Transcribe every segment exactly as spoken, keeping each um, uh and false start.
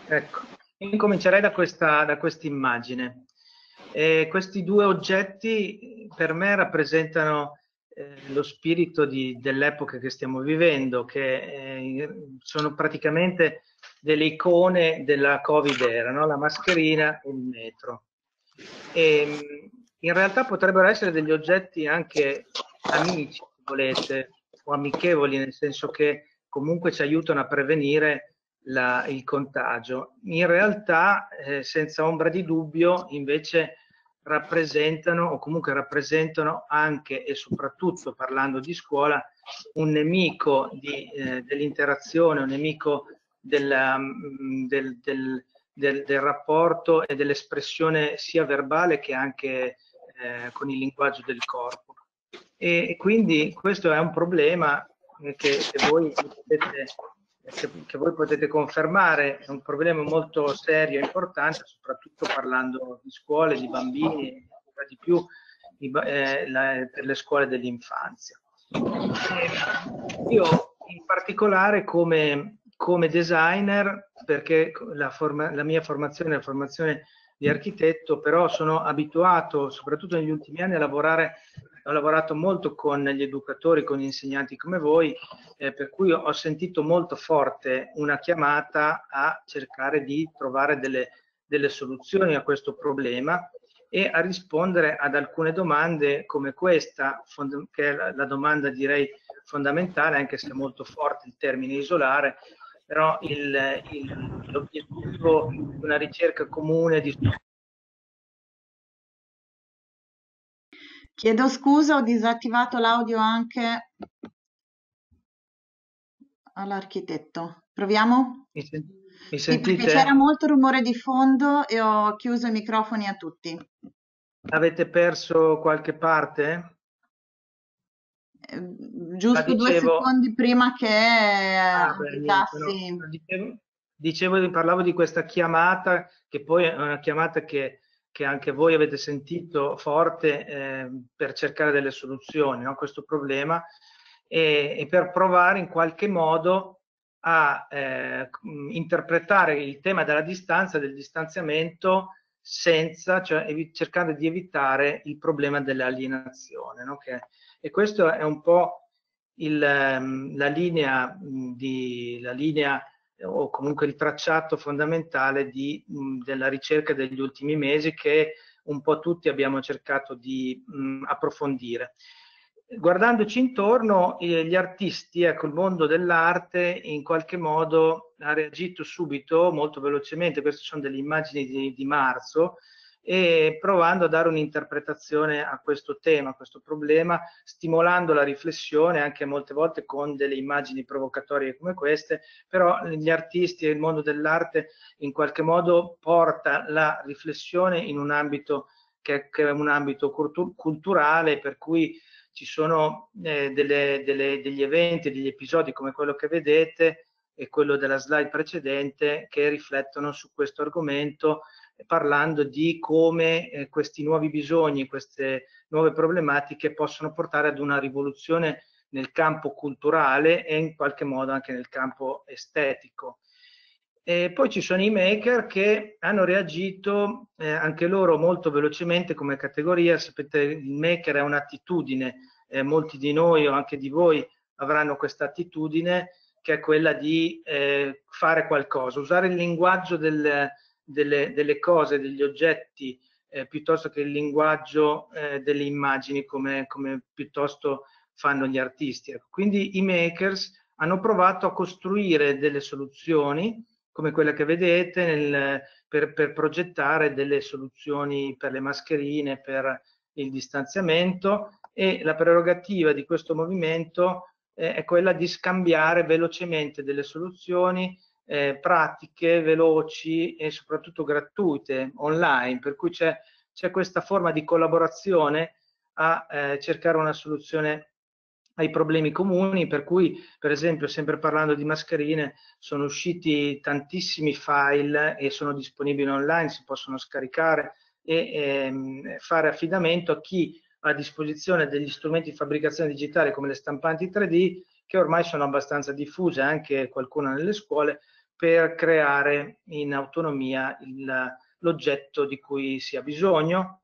Ecco, incomincerei da questa da questa immagine. Eh, questi due oggetti per me rappresentano eh, lo spirito dell'epoca che stiamo vivendo, che eh, sono praticamente delle icone della Covid era, no? La mascherina e il metro. E, in realtà potrebbero essere degli oggetti anche amici, se volete, o amichevoli, nel senso che comunque ci aiutano a prevenire la, il contagio. In realtà, eh, senza ombra di dubbio, invece rappresentano, o comunque rappresentano anche e soprattutto parlando di scuola, un nemico di, eh, dell'interazione, un nemico della, del, del, del, del rapporto e dell'espressione sia verbale che anche eh, con il linguaggio del corpo. E, e quindi questo è un problema che, che, voi potete, che, che voi potete confermare, è un problema molto serio e importante, soprattutto parlando di scuole, di bambini e di più di, eh, la, per le scuole dell'infanzia. Io in particolare come, come designer, perché la, forma, la mia formazione è la formazione di architetto, però sono abituato, soprattutto negli ultimi anni, a lavorare, ho lavorato molto con gli educatori, con gli insegnanti come voi, eh, per cui ho sentito molto forte una chiamata a cercare di trovare delle, delle soluzioni a questo problema e a rispondere ad alcune domande come questa, che è la, la domanda direi fondamentale, anche se è molto forte il termine isolare, però l'obiettivo di una ricerca comune di... Chiedo scusa, ho disattivato l'audio anche all'architetto. Proviamo? Mi, sen mi sì, sentite? perché c'era molto rumore di fondo e ho chiuso i microfoni a tutti. Avete perso qualche parte? Eh, giusto dicevo, due secondi prima che ah, beh, niente, andassi. no. Dicevo, dicevo, parlavo di questa chiamata, che poi è una chiamata che, che anche voi avete sentito forte eh, per cercare delle soluzioni a no? questo problema e, e per provare in qualche modo a eh, interpretare il tema della distanza, del distanziamento, senza, cioè cercando di evitare il problema dell'alienazione. No? Che, e questo è un po' il, la linea, di, la linea o comunque il tracciato fondamentale di, della ricerca degli ultimi mesi che un po' tutti abbiamo cercato di mh, approfondire. Guardandoci intorno, eh, gli artisti, ecco, il mondo dell'arte in qualche modo ha reagito subito, molto velocemente, queste sono delle immagini di, di marzo, e provando a dare un'interpretazione a questo tema, a questo problema, stimolando la riflessione anche molte volte con delle immagini provocatorie come queste, però gli artisti e il mondo dell'arte in qualche modo porta la riflessione in un ambito che, che è un ambito cultu culturale, per cui ci sono eh, delle, delle, degli eventi, degli episodi come quello che vedete e quello della slide precedente che riflettono su questo argomento, parlando di come eh, questi nuovi bisogni, queste nuove problematiche possono portare ad una rivoluzione nel campo culturale e in qualche modo anche nel campo estetico. E poi ci sono i maker che hanno reagito eh, anche loro molto velocemente come categoria. Sapete, il maker è un'attitudine, eh, molti di noi o anche di voi avranno questa attitudine che è quella di eh, fare qualcosa, usare il linguaggio del, delle, delle cose, degli oggetti, eh, piuttosto che il linguaggio eh, delle immagini come, come piuttosto fanno gli artisti. Quindi i makers hanno provato a costruire delle soluzioni come quella che vedete nel, per, per progettare delle soluzioni per le mascherine, per il distanziamento, e la prerogativa di questo movimento eh, è quella di scambiare velocemente delle soluzioni eh, pratiche, veloci e soprattutto gratuite online, per cui c'è questa forma di collaborazione a eh, cercare una soluzione ai problemi comuni, per cui per esempio sempre parlando di mascherine sono usciti tantissimi file e sono disponibili online, si possono scaricare e ehm, fare affidamento a chi ha a disposizione degli strumenti di fabbricazione digitale come le stampanti tre D, che ormai sono abbastanza diffuse, anche qualcuna nelle scuole, per creare in autonomia l'oggetto di cui si ha bisogno,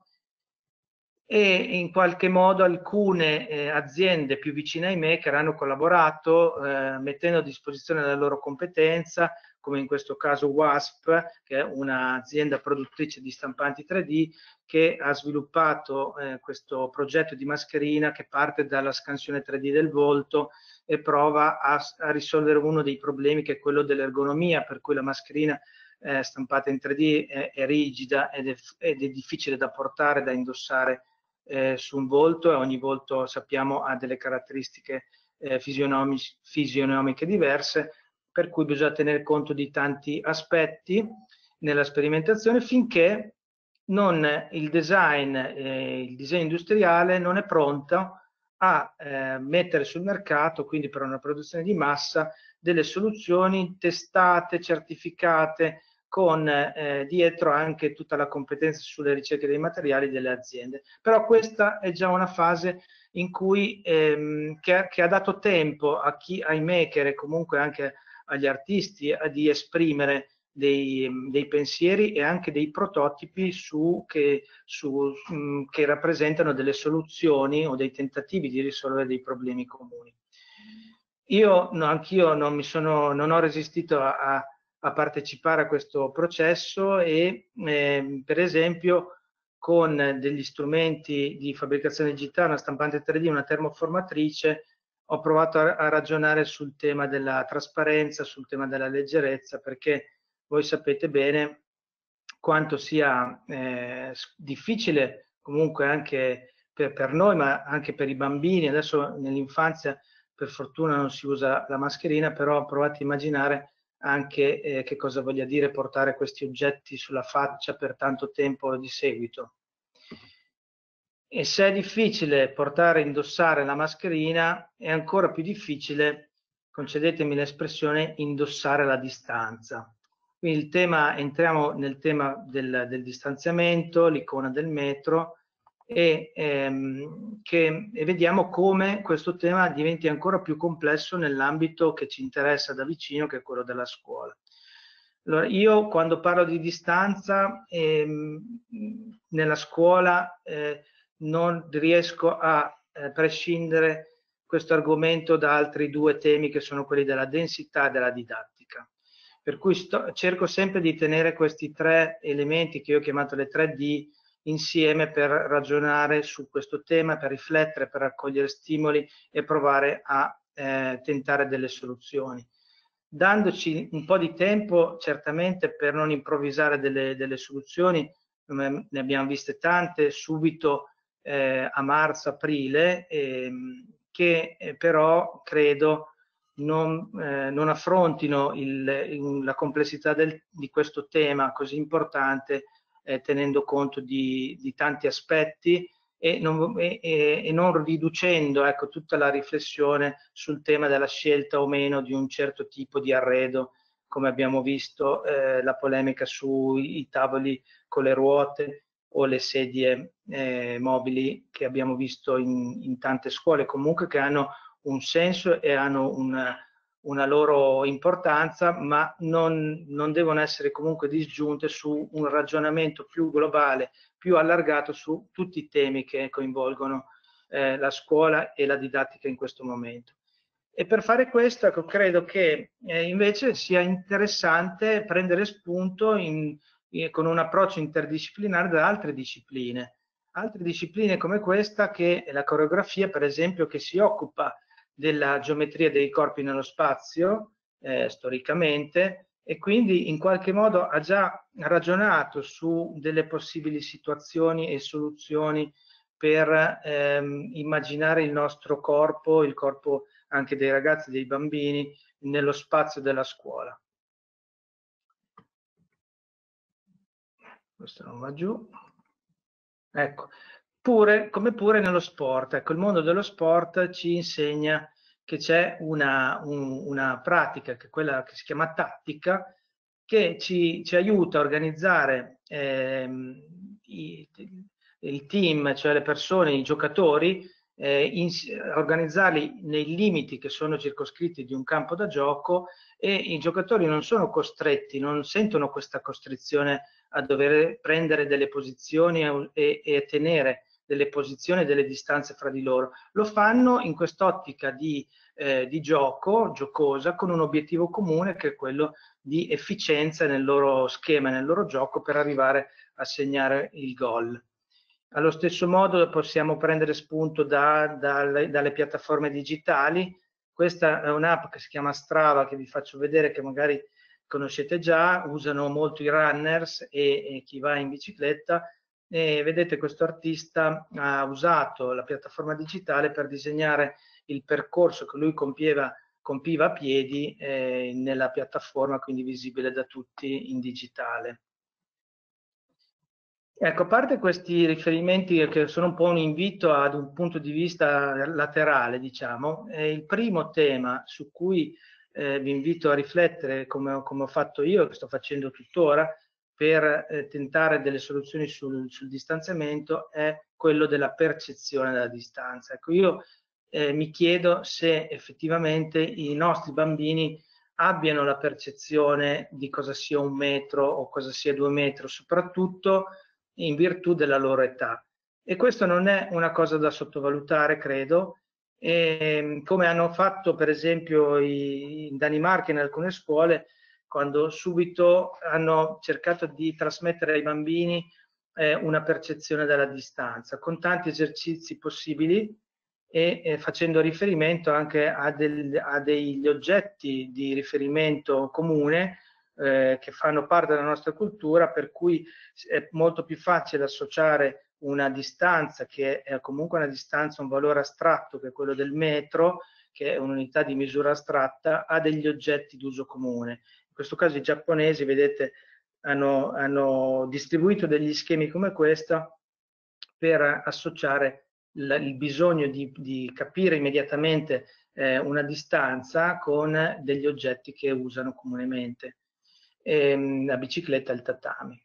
e in qualche modo alcune eh, aziende più vicine ai maker hanno collaborato eh, mettendo a disposizione la loro competenza, come in questo caso Wasp, che è un'azienda produttrice di stampanti tre D, che ha sviluppato eh, questo progetto di mascherina che parte dalla scansione tre D del volto e prova a, a risolvere uno dei problemi, che è quello dell'ergonomia, per cui la mascherina eh, stampata in tre D è, è rigida ed è, ed è difficile da portare, da indossare eh, su un volto, e ogni volto, sappiamo, ha delle caratteristiche eh, fisionomiche diverse, per cui bisogna tenere conto di tanti aspetti nella sperimentazione, finché non, il design, eh, il disegno industriale non è pronto a eh, mettere sul mercato, quindi per una produzione di massa, delle soluzioni testate, certificate, con eh, dietro anche tutta la competenza sulle ricerche dei materiali delle aziende. Però questa è già una fase in cui, ehm, che, che ha dato tempo a chi, ai maker e comunque anche agli artisti a, di esprimere dei, dei pensieri e anche dei prototipi su, che, su, mh, che rappresentano delle soluzioni o dei tentativi di risolvere dei problemi comuni. Io, no, anch'io non mi sono, non ho resistito a, a a partecipare a questo processo e eh, per esempio con degli strumenti di fabbricazione digitale, una stampante tre D, una termoformatrice, ho provato a, a ragionare sul tema della trasparenza, sul tema della leggerezza, perché voi sapete bene quanto sia eh, difficile comunque anche per, per noi, ma anche per i bambini. Adesso nell'infanzia per fortuna non si usa la mascherina, però provate a immaginare anche eh, che cosa voglia dire portare questi oggetti sulla faccia per tanto tempo di seguito. E se è difficile portare, indossare la mascherina, è ancora più difficile, concedetemi l'espressione, indossare la distanza. Quindi il tema, entriamo nel tema del, del distanziamento, l'icona del metro, e, ehm, che, e vediamo come questo tema diventi ancora più complesso nell'ambito che ci interessa da vicino, che è quello della scuola. Allora, io quando parlo di distanza ehm, nella scuola eh, non riesco a eh, prescindere questo argomento da altri due temi, che sono quelli della densità e della didattica. Per cui sto, cerco sempre di tenere questi tre elementi, che io ho chiamato le tre D, insieme per ragionare su questo tema, per riflettere, per raccogliere stimoli e provare a eh, tentare delle soluzioni. Dandoci un po' di tempo certamente per non improvvisare delle, delle soluzioni, ne abbiamo viste tante subito eh, a marzo-aprile, ehm, che eh, però credo non, eh, non affrontino il, il, la complessità del, di questo tema così importante, eh, tenendo conto di, di tanti aspetti e non, e, e non riducendo, ecco, tutta la riflessione sul tema della scelta o meno di un certo tipo di arredo, come abbiamo visto eh, la polemica sui tavoli con le ruote o le sedie eh, mobili, che abbiamo visto in, in tante scuole, comunque, che hanno un senso e hanno una, una loro importanza, ma non, non devono essere comunque disgiunte su un ragionamento più globale, più allargato su tutti i temi che coinvolgono eh, la scuola e la didattica in questo momento. E per fare questo, ecco, credo che eh, invece sia interessante prendere spunto in, in, con un approccio interdisciplinare da altre discipline. Altre discipline come questa, che è la coreografia, per esempio, che si occupa della geometria dei corpi nello spazio, eh, storicamente, e quindi in qualche modo ha già ragionato su delle possibili situazioni e soluzioni per ehm, immaginare il nostro corpo, il corpo anche dei ragazzi, dei bambini, nello spazio della scuola. Questo non va giù. Ecco, pure, come pure nello sport. Ecco, il mondo dello sport ci insegna che c'è una, un, una pratica, che è quella che si chiama tattica, che ci, ci aiuta a organizzare ehm, i, il team, cioè le persone, i giocatori, eh, in, organizzarli nei limiti che sono circoscritti di un campo da gioco, e i giocatori non sono costretti, non sentono questa costrizione a dover prendere delle posizioni e, e tenere delle posizioni e delle distanze fra di loro. Lo fanno in quest'ottica di, eh, di gioco, giocosa, con un obiettivo comune che è quello di efficienza nel loro schema, nel loro gioco, per arrivare a segnare il gol. Allo stesso modo possiamo prendere spunto da, dalle, dalle piattaforme digitali. Questa è un'app che si chiama Strava, che vi faccio vedere, che magari conoscete già, usano molto i runners e, e chi va in bicicletta. E vedete, questo artista ha usato la piattaforma digitale per disegnare il percorso che lui compieva, compiva a piedi eh, nella piattaforma, quindi visibile da tutti in digitale. Ecco, a parte questi riferimenti che sono un po' un invito ad un punto di vista laterale, diciamo, eh, il primo tema su cui eh, vi invito a riflettere, come, come ho fatto io e che sto facendo tuttora, per eh, tentare delle soluzioni sul, sul distanziamento, è quello della percezione della distanza. Ecco, io eh, mi chiedo se effettivamente i nostri bambini abbiano la percezione di cosa sia un metro o cosa sia due metri, soprattutto in virtù della loro età. E questo non è una cosa da sottovalutare, credo, e, come hanno fatto per esempio i, in Danimarca, in alcune scuole, quando subito hanno cercato di trasmettere ai bambini eh, una percezione della distanza, con tanti esercizi possibili e eh, facendo riferimento anche a, del, a degli oggetti di riferimento comune eh, che fanno parte della nostra cultura, per cui è molto più facile associare una distanza, che è comunque una distanza, un valore astratto, che è quello del metro, che è un'unità di misura astratta, a degli oggetti d'uso comune. In questo caso i giapponesi, vedete, hanno, hanno distribuito degli schemi come questo per associare il, il bisogno di, di capire immediatamente eh, una distanza con degli oggetti che usano comunemente. Ehm, la bicicletta e il tatami.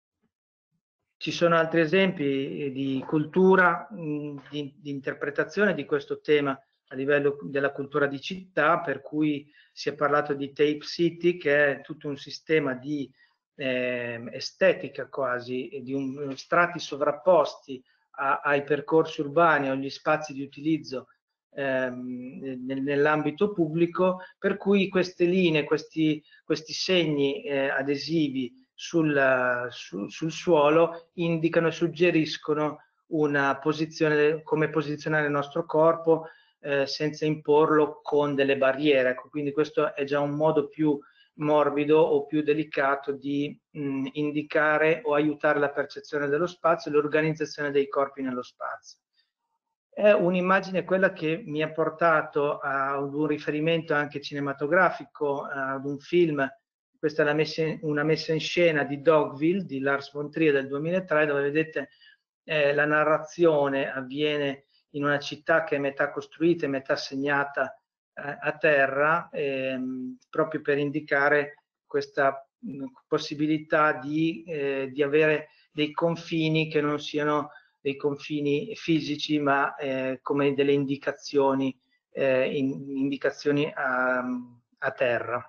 Ci sono altri esempi di cultura, mh, di, di interpretazione di questo tema a livello della cultura di città, per cui si è parlato di Tape City, che è tutto un sistema di eh, estetica quasi, di un, strati sovrapposti a, ai percorsi urbani o agli spazi di utilizzo ehm, nell'ambito pubblico, per cui queste linee, questi, questi segni eh, adesivi sul, su, sul suolo indicano e suggeriscono una posizione, come posizionare il nostro corpo eh, senza imporlo con delle barriere. Ecco, quindi questo è già un modo più morbido o più delicato di mh, indicare o aiutare la percezione dello spazio e l'organizzazione dei corpi nello spazio. È un'immagine quella che mi ha portato ad un riferimento anche cinematografico, ad un film. Questa è la messa in, una messa in scena di Dogville di Lars von Trier del duemilatré, dove vedete eh, la narrazione avviene in una città che è metà costruita e metà segnata eh, a terra, ehm, proprio per indicare questa mh, possibilità di, eh, di avere dei confini che non siano dei confini fisici, ma eh, come delle indicazioni, eh, in, indicazioni a, a terra.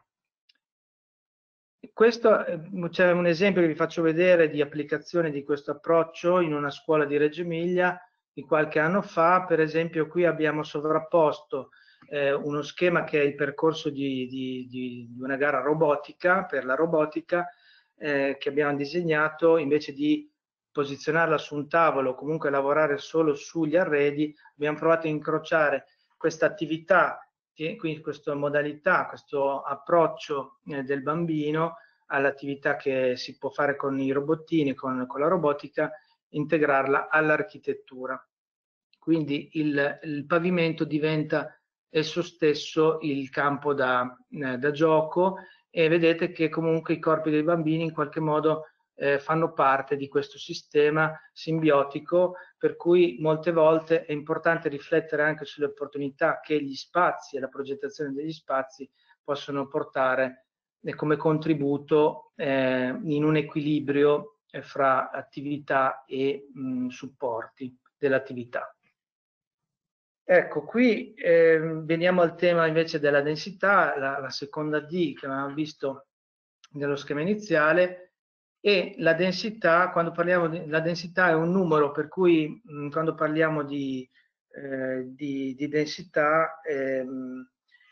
Questo c'è un esempio che vi faccio vedere di applicazione di questo approccio in una scuola di Reggio Emilia di qualche anno fa. Per esempio, qui abbiamo sovrapposto eh, uno schema che è il percorso di, di, di, di una gara robotica, per la robotica, eh, che abbiamo disegnato. Invece di posizionarla su un tavolo o comunque lavorare solo sugli arredi, abbiamo provato a incrociare questa attività, quindi questa modalità, questo approccio eh, del bambino all'attività che si può fare con i robottini, con, con la robotica, integrarla all'architettura. Quindi il, il pavimento diventa esso stesso il campo da, eh, da gioco, e vedete che comunque i corpi dei bambini in qualche modo eh, fanno parte di questo sistema simbiotico, per cui molte volte è importante riflettere anche sulle opportunità che gli spazi e la progettazione degli spazi possono portare eh, come contributo eh, in un equilibrio eh, fra attività e mh, supporti dell'attività. Ecco, qui eh, veniamo al tema invece della densità, la, la seconda D che avevamo visto nello schema iniziale, e la densità, quando parliamo di la densità è un numero per cui mh, quando parliamo di, eh, di, di densità ehm,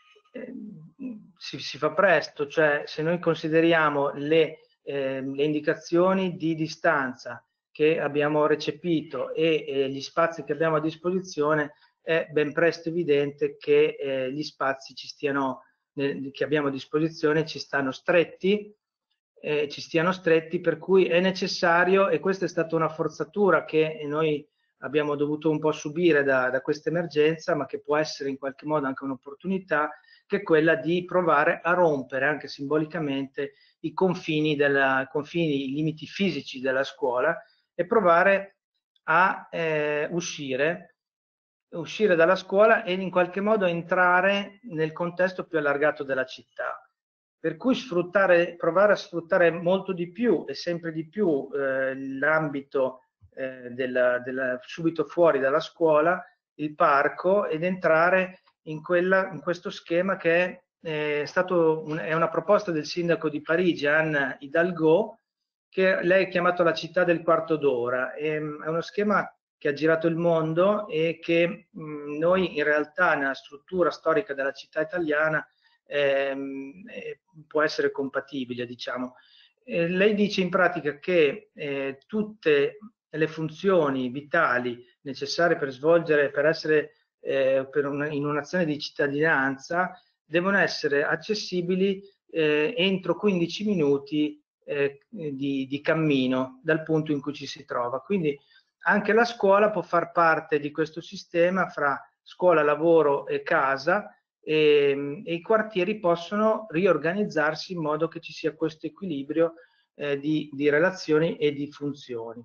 ehm, si, si fa presto, cioè se noi consideriamo le, eh, le indicazioni di distanza che abbiamo recepito e, e gli spazi che abbiamo a disposizione, è ben presto evidente che eh, gli spazi ci stiano, nel, che abbiamo a disposizione ci stanno stretti, eh, ci stiano stretti, per cui è necessario, e questa è stata una forzatura che noi abbiamo dovuto un po' subire da, da questa emergenza, ma che può essere in qualche modo anche un'opportunità, che è quella di provare a rompere anche simbolicamente i confini, della, confini, i limiti fisici della scuola e provare a eh, uscire uscire dalla scuola e in qualche modo entrare nel contesto più allargato della città. Per cui sfruttare, provare a sfruttare molto di più e sempre di più eh, l'ambito eh, della, della, subito fuori dalla scuola, il parco, ed entrare in, quella, in questo schema che è, è, stato un, è una proposta del sindaco di Parigi, Anne Hidalgo, che lei ha chiamato la città del quarto d'ora. È uno schema che ha girato il mondo e che mh, noi in realtà nella struttura storica della città italiana ehm, eh, può essere compatibile, diciamo. Eh, lei dice in pratica che eh, tutte le funzioni vitali necessarie per svolgere, per essere eh, per un, in un'azione di cittadinanza, devono essere accessibili eh, entro quindici minuti eh, di, di cammino dal punto in cui ci si trova. Quindi anche la scuola può far parte di questo sistema fra scuola, lavoro e casa, e, e i quartieri possono riorganizzarsi in modo che ci sia questo equilibrio eh, di, di relazioni e di funzioni.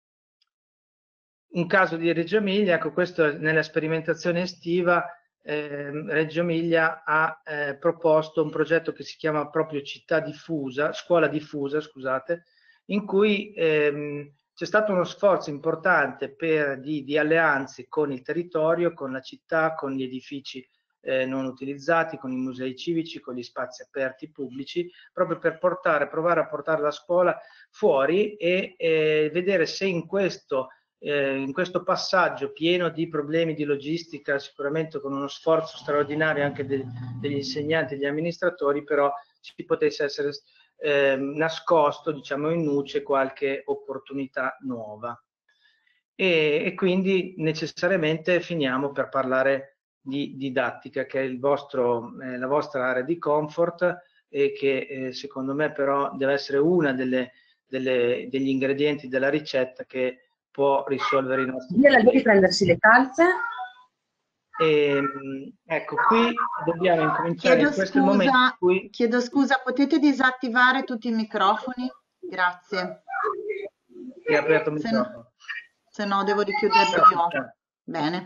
Un caso di Reggio Emilia, ecco, questo nella sperimentazione estiva eh, Reggio Emilia ha eh, proposto un progetto che si chiama proprio città diffusa, scuola diffusa, scusate, in cui ehm, c'è stato uno sforzo importante per, di, di alleanze con il territorio, con la città, con gli edifici eh, non utilizzati, con i musei civici, con gli spazi aperti pubblici, proprio per portare, provare a portare la scuola fuori e eh, vedere se in questo Eh, in questo passaggio pieno di problemi di logistica, sicuramente con uno sforzo straordinario anche de, degli insegnanti e degli amministratori, però ci potesse essere eh, nascosto, diciamo, in nuce qualche opportunità nuova. E, e quindi necessariamente finiamo per parlare di didattica, che è il vostro, eh, la vostra area di comfort e che eh, secondo me però deve essere una delle, delle, degli ingredienti della ricetta che può risolvere i nostri Io la problemi. devi prendersi le calze. E, ecco, qui dobbiamo incominciare, Chiedo questo è il momento in scusa, cui... chiedo scusa, potete disattivare tutti i microfoni? Grazie. È aperto il Se no, microfono. se no devo richiuderli io. Bene.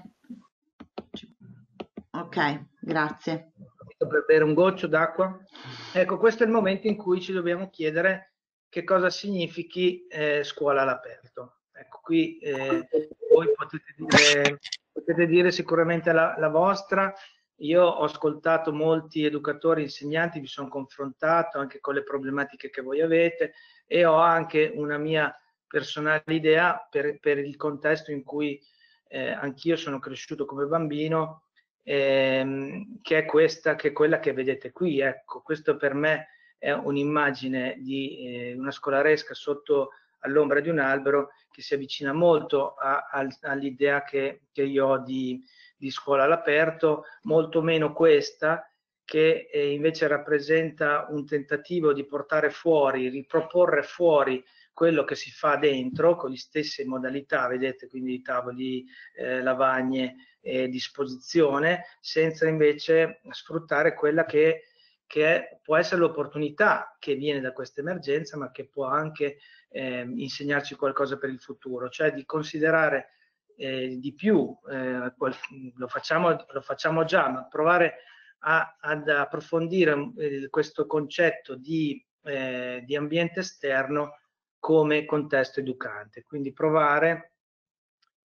Ok, grazie. Per bere un goccio d'acqua. Ecco, questo è il momento in cui ci dobbiamo chiedere che cosa significhi eh, scuola all'aperto. Ecco, qui eh, voi potete dire, potete dire sicuramente la, la vostra. Io ho ascoltato molti educatori, insegnanti, mi sono confrontato anche con le problematiche che voi avete e ho anche una mia personale idea per, per il contesto in cui eh, anch'io sono cresciuto come bambino, ehm, che è questa, che è quella che vedete qui. Ecco, questo per me è un'immagine di eh, una scolaresca sotto all'ombra di un albero che si avvicina molto all'idea che, che io ho di, di scuola all'aperto, molto meno questa che eh, invece rappresenta un tentativo di portare fuori, riproporre fuori quello che si fa dentro con le stesse modalità, vedete, quindi tavoli, eh, lavagne, eh, disposizione, senza invece sfruttare quella che, che è, può essere l'opportunità che viene da questa emergenza, ma che può anche eh, insegnarci qualcosa per il futuro, cioè di considerare eh, di più, eh, lo, facciamo, lo facciamo già, ma provare a, ad approfondire eh, questo concetto di, eh, di ambiente esterno come contesto educante, quindi provare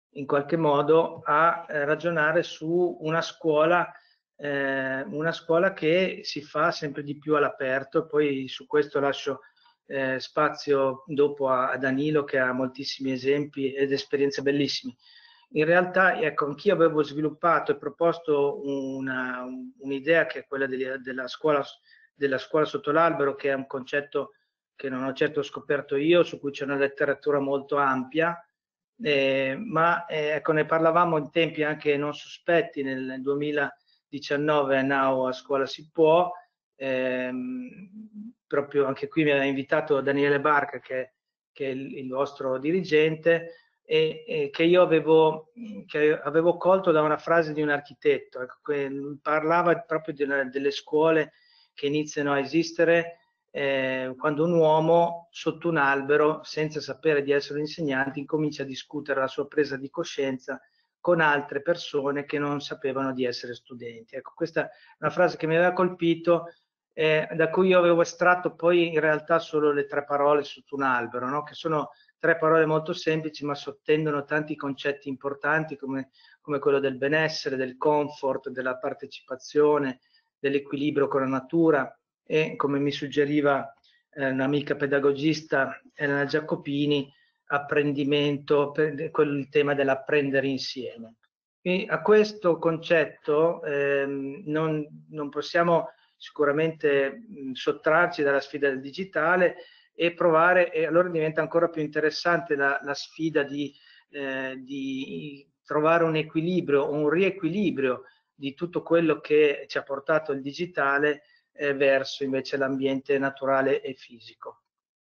in qualche modo a eh, ragionare su una scuola, eh, una scuola che si fa sempre di più all'aperto. Poi su questo lascio eh, spazio dopo a, a Danilo, che ha moltissimi esempi ed esperienze bellissime. In realtà, ecco, anch'io avevo sviluppato e proposto un'idea un che è quella delle, della, scuola, della scuola sotto l'albero, che è un concetto che non ho certo scoperto io, su cui c'è una letteratura molto ampia, eh, ma eh, ecco, ne parlavamo in tempi anche non sospetti, nel duemiladiciannove a Now a Scuola Si Può, ehm, proprio anche qui mi ha invitato Daniele Barca, che, che è il, il vostro dirigente, e, e che io avevo, che avevo colto da una frase di un architetto, ecco, che parlava proprio di una, delle scuole che iniziano a esistere eh, quando un uomo sotto un albero, senza sapere di essere un insegnante, incomincia a discutere la sua presa di coscienza con altre persone che non sapevano di essere studenti. Ecco, questa è una frase che mi aveva colpito, eh, da cui io avevo estratto poi in realtà solo le tre parole sotto un albero, no? Che sono tre parole molto semplici, ma sottendono tanti concetti importanti come, come quello del benessere, del comfort, della partecipazione, dell'equilibrio con la natura, e come mi suggeriva eh, un'amica pedagogista, Elena Giacopini, apprendimento, per, quel, il tema dell'apprendere insieme. E a questo concetto ehm, non, non possiamo sicuramente mh, sottrarci dalla sfida del digitale e provare, e allora diventa ancora più interessante la, la sfida di, eh, di trovare un equilibrio, un riequilibrio di tutto quello che ci ha portato il digitale eh, verso invece l'ambiente naturale e fisico.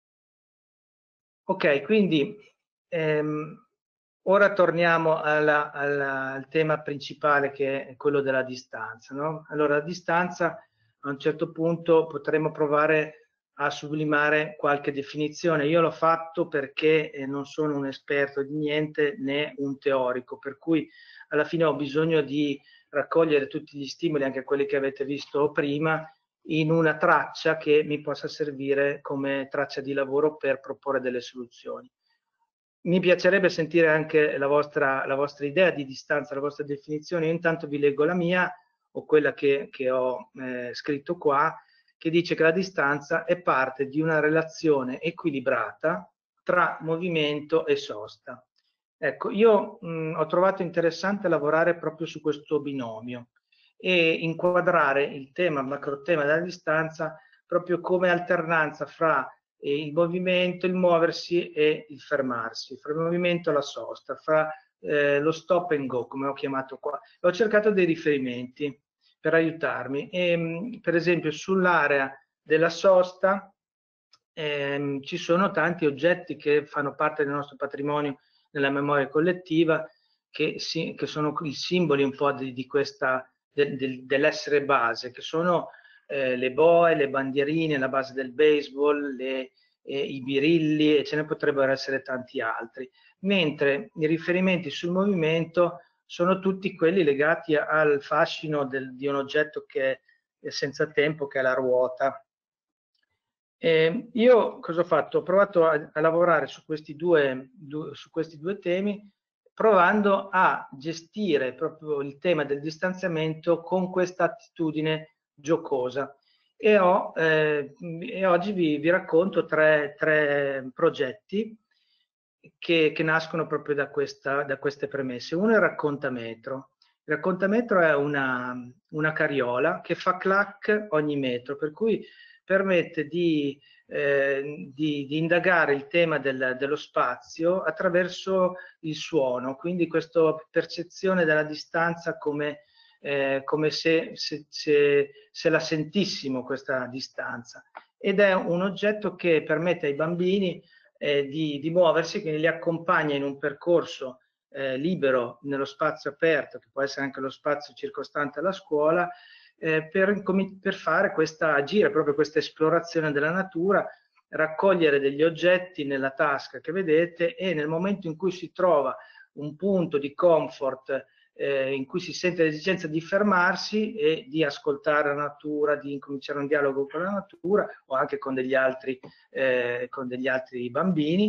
Ok, quindi ehm, ora torniamo alla, alla, al tema principale, che è quello della distanza, no? Allora, la distanza, a un certo punto potremo provare a sublimare qualche definizione. Io l'ho fatto perché eh, non sono un esperto di niente né un teorico, per cui alla fine ho bisogno di raccogliere tutti gli stimoli, anche quelli che avete visto prima, in una traccia che mi possa servire come traccia di lavoro per proporre delle soluzioni. Mi piacerebbe sentire anche la vostra, la vostra idea di distanza, la vostra definizione. Io intanto vi leggo la mia, o quella che, che ho eh, scritto qua, che dice che la distanza è parte di una relazione equilibrata tra movimento e sosta. Ecco, io mh, ho trovato interessante lavorare proprio su questo binomio e inquadrare il tema, il macro tema della distanza, proprio come alternanza fra eh, il movimento, il muoversi e il fermarsi, fra il movimento e la sosta, fra eh, lo stop and go, come ho chiamato qua. Ho cercato dei riferimenti per aiutarmi. E, per esempio, sull'area della sosta ehm, ci sono tanti oggetti che fanno parte del nostro patrimonio nella memoria collettiva, che, si, che sono i simboli un po' di, di questa, de, de, dell'essere base, che sono eh, le boe, le bandierine, la base del baseball, le, eh, i birilli, e ce ne potrebbero essere tanti altri. Mentre i riferimenti sul movimento sono tutti quelli legati al fascino del, di un oggetto che è senza tempo, che è la ruota. Eh, io cosa ho fatto? Ho provato a, a lavorare su questi, due, due, su questi due temi, provando a gestire proprio il tema del distanziamento con questa attitudine giocosa. E, ho, eh, e oggi vi, vi racconto tre, tre progetti che, che nascono proprio da, questa, da queste premesse. Uno è il raccontametro. Il raccontametro è una, una carriola che fa clac ogni metro, per cui permette di, eh, di, di indagare il tema del, dello spazio attraverso il suono, quindi questa percezione della distanza come, eh, come se, se, se, se la sentissimo questa distanza. Ed è un oggetto che permette ai bambini eh, di, di muoversi, quindi li accompagna in un percorso eh, libero nello spazio aperto, che può essere anche lo spazio circostante alla scuola, eh, per, per fare questa, agire proprio questa esplorazione della natura, raccogliere degli oggetti nella tasca che vedete, e nel momento in cui si trova un punto di comfort eh, in cui si sente l'esigenza di fermarsi e di ascoltare la natura, di incominciare un dialogo con la natura o anche con degli altri, eh, con degli altri bambini,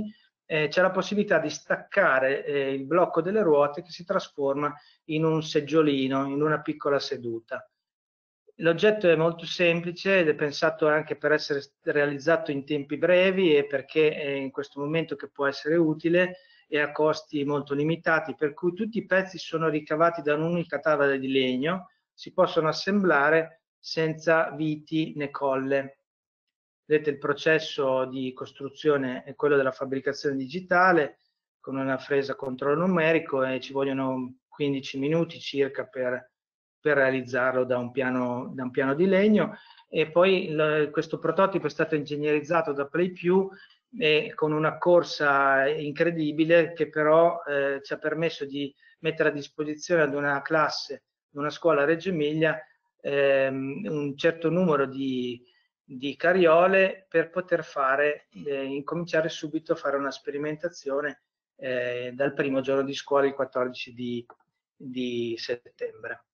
eh, c'è la possibilità di staccare eh, il blocco delle ruote che si trasforma in un seggiolino, in una piccola seduta. L'oggetto è molto semplice ed è pensato anche per essere realizzato in tempi brevi e perché è in questo momento che può essere utile e a costi molto limitati, per cui tutti i pezzi sono ricavati da un'unica tavola di legno, si possono assemblare senza viti né colle. Vedete, il processo di costruzione è quello della fabbricazione digitale con una fresa a controllo numerico e ci vogliono quindici minuti circa per, per realizzarlo da un, piano, da un piano di legno, e poi il, questo prototipo è stato ingegnerizzato da PlayPiù e con una corsa incredibile che però eh, ci ha permesso di mettere a disposizione ad una classe, una scuola a Reggio Emilia, ehm, un certo numero di, di carriole per poter fare, eh, incominciare subito a fare una sperimentazione eh, dal primo giorno di scuola, il quattordici di, di settembre.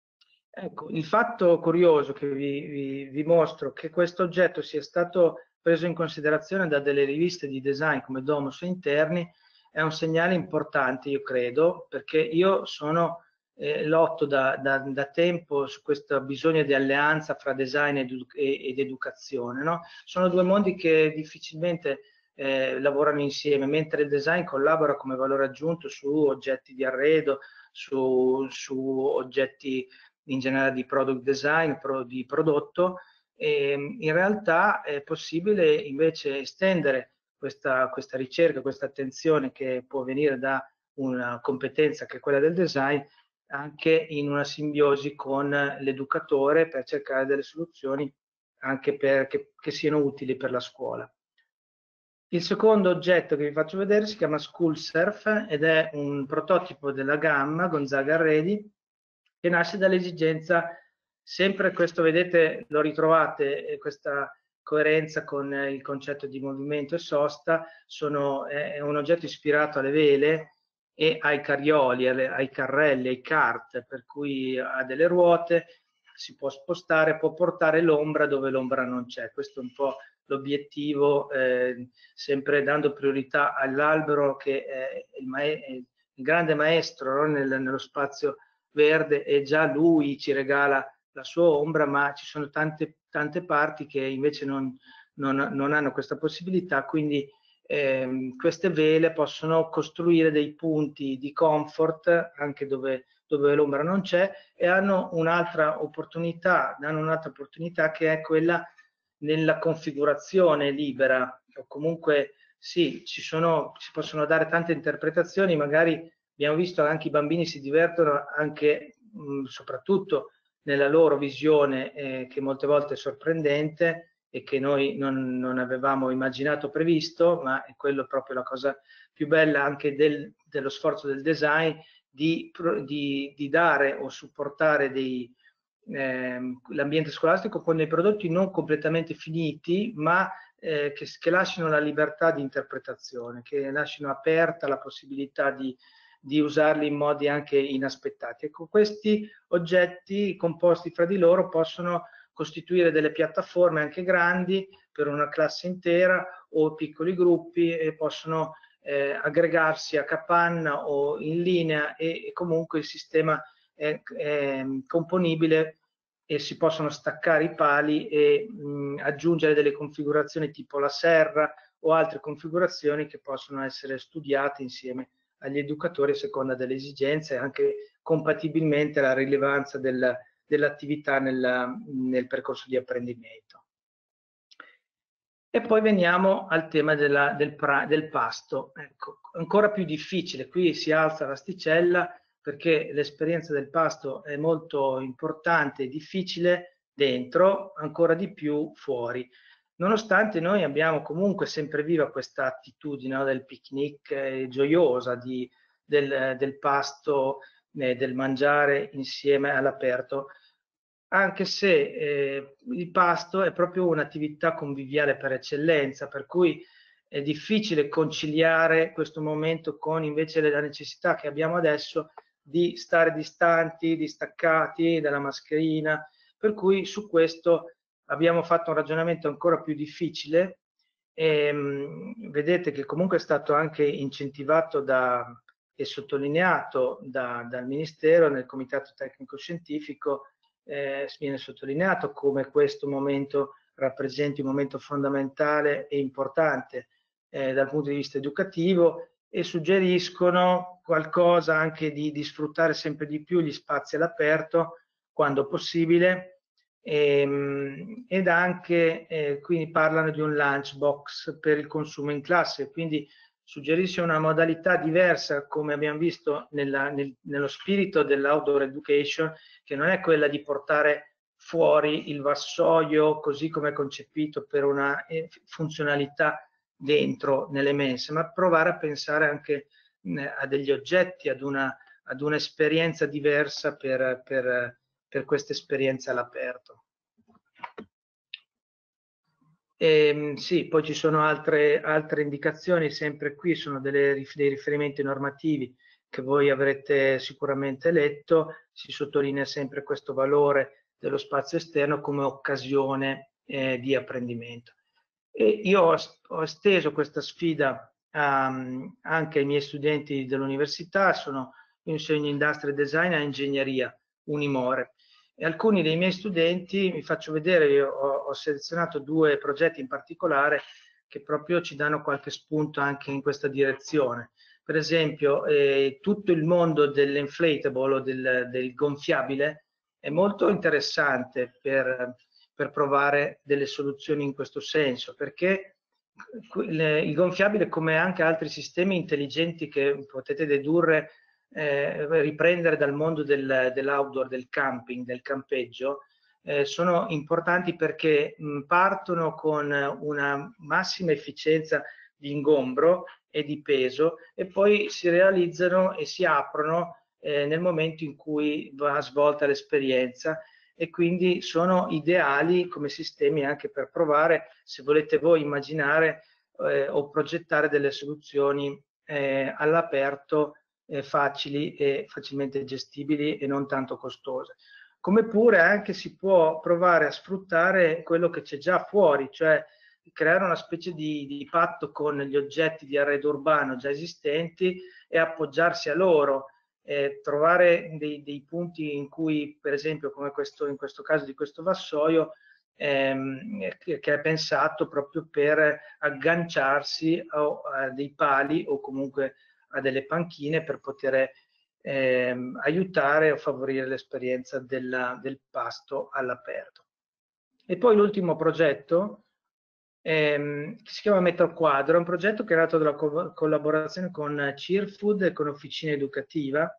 Ecco, il fatto curioso che vi, vi, vi mostro che questo oggetto sia stato preso in considerazione da delle riviste di design come Domus e Interni è un segnale importante, io credo, perché io sono eh, lotto da, da, da tempo su questo bisogno di alleanza fra design ed, ed educazione, no? Sono due mondi che difficilmente eh, lavorano insieme, mentre il design collabora come valore aggiunto su oggetti di arredo, su, su oggetti in generale di product design, pro, di prodotto. E in realtà è possibile invece estendere questa, questa ricerca, questa attenzione che può venire da una competenza che è quella del design, anche in una simbiosi con l'educatore per cercare delle soluzioni anche per, che, che siano utili per la scuola. Il secondo oggetto che vi faccio vedere si chiama School Surf ed è un prototipo della gamma Gonzaga Arredi che nasce dall'esigenza, sempre questo vedete lo ritrovate, questa coerenza con il concetto di movimento e sosta, sono, è un oggetto ispirato alle vele e ai carrioli, alle, ai carrelli, ai kart, per cui ha delle ruote, si può spostare, può portare l'ombra dove l'ombra non c'è. Questo è un po' l'obiettivo, eh, sempre dando priorità all'albero che è il, è il grande maestro, no? Nel, nello spazio verde, e già lui ci regala la sua ombra, ma ci sono tante, tante parti che invece non, non, non hanno questa possibilità, quindi ehm, queste vele possono costruire dei punti di comfort anche dove, dove l'ombra non c'è, e hanno un'altra opportunità, danno un'altra opportunità che è quella nella configurazione libera, o comunque sì, ci sono, si possono dare tante interpretazioni, magari abbiamo visto anche i bambini si divertono anche mh, soprattutto nella loro visione eh, che molte volte è sorprendente e che noi non, non avevamo immaginato previsto, ma è quello proprio la cosa più bella anche del, dello sforzo del design di, di, di dare o supportare dei, eh, l'ambiente scolastico con dei prodotti non completamente finiti, ma eh, che, che lasciano la libertà di interpretazione, che lasciano aperta la possibilità di di usarli in modi anche inaspettati. Ecco, questi oggetti composti fra di loro possono costituire delle piattaforme anche grandi per una classe intera o piccoli gruppi, e possono eh, aggregarsi a capanna o in linea, e, e comunque il sistema è, è componibile e si possono staccare i pali e mh, aggiungere delle configurazioni tipo la serra o altre configurazioni che possono essere studiate insieme agli educatori a seconda delle esigenze e anche compatibilmente alla rilevanza del, dell'attività nel, nel percorso di apprendimento. E poi veniamo al tema della, del, pra, del pasto. Ecco, ancora più difficile, qui si alza l'asticella perché l'esperienza del pasto è molto importante e difficile dentro, ancora di più fuori. Nonostante noi abbiamo comunque sempre viva questa attitudine, no, del picnic eh, gioiosa, di, del, del pasto, eh, del mangiare insieme all'aperto, anche se eh, il pasto è proprio un'attività conviviale per eccellenza, per cui è difficile conciliare questo momento con invece la necessità che abbiamo adesso di stare distanti, distaccati dalla mascherina, per cui su questo abbiamo fatto un ragionamento ancora più difficile E, mh, vedete che comunque è stato anche incentivato da, e sottolineato da, dal Ministero nel Comitato Tecnico Scientifico, eh, viene sottolineato come questo momento rappresenti un momento fondamentale e importante eh, dal punto di vista educativo, e suggeriscono qualcosa anche di, di sfruttare sempre di più gli spazi all'aperto quando possibile, ehm, ed anche eh, quindi parlano di un lunchbox per il consumo in classe, quindi suggerisce una modalità diversa, come abbiamo visto nella, nel, nello spirito dell'outdoor education, che non è quella di portare fuori il vassoio così come è concepito per una funzionalità dentro nelle mense, ma provare a pensare anche a degli oggetti, ad una ad un'esperienza diversa per, per, per questa esperienza all'aperto. E, sì, poi ci sono altre, altre indicazioni, sempre qui sono delle, dei riferimenti normativi che voi avrete sicuramente letto. Si sottolinea sempre questo valore dello spazio esterno come occasione eh, di apprendimento. E io ho, ho esteso questa sfida um, anche ai miei studenti dell'università. Sono, io insegno Industrial Design e Ingegneria Unimore, e alcuni dei miei studenti, vi faccio vedere, io ho, ho selezionato due progetti in particolare che proprio ci danno qualche spunto anche in questa direzione. Per esempio, eh, tutto il mondo dell'inflatable o del, del gonfiabile è molto interessante per, per provare delle soluzioni in questo senso, perché il gonfiabile, come anche altri sistemi intelligenti che potete dedurre, eh, riprendere dal mondo del, dell'outdoor, del camping, del campeggio, eh, sono importanti perché mh, partono con una massima efficienza di ingombro e di peso, e poi si realizzano e si aprono eh, nel momento in cui va svolta l'esperienza, e quindi sono ideali come sistemi anche per provare, se volete voi immaginare eh, o progettare delle soluzioni eh, all'aperto eh, facili e facilmente gestibili e non tanto costose. Come pure anche si può provare a sfruttare quello che c'è già fuori, cioè creare una specie di, di patto con gli oggetti di arredo urbano già esistenti e appoggiarsi a loro. Eh, trovare dei, dei punti in cui, per esempio, come questo, in questo caso di questo vassoio, ehm, che, che è pensato proprio per agganciarsi a, a dei pali o comunque a delle panchine per poter ehm, aiutare o favorire l'esperienza del pasto all'aperto. E poi l'ultimo progetto, ehm, che si chiama Metro Quadro, è un progetto che è nato dalla co collaborazione con Cheerfood e con Officina Educativa,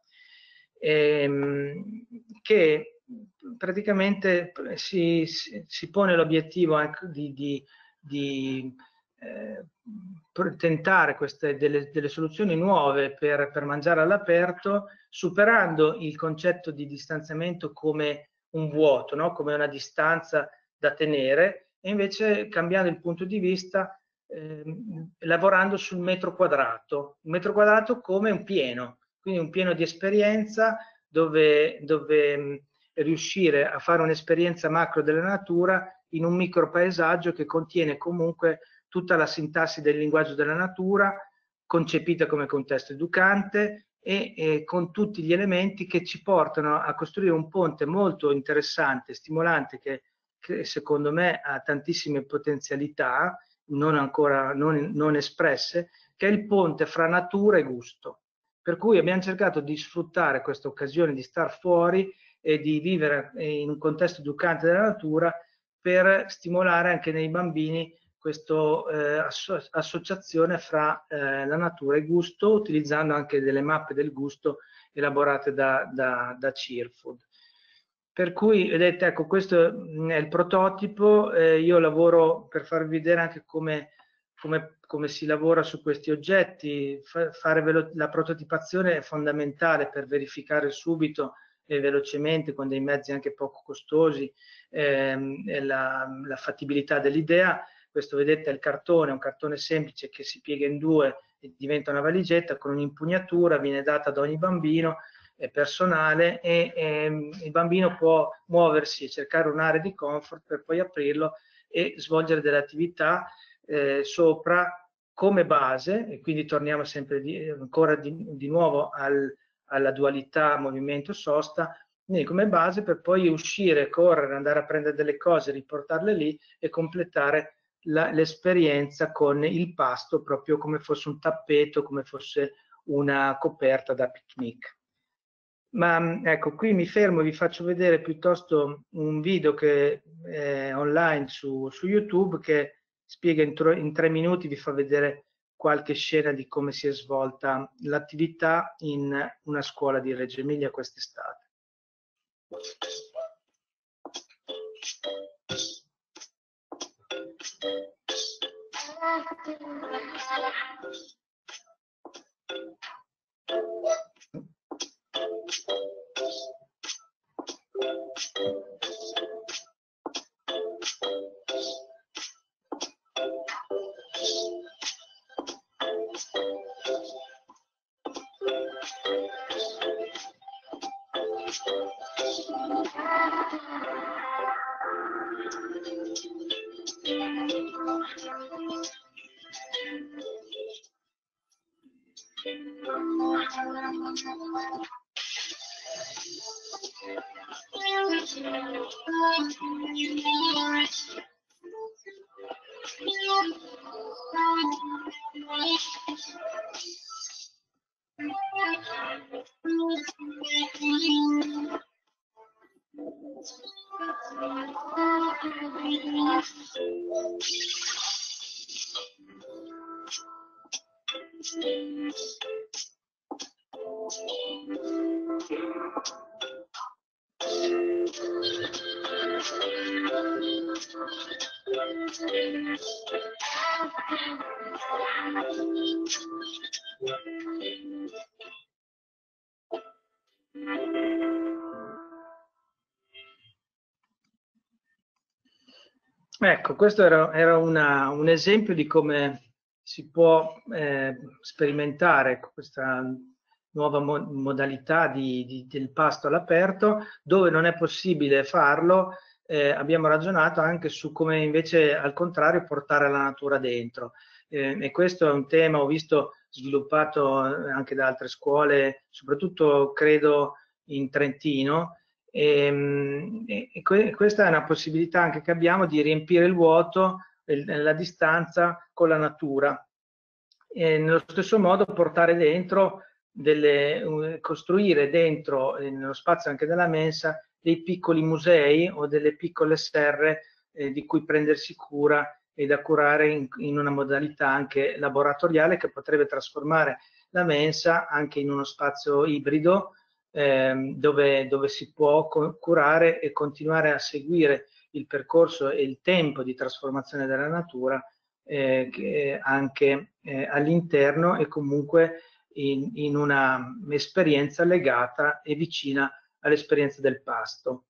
ehm, che praticamente si, si, si pone l'obiettivo anche di, di, di eh, tentare queste, delle, delle soluzioni nuove per, per mangiare all'aperto, superando il concetto di distanziamento come un vuoto, no? Come una distanza da tenere, e invece cambiando il punto di vista, eh, lavorando sul metro quadrato, un metro quadrato come un pieno, quindi un pieno di esperienza dove, dove mh, riuscire a fare un'esperienza macro della natura in un micro paesaggio che contiene comunque tutta la sintassi del linguaggio della natura, concepita come contesto educante, e, e con tutti gli elementi che ci portano a costruire un ponte molto interessante, stimolante, che, che secondo me ha tantissime potenzialità non ancora non, non espresse, che è il ponte fra natura e gusto. Per cui abbiamo cercato di sfruttare questa occasione di star fuori e di vivere in un contesto educante della natura per stimolare anche nei bambini questa eh, asso associazione fra eh, la natura e il gusto, utilizzando anche delle mappe del gusto elaborate da, da, da Cheerfood. Per cui, vedete, ecco, questo è il prototipo. Eh, io lavoro per farvi vedere anche come, come, come si lavora su questi oggetti. Fa, fare la prototipazione è fondamentale per verificare subito e velocemente, con dei mezzi anche poco costosi, ehm, la, la fattibilità dell'idea. Questo, vedete, è il cartone, un cartone semplice che si piega in due e diventa una valigetta con un'impugnatura, viene data ad ogni bambino, è personale, e, e il bambino può muoversi e cercare un'area di comfort per poi aprirlo e svolgere delle attività eh, sopra come base, e quindi torniamo sempre di, ancora di, di nuovo al, alla dualità movimento-sosta, quindi come base per poi uscire, correre, andare a prendere delle cose, riportarle lì e completare l'esperienza con il pasto proprio come fosse un tappeto, come fosse una coperta da picnic. Ma ecco, qui mi fermo e vi faccio vedere piuttosto un video che è online su, su YouTube che spiega in, in tre minuti, vi fa vedere qualche scena di come si è svolta l'attività in una scuola di Reggio Emilia quest'estate. Ecco, questo era, era una, un esempio di come si può eh, sperimentare questa nuova mo modalità di, di, del pasto all'aperto, dove non è possibile farlo. Eh, abbiamo ragionato anche su come invece al contrario portare la natura dentro, eh, e questo è un tema, ho visto, sviluppato anche da altre scuole, soprattutto credo in Trentino. E, e que questa è una possibilità anche che abbiamo di riempire il vuoto, la distanza con la natura, e nello stesso modo portare dentro delle, costruire dentro, nello spazio anche della mensa, dei piccoli musei o delle piccole serre eh, di cui prendersi cura e da curare in, in una modalità anche laboratoriale, che potrebbe trasformare la mensa anche in uno spazio ibrido, eh, dove, dove si può curare e continuare a seguire il percorso e il tempo di trasformazione della natura eh, che anche eh, all'interno e comunque in, in una esperienza legata e vicina all'esperienza del pasto.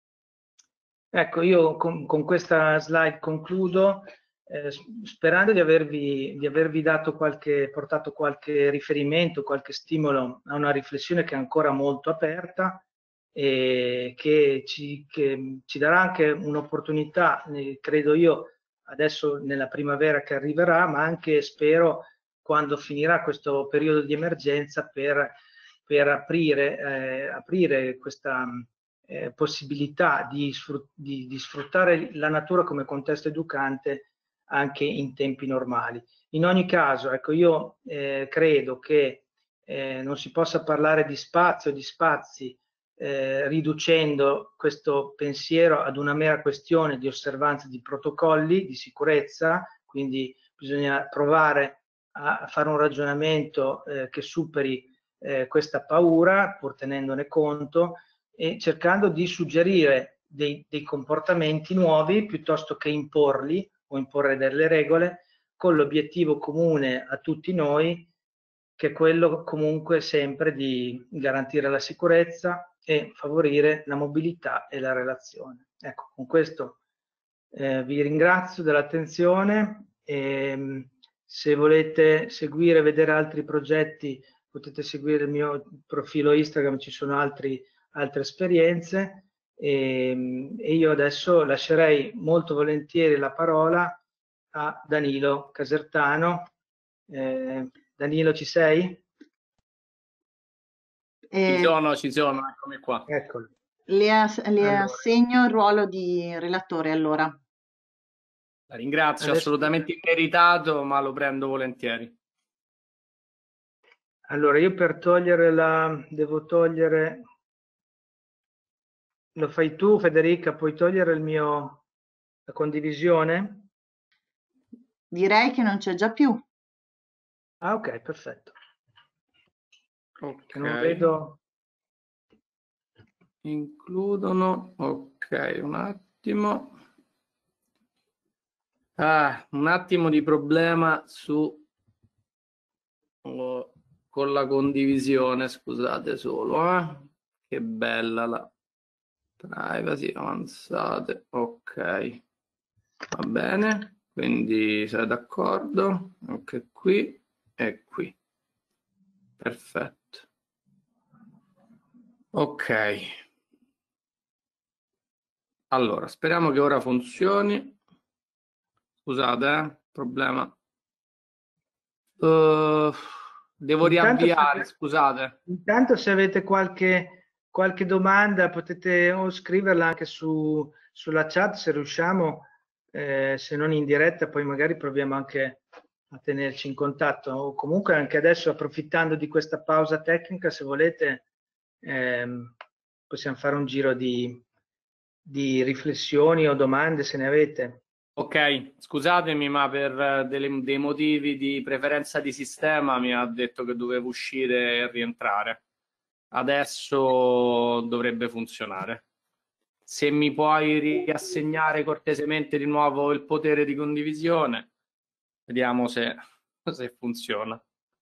Ecco, io con, con questa slide concludo, eh, sperando di avervi, di avervi dato qualche, portato qualche riferimento, qualche stimolo a una riflessione che è ancora molto aperta e che ci, che ci darà anche un'opportunità, credo io, adesso nella primavera che arriverà, ma anche spero quando finirà questo periodo di emergenza, per, per aprire, eh, aprire questa eh, possibilità di, di, di sfruttare la natura come contesto educante anche in tempi normali. In ogni caso, ecco, io eh, credo che eh, non si possa parlare di spazio, di spazi, eh, riducendo questo pensiero ad una mera questione di osservanza di protocolli di sicurezza, quindi bisogna provare a fare un ragionamento eh, che superi eh, questa paura, pur tenendone conto, e cercando di suggerire dei, dei comportamenti nuovi piuttosto che imporli o imporre delle regole, con l'obiettivo comune a tutti noi, che è quello comunque sempre di garantire la sicurezza e favorire la mobilità e la relazione. Ecco, con questo eh, vi ringrazio dell'attenzione e se volete seguire e vedere altri progetti potete seguire il mio profilo Instagram, ci sono altri, altre esperienze, e, e io adesso lascerei molto volentieri la parola a Danilo Casertano. Eh, Danilo, ci sei? Eh, ci sono, ci sono, eccomi qua. Eccolo. Le, as le allora. assegno il ruolo di relatore allora. La ringrazio, Adesso... assolutamente immeritato, ma lo prendo volentieri. Allora, io per togliere la... devo togliere... Lo fai tu, Federica, puoi togliere il mio... la condivisione? Direi che non c'è già più. Ah, ok, perfetto. Ok. Non vedo... Includono, ok, un attimo. Ah, un attimo di problema su oh, con la condivisione, scusate solo, eh. Che bella la privacy, avanzate, ok, va bene, quindi sei d'accordo, anche qui e qui, perfetto, ok. Allora, speriamo che ora funzioni. Scusate, eh, problema. Uh, devo intanto riavviare, se, scusate. Intanto se avete qualche, qualche domanda potete o scriverla anche su, sulla chat se riusciamo, eh, se non in diretta poi magari proviamo anche a tenerci in contatto. O comunque anche adesso, approfittando di questa pausa tecnica, se volete ehm, possiamo fare un giro di, di riflessioni o domande se ne avete. Ok, scusatemi, ma per delle, dei motivi di preferenza di sistema mi ha detto che dovevo uscire e rientrare. Adesso dovrebbe funzionare. Se mi puoi riassegnare cortesemente di nuovo il potere di condivisione, vediamo se, se funziona.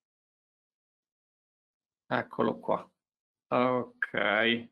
Eccolo qua. Ok, eh,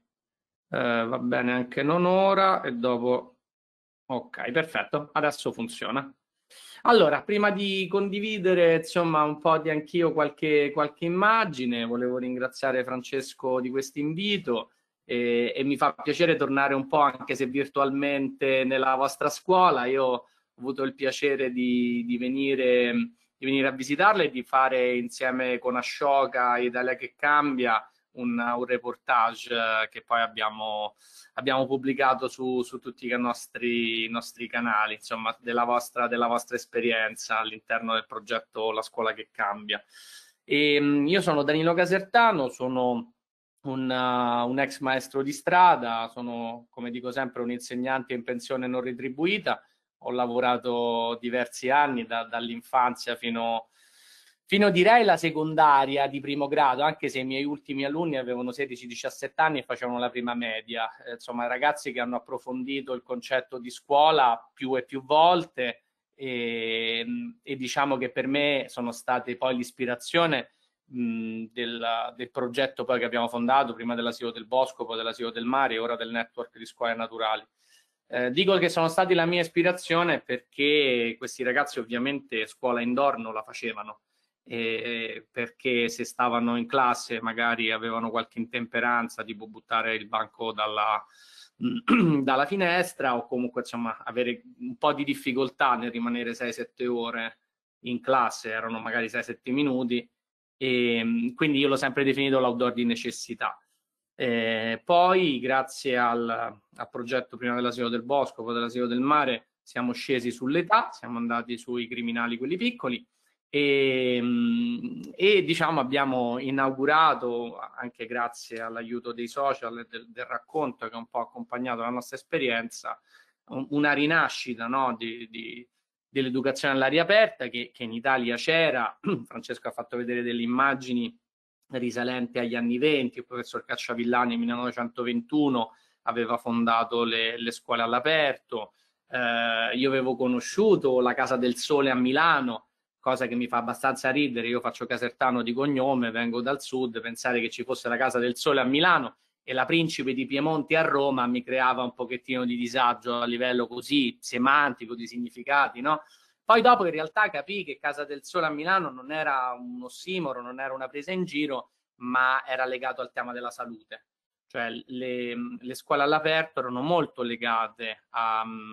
va bene anche non ora e dopo. Ok, perfetto, adesso funziona. Allora, prima di condividere, insomma, un po' di anch'io qualche, qualche immagine, volevo ringraziare Francesco di questo invito e, e mi fa piacere tornare un po', anche se virtualmente, nella vostra scuola. Io ho avuto il piacere di, di, venire, di venire a visitarla e di fare insieme con Ashoka Italia che Cambia un, un reportage che poi abbiamo abbiamo pubblicato su, su tutti i nostri, i nostri canali, insomma, della vostra, della vostra esperienza all'interno del progetto La Scuola che Cambia. E, mh, io sono Danilo Casertano, sono un, uh, un ex maestro di strada, sono, come dico sempre, un insegnante in pensione non retribuita, ho lavorato diversi anni, da, dall'infanzia fino fino direi la secondaria di primo grado, anche se i miei ultimi alunni avevano sedici diciassette anni e facevano la prima media. Eh, insomma, ragazzi che hanno approfondito il concetto di scuola più e più volte e, e diciamo che per me sono state poi l'ispirazione del, del progetto poi che abbiamo fondato, prima dell'Asilo del Bosco, poi dell'Asilo del Mare e ora del network di scuole naturali. Eh, dico che sono stati la mia ispirazione perché questi ragazzi ovviamente scuola indoor non la facevano. E perché se stavano in classe magari avevano qualche intemperanza, tipo buttare il banco dalla, dalla finestra o comunque insomma avere un po' di difficoltà nel rimanere sei sette ore in classe, erano magari sei sette minuti e quindi io l'ho sempre definito l'outdoor di necessità. Eh, poi grazie al, al progetto prima dell'Asilo del Bosco, poi dell'Asilo del Mare siamo scesi sull'età, siamo andati sui criminali quelli piccoli e, e diciamo abbiamo inaugurato, anche grazie all'aiuto dei social e del, del racconto che ha un po' accompagnato la nostra esperienza, un, una rinascita, no, di, di, dell'educazione all'aria aperta che, che in Italia c'era. Francesco ha fatto vedere delle immagini risalenti agli anni venti, il professor Cacciavillani nel millenovecentoventuno aveva fondato le, le scuole all'aperto, eh, io avevo conosciuto la Casa del Sole a Milano, cosa che mi fa abbastanza ridere, io faccio casertano di cognome, vengo dal sud, pensare che ci fosse la Casa del Sole a Milano e la Principe di Piemonte a Roma mi creava un pochettino di disagio a livello così semantico, di significati, no? Poi dopo in realtà capii che Casa del Sole a Milano non era un ossimoro, non era una presa in giro, ma era legato al tema della salute. Cioè le, le scuole all'aperto erano molto legate a,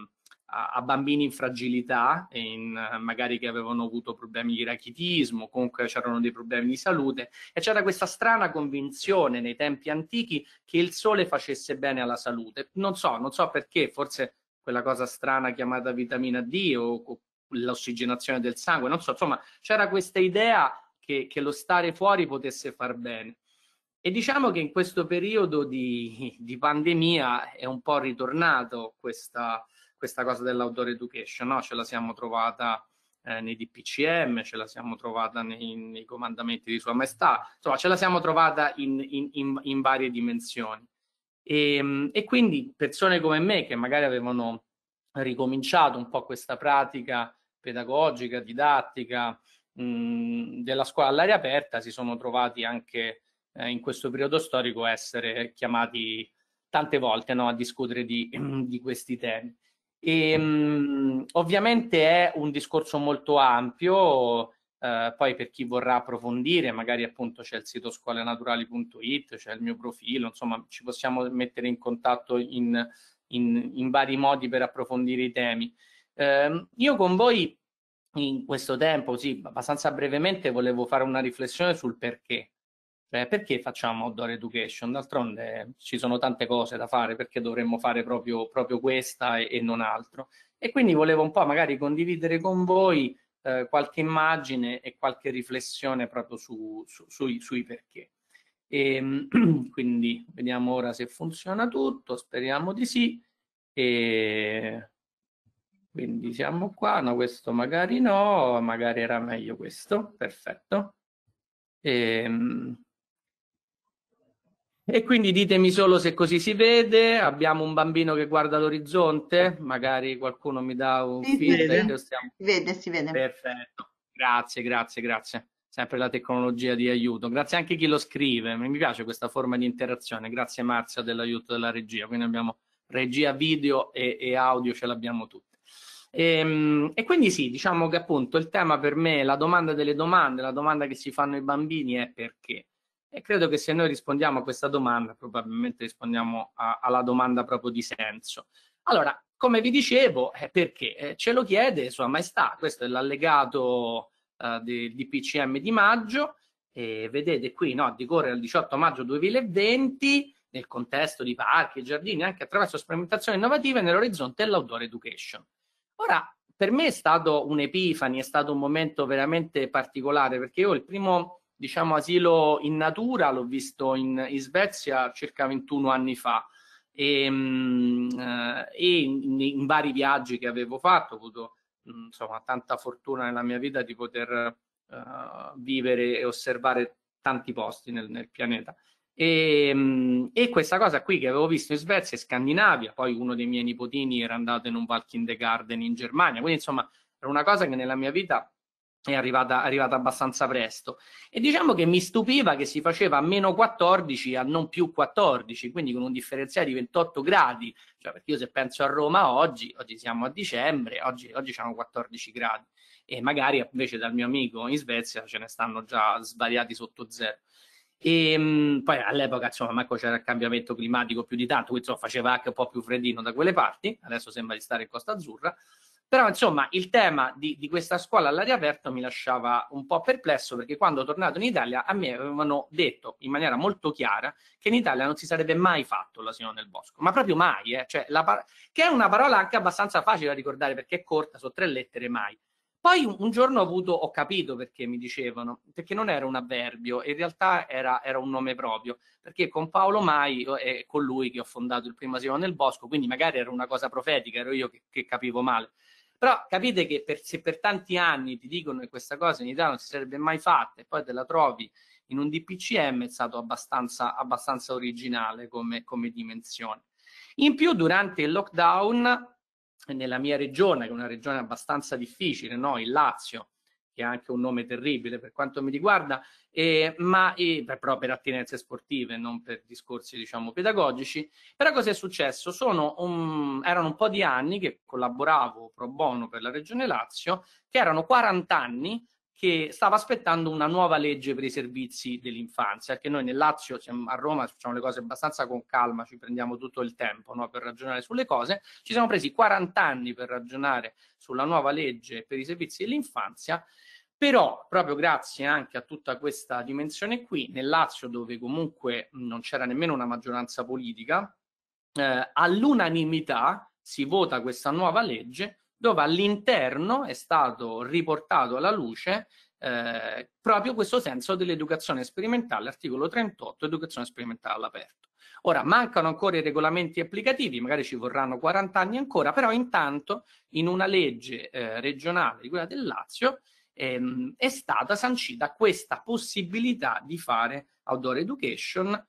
a, a bambini in fragilità, e in, magari che avevano avuto problemi di rachitismo, comunque c'erano dei problemi di salute, e c'era questa strana convinzione nei tempi antichi che il sole facesse bene alla salute. Non so, non so perché, forse quella cosa strana chiamata vitamina D o, o l'ossigenazione del sangue, non so, insomma c'era questa idea che, che lo stare fuori potesse far bene. E diciamo che in questo periodo di, di pandemia è un po' ritornato questa, questa cosa dell'outdoor education, no? Ce la siamo trovata eh, nei D P C M, ce la siamo trovata nei, nei comandamenti di Sua Maestà, insomma ce la siamo trovata in, in, in, in varie dimensioni. E, e quindi persone come me che magari avevano ricominciato un po' questa pratica pedagogica, didattica mh, della scuola all'aria aperta si sono trovati anche eh, in questo periodo storico a essere chiamati tante volte, no, a discutere di, di questi temi. E, mh, ovviamente è un discorso molto ampio, eh, poi per chi vorrà approfondire magari appunto c'è il sito scuolenaturali punto it, c'è il mio profilo, insomma ci possiamo mettere in contatto in, in, in vari modi per approfondire i temi. Eh, io con voi in questo tempo, sì, abbastanza brevemente volevo fare una riflessione sul perché. Cioè, perché facciamo outdoor education? D'altronde ci sono tante cose da fare, perché dovremmo fare proprio, proprio questa e, e non altro. E quindi volevo un po' magari condividere con voi eh, qualche immagine e qualche riflessione proprio su, su, sui, sui perché. E, quindi vediamo ora se funziona tutto, speriamo di sì. E quindi siamo qua, no, questo magari no, magari era meglio questo, perfetto. E, e quindi ditemi solo se così si vede. Abbiamo un bambino che guarda l'orizzonte, magari qualcuno mi dà un Sì, feedback. sì, Stiamo... si vede, si vede. Perfetto, grazie, grazie, grazie. Sempre la tecnologia di aiuto. Grazie anche a chi lo scrive, mi piace questa forma di interazione. Grazie Marzia dell'aiuto della regia, quindi abbiamo regia video e, e audio, ce l'abbiamo tutte. E, e quindi sì, diciamo che appunto il tema per me, la domanda delle domande, la domanda che si fanno i bambini è perché. E credo che se noi rispondiamo a questa domanda, probabilmente rispondiamo a, alla domanda proprio di senso. Allora, come vi dicevo, eh, perché? Eh, ce lo chiede Sua Maestà, questo è l'allegato eh, del D P C M di maggio, e vedete qui, no, decorre il diciotto maggio duemilaventi, nel contesto di parchi e giardini, anche attraverso sperimentazioni innovative nell'orizzonte dell'outdoor education. Ora, per me è stato un'epifani, è stato un momento veramente particolare, perché io il primo, diciamo, asilo in natura l'ho visto in, in Svezia circa ventuno anni fa, e, mh, e in, in vari viaggi che avevo fatto, ho avuto mh, insomma tanta fortuna nella mia vita di poter uh, vivere e osservare tanti posti nel, nel pianeta. E, mh, e questa cosa qui che avevo visto in Svezia e Scandinavia, poi uno dei miei nipotini era andato in un Walk-in-the-Garden in Germania, quindi insomma era una cosa che nella mia vita è arrivata, arrivata abbastanza presto, e diciamo che mi stupiva che si faceva a meno quattordici a non più quattordici, quindi con un differenziale di ventotto gradi, cioè perché io se penso a Roma oggi, oggi siamo a dicembre, oggi, oggi siamo quattordici gradi, e magari invece dal mio amico in Svezia ce ne stanno già svariati sotto zero. E mh, poi all'epoca insomma manco c'era il cambiamento climatico più di tanto, quindi insomma, faceva anche un po' più freddino da quelle parti, adesso sembra di stare in Costa Azzurra. Però insomma il tema di, di questa scuola all'aria aperta mi lasciava un po' perplesso, perché quando tornato in Italia a me avevano detto in maniera molto chiara che in Italia non si sarebbe mai fatto l'asilo nel bosco, ma proprio mai, eh? Cioè, la che è una parola anche abbastanza facile da ricordare perché è corta, sono tre lettere, mai. Poi un, un giorno ho, avuto, ho capito perché mi dicevano, perché non era un avverbio, in realtà era, era un nome proprio, perché con Paolo Mai è con lui che ho fondato il primo asilo nel bosco, quindi magari era una cosa profetica, ero io che, che capivo male. Però capite che per, se per tanti anni ti dicono che questa cosa in Italia non si sarebbe mai fatta e poi te la trovi in un D P C M, è stato abbastanza, abbastanza originale come, come dimensione. In più durante il lockdown nella mia regione, che è una regione abbastanza difficile, no? Il Lazio, che ha anche un nome terribile per quanto mi riguarda, eh, ma eh, però per attinenze sportive, non per discorsi diciamo pedagogici. Però cosa è successo? Sono un, erano un po' di anni che collaboravo pro bono per la regione Lazio, che erano quaranta anni che stava aspettando una nuova legge per i servizi dell'infanzia, che noi nel Lazio, siamo a Roma, facciamo le cose abbastanza con calma, ci prendiamo tutto il tempo, no, per ragionare sulle cose. Ci siamo presi quaranta anni per ragionare sulla nuova legge per i servizi dell'infanzia, però proprio grazie anche a tutta questa dimensione qui, nel Lazio, dove comunque non c'era nemmeno una maggioranza politica, eh, all'unanimità si vota questa nuova legge, dove all'interno è stato riportato alla luce eh, proprio questo senso dell'educazione sperimentale, articolo trentotto, educazione sperimentale all'aperto. Ora, mancano ancora i regolamenti applicativi, magari ci vorranno quaranta anni ancora, però intanto in una legge eh, regionale di quella del Lazio ehm, è stata sancita questa possibilità di fare outdoor education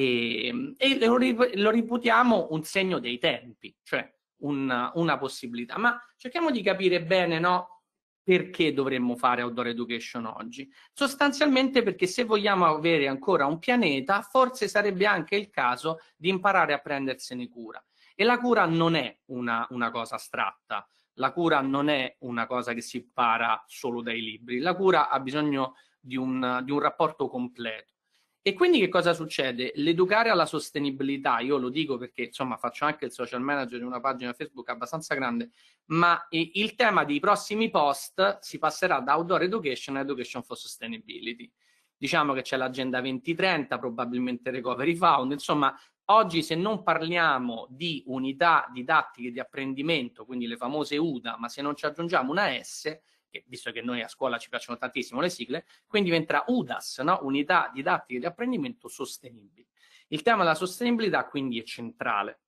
e, e lo, lo riputiamo un segno dei tempi, cioè Una, una possibilità, ma cerchiamo di capire bene, no, perché dovremmo fare outdoor education oggi. Sostanzialmente perché se vogliamo avere ancora un pianeta, forse sarebbe anche il caso di imparare a prendersene cura. E la cura non è una, una cosa astratta, la cura non è una cosa che si impara solo dai libri, la cura ha bisogno di un, di un rapporto completo. E quindi che cosa succede? L'educare alla sostenibilità, io lo dico perché insomma faccio anche il social manager di una pagina Facebook abbastanza grande, ma il tema dei prossimi post si passerà da outdoor education a education for sustainability. Diciamo che c'è l'agenda venti trenta, probabilmente Recovery Fund, insomma oggi se non parliamo di unità didattiche di apprendimento, quindi le famose U D A, ma se non ci aggiungiamo una S, che, visto che noi a scuola ci piacciono tantissimo le sigle, quindi diventerà U D A S, no? Unità didattiche di apprendimento sostenibili. Il tema della sostenibilità quindi è centrale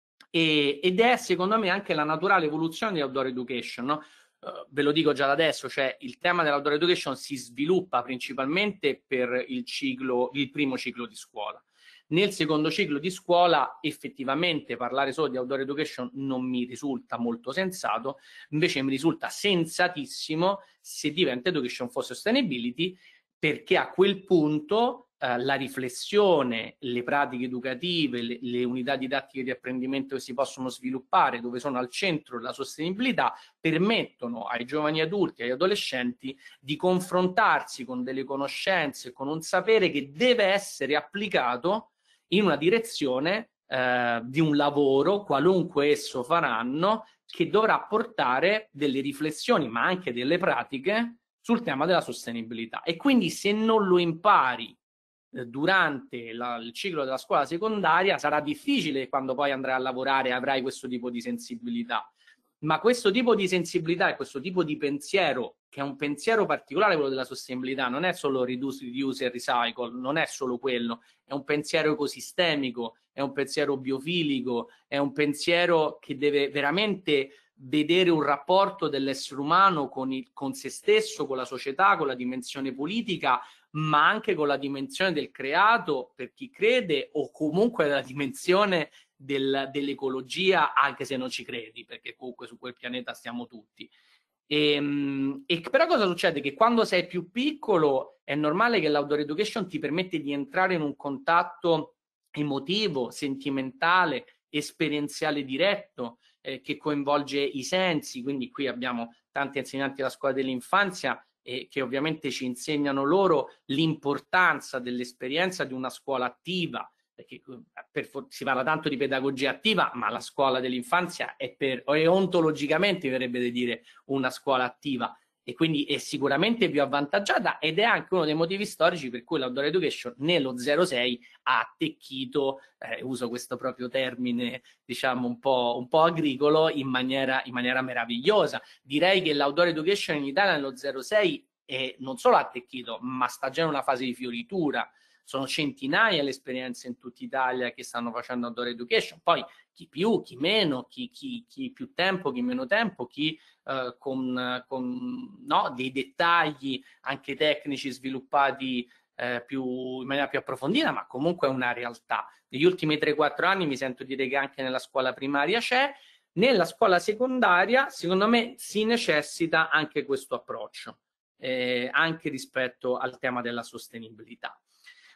e, ed è secondo me anche la naturale evoluzione di outdoor education, no? Uh, ve lo dico già da adesso, cioè il tema dell'outdoor education si sviluppa principalmente per il ciclo, il primo ciclo di scuola. Nel secondo ciclo di scuola effettivamente parlare solo di outdoor education non mi risulta molto sensato, invece mi risulta sensatissimo se diventa education for sustainability, perché a quel punto eh, la riflessione, le pratiche educative, le, le unità didattiche di apprendimento che si possono sviluppare, dove sono al centro la sostenibilità, permettono ai giovani adulti, agli adolescenti di confrontarsi con delle conoscenze, con un sapere che deve essere applicato in una direzione eh, di un lavoro, qualunque esso faranno, che dovrà portare delle riflessioni, ma anche delle pratiche sul tema della sostenibilità. E quindi se non lo impari eh, durante la, il ciclo della scuola secondaria, sarà difficile quando poi andrai a lavorare e avrai questo tipo di sensibilità. Ma questo tipo di sensibilità e questo tipo di pensiero, che è un pensiero particolare, quello della sostenibilità, non è solo reduce, reuse e recycle, non è solo quello, è un pensiero ecosistemico, è un pensiero biofilico, è un pensiero che deve veramente vedere un rapporto dell'essere umano con, il, con se stesso, con la società, con la dimensione politica, ma anche con la dimensione del creato per chi crede, o comunque la dimensione del, dell'ecologia, anche se non ci credi, perché comunque su quel pianeta stiamo tutti. E, e però cosa succede? Che quando sei più piccolo è normale che l'outdoor education ti permette di entrare in un contatto emotivo, sentimentale, esperienziale diretto, eh, che coinvolge i sensi. Quindi qui abbiamo tanti insegnanti della scuola dell'infanzia eh, che ovviamente ci insegnano loro l'importanza dell'esperienza di una scuola attiva, perché per, si parla tanto di pedagogia attiva, ma la scuola dell'infanzia è, per, è ontologicamente, verrebbe da dire, una scuola attiva, e quindi è sicuramente più avvantaggiata, ed è anche uno dei motivi storici per cui l'outdoor education nello zero sei ha attecchito, eh, uso questo proprio termine, diciamo un po', un po' agricolo, in maniera, in maniera meravigliosa. Direi che l'outdoor education in Italia nello zero sei è non solo attecchito, ma sta già in una fase di fioritura. Sono centinaia le esperienze in tutta Italia che stanno facendo outdoor education, poi chi più, chi meno, chi, chi, chi più tempo, chi meno tempo, chi eh, con, con no, dei dettagli anche tecnici sviluppati eh, più, in maniera più approfondita, ma comunque è una realtà. Negli ultimi tre quattro anni mi sento dire che anche nella scuola primaria c'è, nella scuola secondaria secondo me si necessita anche questo approccio, eh, anche rispetto al tema della sostenibilità.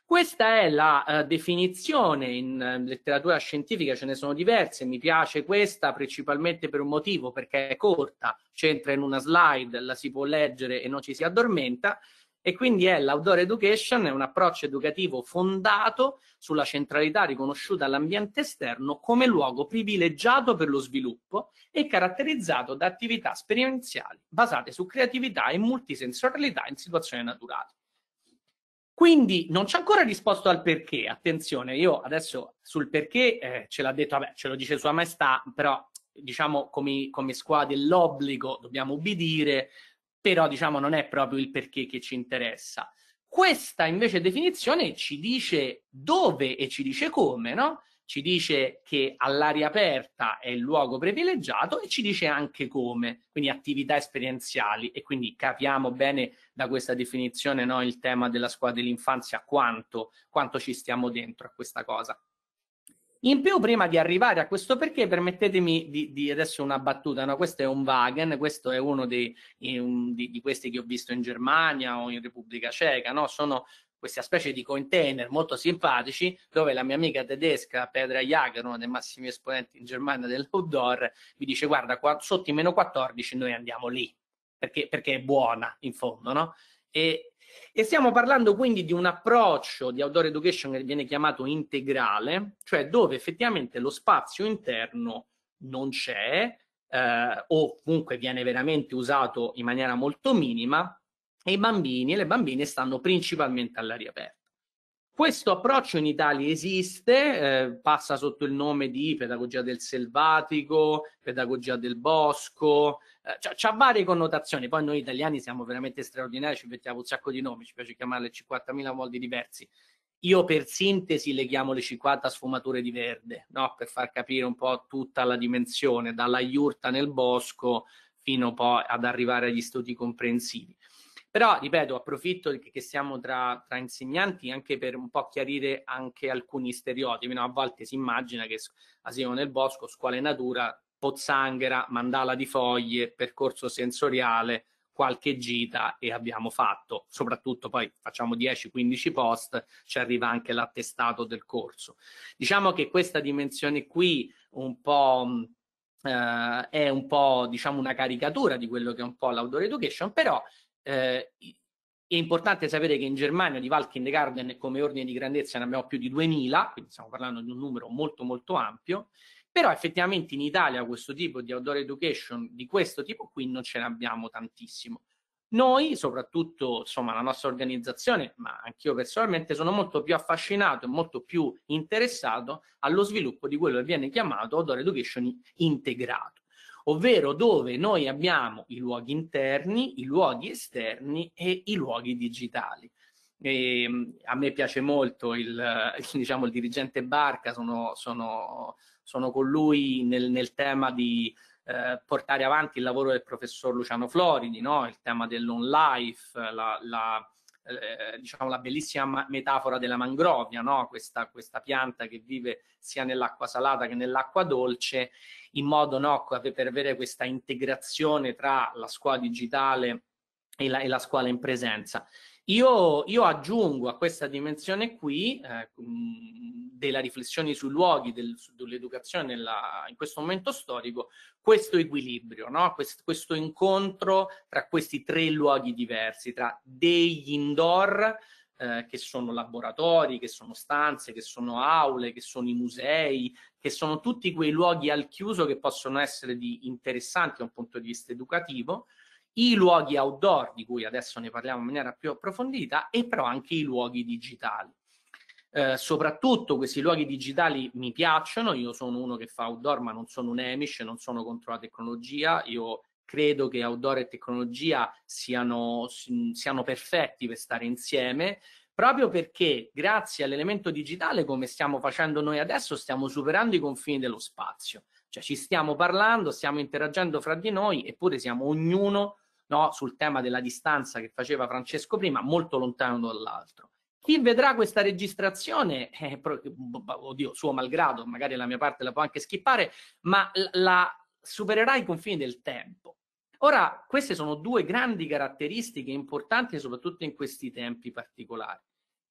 Questa è la uh, definizione, in uh, letteratura scientifica ce ne sono diverse, mi piace questa principalmente per un motivo, perché è corta, c'entra in una slide, la si può leggere e non ci si addormenta, e quindi è l'outdoor education, è un approccio educativo fondato sulla centralità riconosciuta all'ambiente esterno come luogo privilegiato per lo sviluppo e caratterizzato da attività esperienziali basate su creatività e multisensorialità in situazioni naturali. Quindi non ci ha ancora risposto al perché, attenzione, io adesso sul perché eh, ce l'ha detto, vabbè, ce lo dice Sua Maestà, però diciamo come, come scuola dell'obbligo dobbiamo ubbidire, però diciamo non è proprio il perché che ci interessa. Questa invece definizione ci dice dove e ci dice come, no? Ci dice che all'aria aperta è il luogo privilegiato e ci dice anche come, quindi attività esperienziali, e quindi capiamo bene da questa definizione, no, il tema della scuola dell'infanzia, quanto, quanto ci stiamo dentro a questa cosa. In più, prima di arrivare a questo perché, permettetemi di, di adesso una battuta, no? Questo è un Wagen, questo è uno dei, un, di, di questi che ho visto in Germania o in Repubblica Ceca, no? Sono questa specie di container molto simpatici, dove la mia amica tedesca Petra Jager, uno dei massimi esponenti in Germania dell'outdoor, mi dice: guarda, qua, sotto i meno quattordici noi andiamo lì, perché, perché è buona in fondo, no? E, e stiamo parlando quindi di un approccio di outdoor education che viene chiamato integrale, cioè dove effettivamente lo spazio interno non c'è, eh, o comunque viene veramente usato in maniera molto minima, e i bambini e le bambine stanno principalmente all'aria aperta. Questo approccio in Italia esiste, eh, passa sotto il nome di pedagogia del selvatico, pedagogia del bosco, eh, c'ha varie connotazioni. Poi noi italiani siamo veramente straordinari, ci mettiamo un sacco di nomi, ci piace chiamarle cinquantamila modi diversi. Io per sintesi le chiamo le cinquanta sfumature di verde, no? Per far capire un po' tutta la dimensione, dalla iurta nel bosco fino poi ad arrivare agli studi comprensivi. Però, ripeto, approfitto che siamo tra, tra insegnanti anche per un po' chiarire anche alcuni stereotipi, no? A volte si immagina che asilo nel bosco, scuola natura, pozzanghera, mandala di foglie, percorso sensoriale, qualche gita e abbiamo fatto, soprattutto poi facciamo dieci quindici post, ci arriva anche l'attestato del corso. Diciamo che questa dimensione qui un po' eh, è un po', diciamo, una caricatura di quello che è un po' l'outdoor education, però Eh, è importante sapere che in Germania di Waldkindergarten come ordine di grandezza ne abbiamo più di duemila, quindi stiamo parlando di un numero molto molto ampio, però effettivamente in Italia questo tipo di outdoor education di questo tipo qui non ce ne abbiamo tantissimo. Noi, soprattutto insomma la nostra organizzazione, ma anch'io personalmente, sono molto più affascinato e molto più interessato allo sviluppo di quello che viene chiamato outdoor education integrato, ovvero dove noi abbiamo i luoghi interni, i luoghi esterni e i luoghi digitali. E, a me piace molto il, diciamo, il dirigente Barca, sono, sono, sono con lui nel, nel tema di eh, portare avanti il lavoro del professor Luciano Floridi, no? Il tema dell'on life, la, la, eh, diciamo, la bellissima metafora della mangrovia, no? Questa, questa pianta che vive sia nell'acqua salata che nell'acqua dolce, in modo, no, per avere questa integrazione tra la scuola digitale e la, e la scuola in presenza. Io, io aggiungo a questa dimensione qui eh, della riflessione sui luoghi, del, dell'educazione in questo momento storico, questo equilibrio, no? Quest, questo incontro tra questi tre luoghi diversi, tra degli indoor, Eh, che sono laboratori, che sono stanze, che sono aule, che sono i musei, che sono tutti quei luoghi al chiuso che possono essere di interessanti da un punto di vista educativo, i luoghi outdoor, di cui adesso ne parliamo in maniera più approfondita, e però anche i luoghi digitali. Eh, soprattutto questi luoghi digitali mi piacciono, io sono uno che fa outdoor ma non sono un Amish, non sono contro la tecnologia, io credo che outdoor e tecnologia siano, siano perfetti per stare insieme, proprio perché grazie all'elemento digitale, come stiamo facendo noi adesso, stiamo superando i confini dello spazio. Cioè ci stiamo parlando, stiamo interagendo fra di noi, eppure siamo ognuno, no, sul tema della distanza che faceva Francesco prima, molto lontano dall'altro. Chi vedrà questa registrazione, eh, oddio, suo malgrado, magari la mia parte la può anche skippare, ma la supererà i confini del tempo. Ora, queste sono due grandi caratteristiche importanti, soprattutto in questi tempi particolari.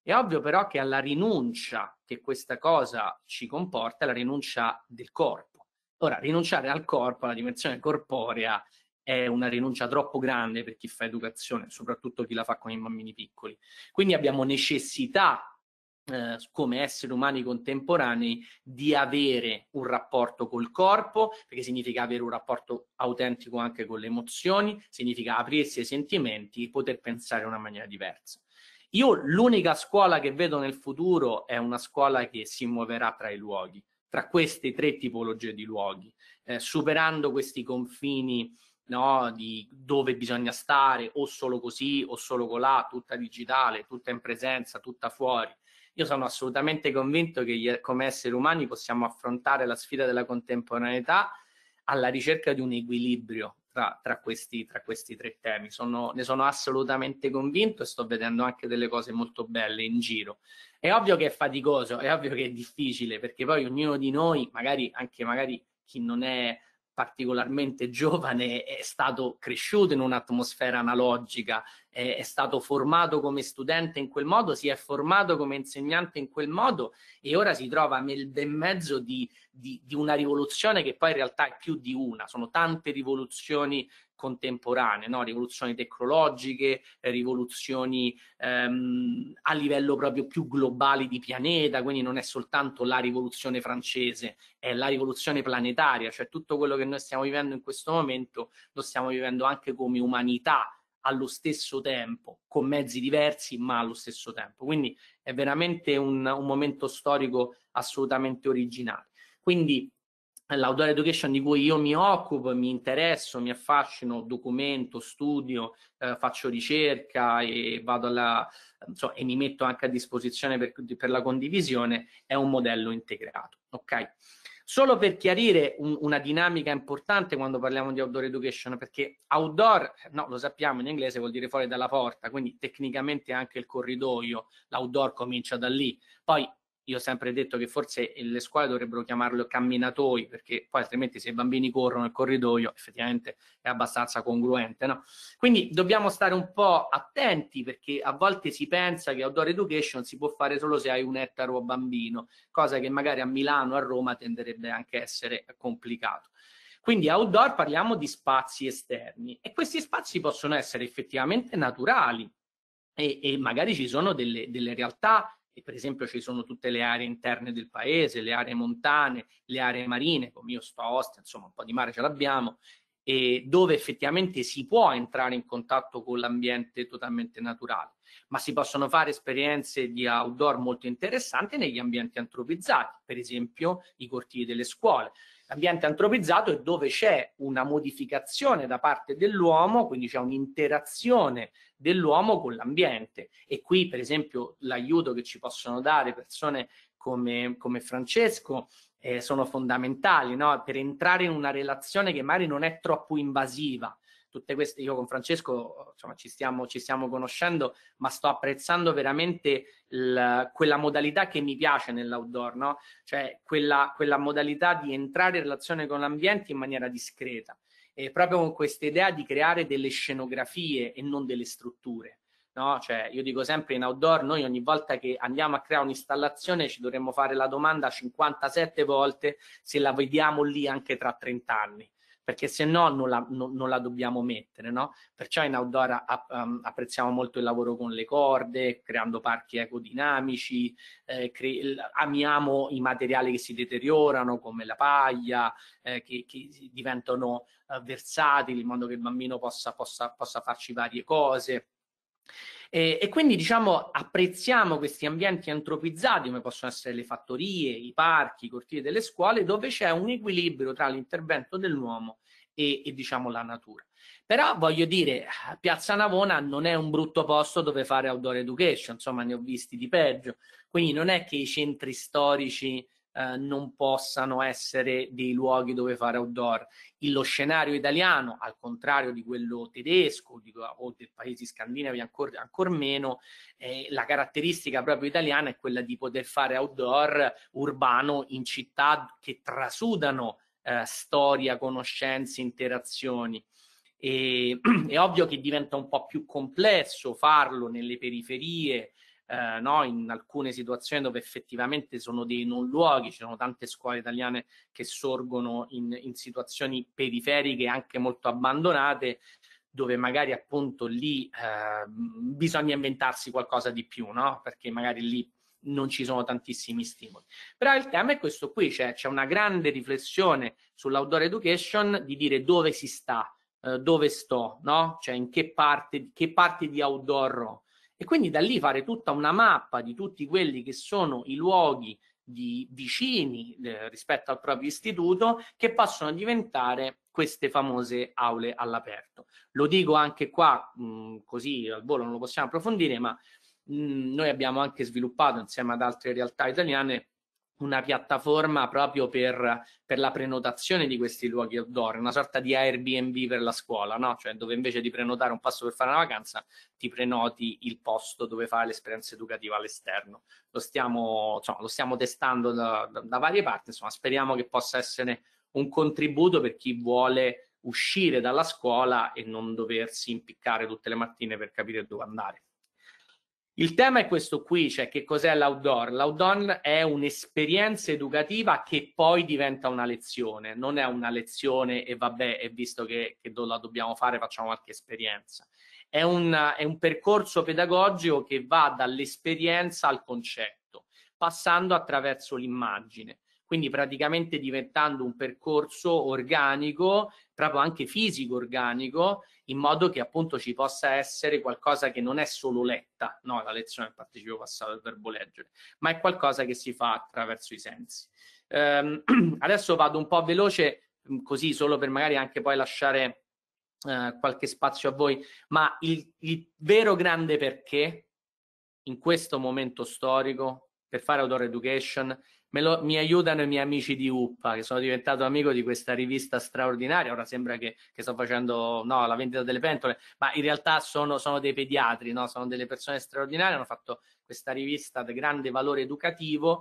È ovvio però che alla rinuncia che questa cosa ci comporta, la rinuncia del corpo. Ora, rinunciare al corpo, alla dimensione corporea, è una rinuncia troppo grande per chi fa educazione, soprattutto chi la fa con i bambini piccoli. Quindi abbiamo necessità, eh, come esseri umani contemporanei, di avere un rapporto col corpo, perché significa avere un rapporto autentico anche con le emozioni, significa aprirsi ai sentimenti e poter pensare in una maniera diversa. Io l'unica scuola che vedo nel futuro è una scuola che si muoverà tra i luoghi, tra queste tre tipologie di luoghi, eh, superando questi confini, no, di dove bisogna stare, o solo così o solo colà, tutta digitale, tutta in presenza, tutta fuori. Io sono assolutamente convinto che come esseri umani possiamo affrontare la sfida della contemporaneità alla ricerca di un equilibrio tra, tra, questi, tra questi tre temi. Sono, ne sono assolutamente convinto e sto vedendo anche delle cose molto belle in giro. È ovvio che è faticoso, è ovvio che è difficile, perché poi ognuno di noi, magari anche magari chi non è particolarmente giovane, è stato cresciuto in un'atmosfera analogica, è, è stato formato come studente in quel modo, si è formato come insegnante in quel modo e ora si trova nel bel mezzo di, di, di una rivoluzione che poi in realtà è più di una, sono tante rivoluzioni contemporanee, no? Rivoluzioni tecnologiche, rivoluzioni ehm, a livello proprio più globali di pianeta, quindi non è soltanto la rivoluzione francese, è la rivoluzione planetaria, cioè tutto quello che noi stiamo vivendo in questo momento lo stiamo vivendo anche come umanità allo stesso tempo, con mezzi diversi ma allo stesso tempo, quindi è veramente un, un momento storico assolutamente originale. Quindi l'outdoor education di cui io mi occupo, mi interesso, mi affascino, documento, studio, eh, faccio ricerca e vado alla, insomma, e mi metto anche a disposizione per, per la condivisione, è un modello integrato. Ok? Solo per chiarire un, una dinamica importante quando parliamo di outdoor education, perché outdoor, no, lo sappiamo, in inglese vuol dire fuori dalla porta, quindi tecnicamente anche il corridoio, l'outdoor comincia da lì. Poi io ho sempre detto che forse le scuole dovrebbero chiamarlo camminatoi, perché poi altrimenti se i bambini corrono nel corridoio effettivamente è abbastanza congruente, no? Quindi dobbiamo stare un po' attenti, perché a volte si pensa che outdoor education si può fare solo se hai un etero bambino, cosa che magari a Milano, a Roma tenderebbe anche a essere complicato. Quindi outdoor parliamo di spazi esterni e questi spazi possono essere effettivamente naturali e, e magari ci sono delle, delle realtà. E per esempio ci sono tutte le aree interne del paese, le aree montane, le aree marine, come io sto a Ostia, insomma un po' di mare ce l'abbiamo, e dove effettivamente si può entrare in contatto con l'ambiente totalmente naturale, ma si possono fare esperienze di outdoor molto interessanti negli ambienti antropizzati, per esempio i cortili delle scuole. L'ambiente antropizzato è dove c'è una modificazione da parte dell'uomo, quindi c'è un'interazione dell'uomo con l'ambiente e qui per esempio l'aiuto che ci possono dare persone come, come Francesco eh, sono fondamentali, no? Per entrare in una relazione che magari non è troppo invasiva. Tutte queste, io con Francesco insomma ci stiamo, ci stiamo conoscendo, ma sto apprezzando veramente il, quella modalità che mi piace nell'outdoor, no? Cioè quella, quella modalità di entrare in relazione con l'ambiente in maniera discreta. E proprio con questa idea di creare delle scenografie e non delle strutture, no? Cioè, io dico sempre in outdoor, noi ogni volta che andiamo a creare un'installazione ci dovremmo fare la domanda cinquantasette volte se la vediamo lì anche tra trenta anni, perché se no non la, non, non la dobbiamo mettere, no? Perciò in outdoor a, a, apprezziamo molto il lavoro con le corde, creando parchi ecodinamici, eh, cre- amiamo i materiali che si deteriorano come la paglia, eh, che, che diventano eh, versatili in modo che il bambino possa, possa, possa farci varie cose. E, e quindi diciamo apprezziamo questi ambienti antropizzati come possono essere le fattorie, i parchi, i cortili delle scuole, dove c'è un equilibrio tra l'intervento dell'uomo e, e diciamo la natura. Però voglio dire, Piazza Navona non è un brutto posto dove fare outdoor education, insomma ne ho visti di peggio, quindi non è che i centri storici eh, non possano essere dei luoghi dove fare outdoor. Lo scenario italiano, al contrario di quello tedesco di, o dei paesi scandinavi ancora, ancora meno, eh, la caratteristica proprio italiana è quella di poter fare outdoor urbano in città che trasudano eh, storia, conoscenze, interazioni. E, è ovvio che diventa un po' più complesso farlo nelle periferie, eh, no? In alcune situazioni dove effettivamente sono dei non luoghi, ci sono tante scuole italiane che sorgono in, in situazioni periferiche anche molto abbandonate, dove magari appunto lì eh, bisogna inventarsi qualcosa di più, no? Perché magari lì non ci sono tantissimi stimoli. Però il tema è questo qui, cioè c'è una grande riflessione sull'outdoor education di dire dove si sta, eh, dove sto, no? Cioè in che parte, che parte di outdoor ho. E quindi da lì fare tutta una mappa di tutti quelli che sono i luoghi di vicini eh, rispetto al proprio istituto che possono diventare queste famose aule all'aperto. Lo dico anche qua, mh, così al volo non lo possiamo approfondire, ma mh, noi abbiamo anche sviluppato insieme ad altre realtà italiane una piattaforma proprio per, per la prenotazione di questi luoghi outdoor, una sorta di Airbnb per la scuola, no? Cioè dove invece di prenotare un passo per fare una vacanza, ti prenoti il posto dove fare l'esperienza educativa all'esterno. Lo stiamo, insomma, lo stiamo testando da, da, da varie parti, insomma, speriamo che possa essere un contributo per chi vuole uscire dalla scuola e non doversi impiccare tutte le mattine per capire dove andare. Il tema è questo qui, cioè che cos'è l'outdoor? L'outdoor è un'esperienza educativa che poi diventa una lezione, non è una lezione e vabbè, e visto che, che la dobbiamo fare facciamo qualche esperienza. È un, è un percorso pedagogico che va dall'esperienza al concetto, passando attraverso l'immagine. Quindi praticamente diventando un percorso organico, proprio anche fisico organico, in modo che appunto ci possa essere qualcosa che non è solo letta, no, la lezione del participio passato del verbo leggere, ma è qualcosa che si fa attraverso i sensi. Ehm, adesso vado un po' veloce, così solo per magari anche poi lasciare eh, qualche spazio a voi, ma il, il vero grande perché in questo momento storico per fare outdoor education Me lo, mi aiutano i miei amici di Uppa, che sono diventato amico di questa rivista straordinaria. Ora sembra che, che sto facendo no, la vendita delle pentole, ma in realtà sono, sono dei pediatri, no? Sono delle persone straordinarie, hanno fatto questa rivista di grande valore educativo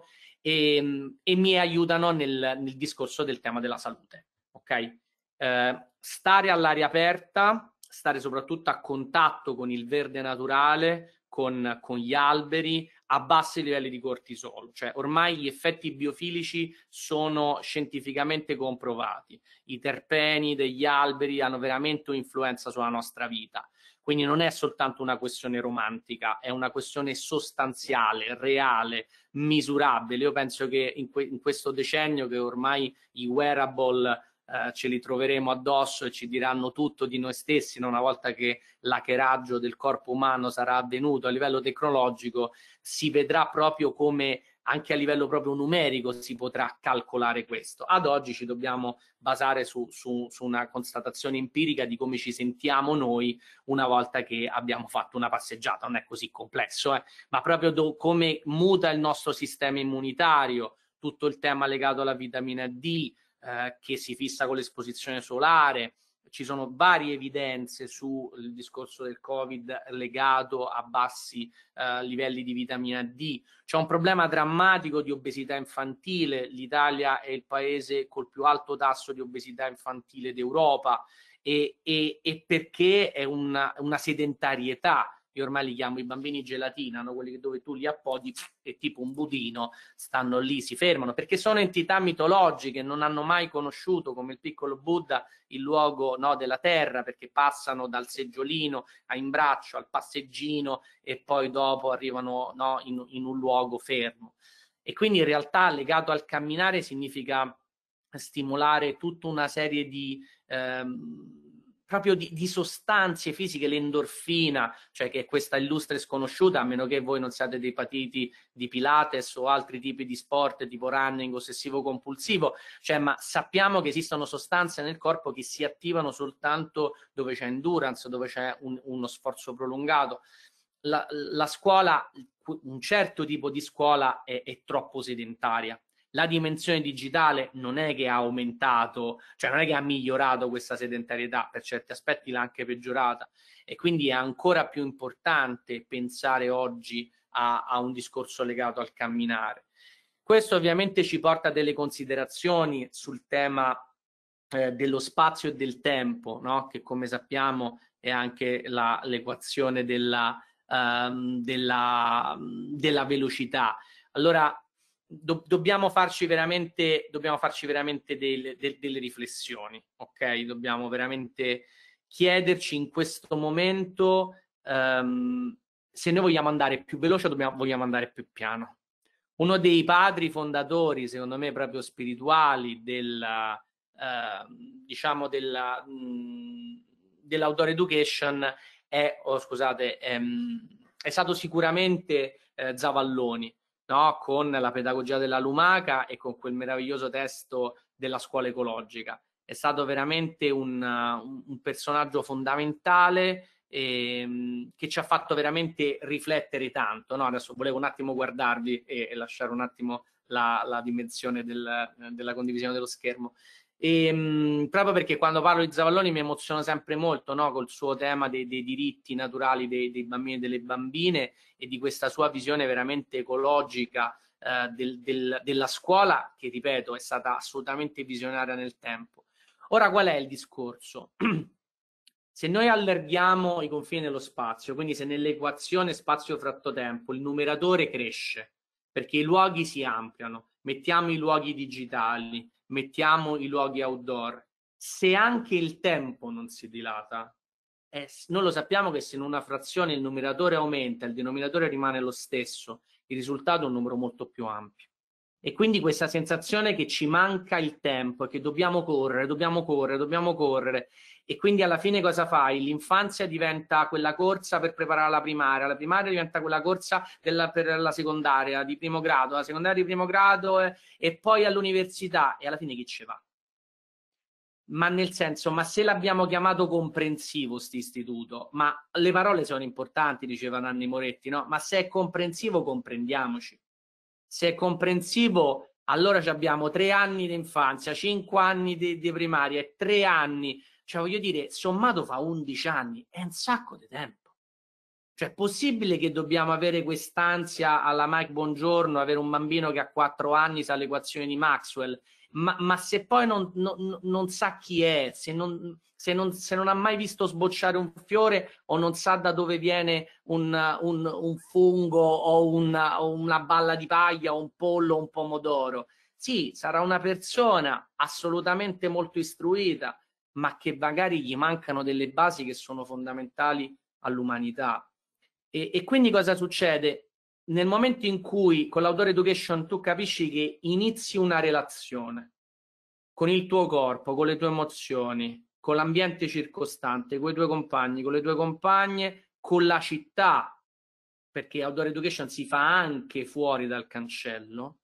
e, e mi aiutano nel, nel discorso del tema della salute. Ok? Eh, stare all'aria aperta, stare soprattutto a contatto con il verde naturale, con, con gli alberi, a bassi livelli di cortisolo, cioè ormai gli effetti biofilici sono scientificamente comprovati, i terpeni degli alberi hanno veramente un'influenza sulla nostra vita, quindi non è soltanto una questione romantica, è una questione sostanziale, reale, misurabile. Io penso che in, que in questo decennio che ormai i wearable Uh, ce li troveremo addosso e ci diranno tutto di noi stessi, una volta che l'hackeraggio del corpo umano sarà avvenuto a livello tecnologico, si vedrà proprio come anche a livello proprio numerico si potrà calcolare questo. Ad oggi ci dobbiamo basare su, su, su una constatazione empirica di come ci sentiamo noi una volta che abbiamo fatto una passeggiata. Non è così complesso, eh? Ma proprio do, come muta il nostro sistema immunitario, tutto il tema legato alla vitamina D, Eh, che si fissa con l'esposizione solare. Ci sono varie evidenze sul discorso del Covid legato a bassi eh, livelli di vitamina D. C'è un problema drammatico di obesità infantile. L'Italia è il paese col più alto tasso di obesità infantile d'Europa e, e, e perché è una, una sedentarietà. Io ormai li chiamo i bambini gelatina, no? Quelli dove tu li appodi e tipo un budino stanno lì, si fermano, perché sono entità mitologiche, non hanno mai conosciuto, come il piccolo Buddha, il luogo, no, della terra, perché passano dal seggiolino a in braccio al passeggino e poi dopo arrivano, no, in, in un luogo fermo. E quindi in realtà legato al camminare significa stimolare tutta una serie di... Ehm, proprio di, di sostanze fisiche, l'endorfina, cioè che è questa illustre sconosciuta, a meno che voi non siate dei patiti di Pilates o altri tipi di sport tipo running, ossessivo compulsivo, cioè ma sappiamo che esistono sostanze nel corpo che si attivano soltanto dove c'è endurance, dove c'è un, uno sforzo prolungato. La, la scuola, un certo tipo di scuola è, è troppo sedentaria. La dimensione digitale non è che ha aumentato, cioè non è che ha migliorato questa sedentarietà, per certi aspetti l'ha anche peggiorata e quindi è ancora più importante pensare oggi a, a un discorso legato al camminare. Questo ovviamente ci porta a delle considerazioni sul tema eh, dello spazio e del tempo, no? Che come sappiamo è anche l'equazione della ehm, della, della velocità. Allora do, dobbiamo farci veramente, dobbiamo farci veramente delle, de, delle riflessioni, ok? Dobbiamo veramente chiederci in questo momento ehm, se noi vogliamo andare più veloce o dobbiamo, vogliamo andare più piano. Uno dei padri fondatori, secondo me, proprio spirituali della, eh, diciamo della, mh, dell'outdoor education è, oh, scusate, è, è stato sicuramente eh, Zavalloni, no? Con la pedagogia della lumaca e con quel meraviglioso testo della scuola ecologica. È stato veramente un, un, un personaggio fondamentale ehm, che ci ha fatto veramente riflettere tanto, no? Adesso volevo un attimo guardarvi e, e lasciare un attimo la, la dimensione del, della condivisione dello schermo. E, mh, proprio perché quando parlo di Zavalloni mi emoziono sempre molto, no? Col suo tema dei, dei diritti naturali dei, dei bambini e delle bambine e di questa sua visione veramente ecologica eh, del, del, della scuola, che ripeto è stata assolutamente visionaria nel tempo. Ora qual è il discorso? Se noi allarghiamo i confini dello spazio, quindi se nell'equazione spazio-fratto-tempo il numeratore cresce perché i luoghi si ampliano, mettiamo i luoghi digitali, mettiamo i luoghi outdoor, se anche il tempo non si dilata, eh, noi lo sappiamo che se in una frazione il numeratore aumenta, il denominatore rimane lo stesso, il risultato è un numero molto più ampio. E quindi questa sensazione che ci manca il tempo e che dobbiamo correre, dobbiamo correre, dobbiamo correre, e quindi alla fine cosa fai? L'infanzia diventa quella corsa per preparare la primaria, la primaria diventa quella corsa della, per la secondaria di primo grado, la secondaria di primo grado e, e poi all'università, e alla fine chi ci va? Ma nel senso, ma se l'abbiamo chiamato comprensivo sti istituto, ma le parole sono importanti, diceva Nanni Moretti, no? Ma se è comprensivo, comprendiamoci. Se è comprensivo, allora abbiamo tre anni di infanzia, cinque anni di, di primaria e tre anni, cioè voglio dire, sommato fa undici anni, è un sacco di tempo. Cioè è possibile che dobbiamo avere quest'ansia alla Mike Bongiorno, avere un bambino che a quattro anni sa le equazioni di Maxwell, ma, ma se poi non, non, non sa chi è, se non, se, non, se non ha mai visto sbocciare un fiore o non sa da dove viene un, un, un fungo o una, una balla di paglia o un pollo o un pomodoro, sì, sarà una persona assolutamente molto istruita, ma che magari gli mancano delle basi che sono fondamentali all'umanità. E, e quindi cosa succede? Nel momento in cui con l'outdoor education tu capisci che inizi una relazione con il tuo corpo, con le tue emozioni, con l'ambiente circostante, con i tuoi compagni, con le tue compagne, con la città, perché outdoor education si fa anche fuori dal cancello,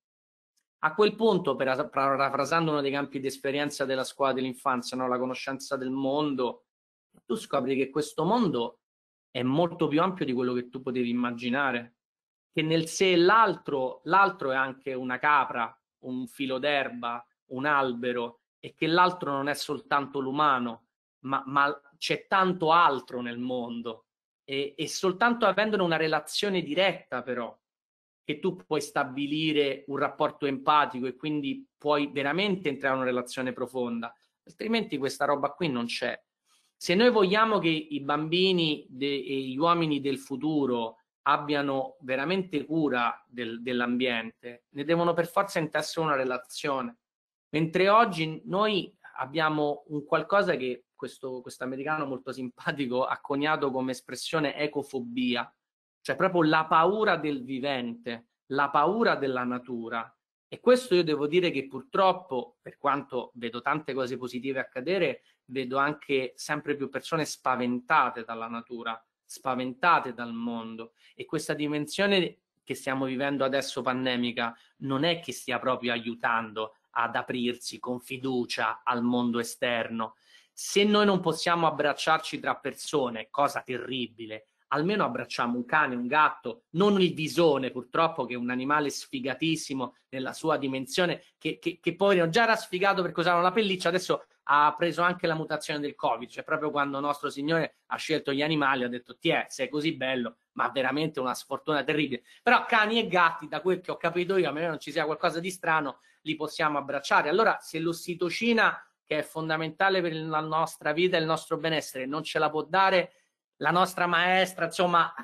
a quel punto, parafrasando uno dei campi di esperienza della scuola dell'infanzia, no? La conoscenza del mondo, tu scopri che questo mondo è molto più ampio di quello che tu potevi immaginare, che nel sé l'altro, l'altro è anche una capra, un filo d'erba, un albero, e che l'altro non è soltanto l'umano, ma, ma c'è tanto altro nel mondo, e, e soltanto avendone una relazione diretta però, che tu puoi stabilire un rapporto empatico e quindi puoi veramente entrare in una relazione profonda, altrimenti questa roba qui non c'è. Se noi vogliamo che i bambini e gli uomini del futuro abbiano veramente cura del, dell'ambiente, ne devono per forza intessere una relazione. Mentre oggi noi abbiamo un qualcosa che questo, questo americano molto simpatico ha coniato come espressione ecofobia, cioè proprio la paura del vivente, la paura della natura. E questo io devo dire che purtroppo, per quanto vedo tante cose positive accadere, vedo anche sempre più persone spaventate dalla natura, spaventate dal mondo, e questa dimensione che stiamo vivendo adesso pandemica non è che stia proprio aiutando ad aprirsi con fiducia al mondo esterno. Se noi non possiamo abbracciarci tra persone, cosa terribile, almeno abbracciamo un cane, un gatto, non il visone purtroppo, che è un animale sfigatissimo nella sua dimensione, che, che, che poi già era sfigato perché usavano la pelliccia, adesso ha preso anche la mutazione del Covid, cioè proprio quando nostro Signore ha scelto gli animali ha detto ti è, sei così bello, ma veramente una sfortuna terribile. Però cani e gatti, da quel che ho capito io, a meno non ci sia qualcosa di strano, li possiamo abbracciare. Allora se l'ossitocina, che è fondamentale per la nostra vita e il nostro benessere, non ce la può dare la nostra maestra, insomma,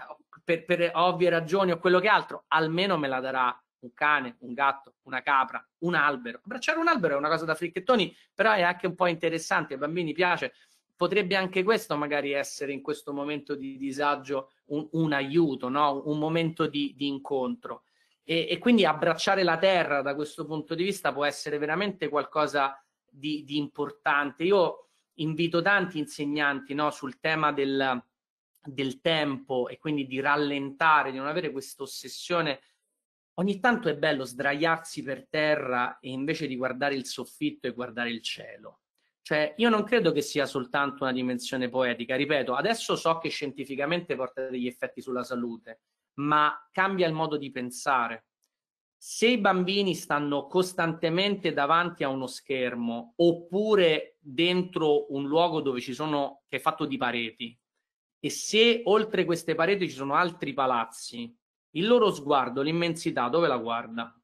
per, per ovvie ragioni o quello che altro, almeno me la darà un cane, un gatto, una capra, un albero. Abbracciare un albero è una cosa da fricchettoni, però è anche un po' interessante, ai bambini piace. Potrebbe anche questo magari essere in questo momento di disagio un, un aiuto, no? Un momento di, di incontro. E, e quindi abbracciare la terra da questo punto di vista può essere veramente qualcosa di, di importante. Io invito tanti insegnanti, no, sul tema del, del tempo e quindi di rallentare, di non avere questa ossessione. Ogni tanto è bello sdraiarsi per terra e invece di guardare il soffitto e guardare il cielo. Cioè, io non credo che sia soltanto una dimensione poetica, ripeto, adesso so che scientificamente porta degli effetti sulla salute, ma cambia il modo di pensare. Se i bambini stanno costantemente davanti a uno schermo oppure dentro un luogo dove ci sono, che è fatto di pareti, e se oltre queste pareti ci sono altri palazzi, il loro sguardo, l'immensità, dove la guarda?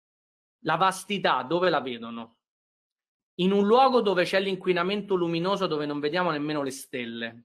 La vastità, dove la vedono? In un luogo dove c'è l'inquinamento luminoso, dove non vediamo nemmeno le stelle.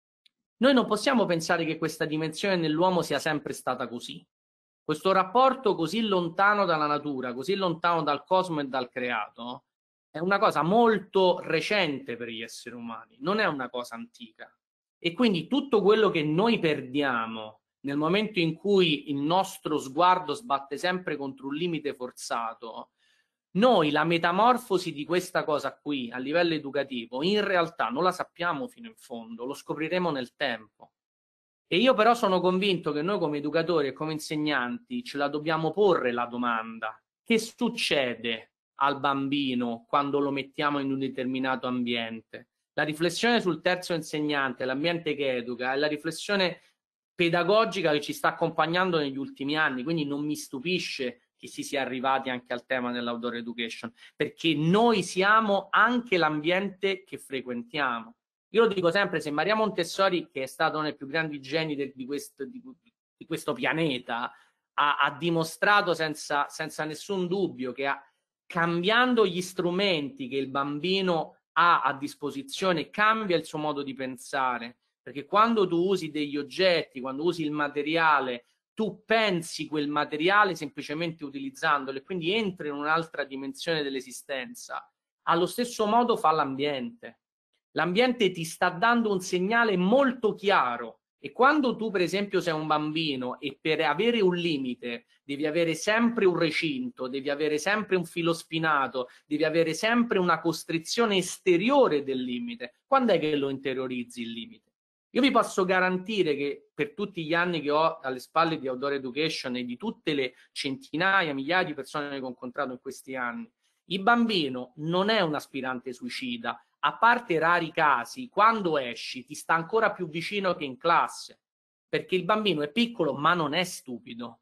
Noi non possiamo pensare che questa dimensione nell'uomo sia sempre stata così. Questo rapporto così lontano dalla natura, così lontano dal cosmo e dal creato, è una cosa molto recente per gli esseri umani, non è una cosa antica. E quindi tutto quello che noi perdiamo nel momento in cui il nostro sguardo sbatte sempre contro un limite forzato, noi la metamorfosi di questa cosa qui a livello educativo in realtà non la sappiamo fino in fondo, lo scopriremo nel tempo. E io però sono convinto che noi come educatori e come insegnanti ce la dobbiamo porre la domanda: che succede al bambino quando lo mettiamo in un determinato ambiente? La riflessione sul terzo insegnante, l'ambiente che educa, è la riflessione pedagogica che ci sta accompagnando negli ultimi anni, quindi non mi stupisce che si sia arrivati anche al tema dell'outdoor education, perché noi siamo anche l'ambiente che frequentiamo. Io lo dico sempre, se Maria Montessori, che è stato uno dei più grandi geni de, di, questo, di, di questo pianeta, ha, ha dimostrato senza, senza nessun dubbio che ha, cambiando gli strumenti che il bambino ha a disposizione, cambia il suo modo di pensare, perché quando tu usi degli oggetti, quando usi il materiale, tu pensi quel materiale semplicemente utilizzandolo e quindi entri in un'altra dimensione dell'esistenza. Allo stesso modo fa l'ambiente. L'ambiente ti sta dando un segnale molto chiaro e quando tu per esempio sei un bambino e per avere un limite devi avere sempre un recinto, devi avere sempre un filo spinato, devi avere sempre una costrizione esteriore del limite, quando è che lo interiorizzi il limite? Io vi posso garantire che per tutti gli anni che ho alle spalle di outdoor education e di tutte le centinaia, migliaia di persone che ho incontrato in questi anni, il bambino non è un aspirante suicida, a parte rari casi, quando esci ti sta ancora più vicino che in classe, perché il bambino è piccolo ma non è stupido.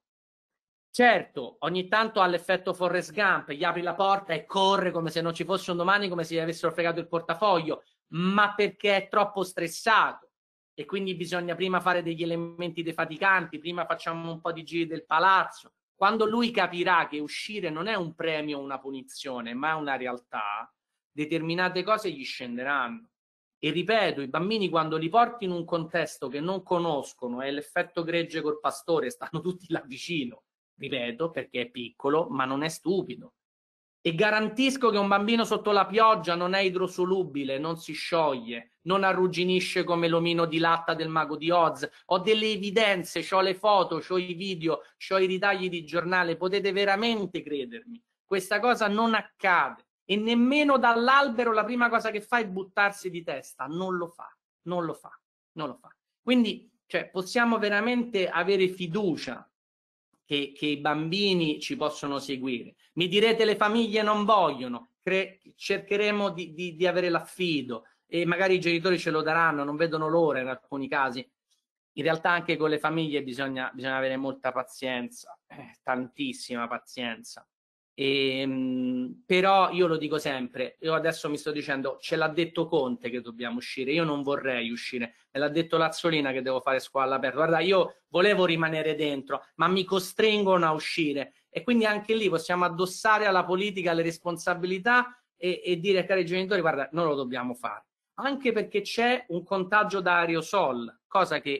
Certo, ogni tanto ha l'effetto Forrest Gump, gli apri la porta e corre come se non ci fosse un domani, come se gli avessero fregato il portafoglio, ma perché è troppo stressato. E quindi bisogna prima fare degli elementi defaticanti, prima facciamo un po' di giri del palazzo. Quando lui capirà che uscire non è un premio o una punizione, ma è una realtà, determinate cose gli scenderanno. E ripeto, i bambini quando li porti in un contesto che non conoscono, è l'effetto gregge col pastore, stanno tutti là vicino, ripeto, perché è piccolo, ma non è stupido. E garantisco che un bambino sotto la pioggia non è idrosolubile, non si scioglie, non arrugginisce come l'omino di latta del mago di Oz. Ho delle evidenze, ho le foto, ho i video, ho i ritagli di giornale, potete veramente credermi. Questa cosa non accade e nemmeno dall'albero la prima cosa che fa è buttarsi di testa, non lo fa, non lo fa, non lo fa. Quindi cioè, possiamo veramente avere fiducia Che, che i bambini ci possono seguire. Mi direte le famiglie non vogliono, cercheremo di, di, di avere l'affido e magari i genitori ce lo daranno, non vedono l'ora in alcuni casi. In realtà anche con le famiglie bisogna, bisogna avere molta pazienza, eh, tantissima pazienza. E, mh, però io lo dico sempre, io adesso mi sto dicendo, ce l'ha detto Conte che dobbiamo uscire, io non vorrei uscire, me l'ha detto Lazzolina che devo fare scuola aperta, guarda io volevo rimanere dentro, ma mi costringono a uscire e quindi anche lì possiamo addossare alla politica le responsabilità e, e dire cari genitori, guarda, noi lo dobbiamo fare, anche perché c'è un contagio da aerosol, cosa che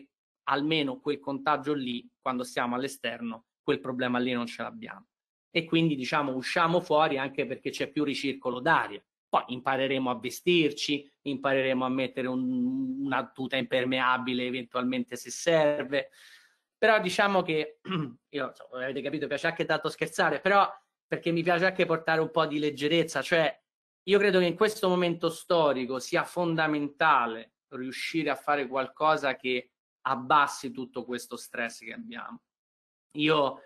almeno quel contagio lì, quando stiamo all'esterno, quel problema lì non ce l'abbiamo. E quindi diciamo usciamo fuori anche perché c'è più ricircolo d'aria. Poi impareremo a vestirci, impareremo a mettere un, una tuta impermeabile eventualmente se serve, però diciamo che, io so, avete capito, piace anche tanto scherzare, però perché mi piace anche portare un po' di leggerezza, cioè io credo che in questo momento storico sia fondamentale riuscire a fare qualcosa che abbassi tutto questo stress che abbiamo. Io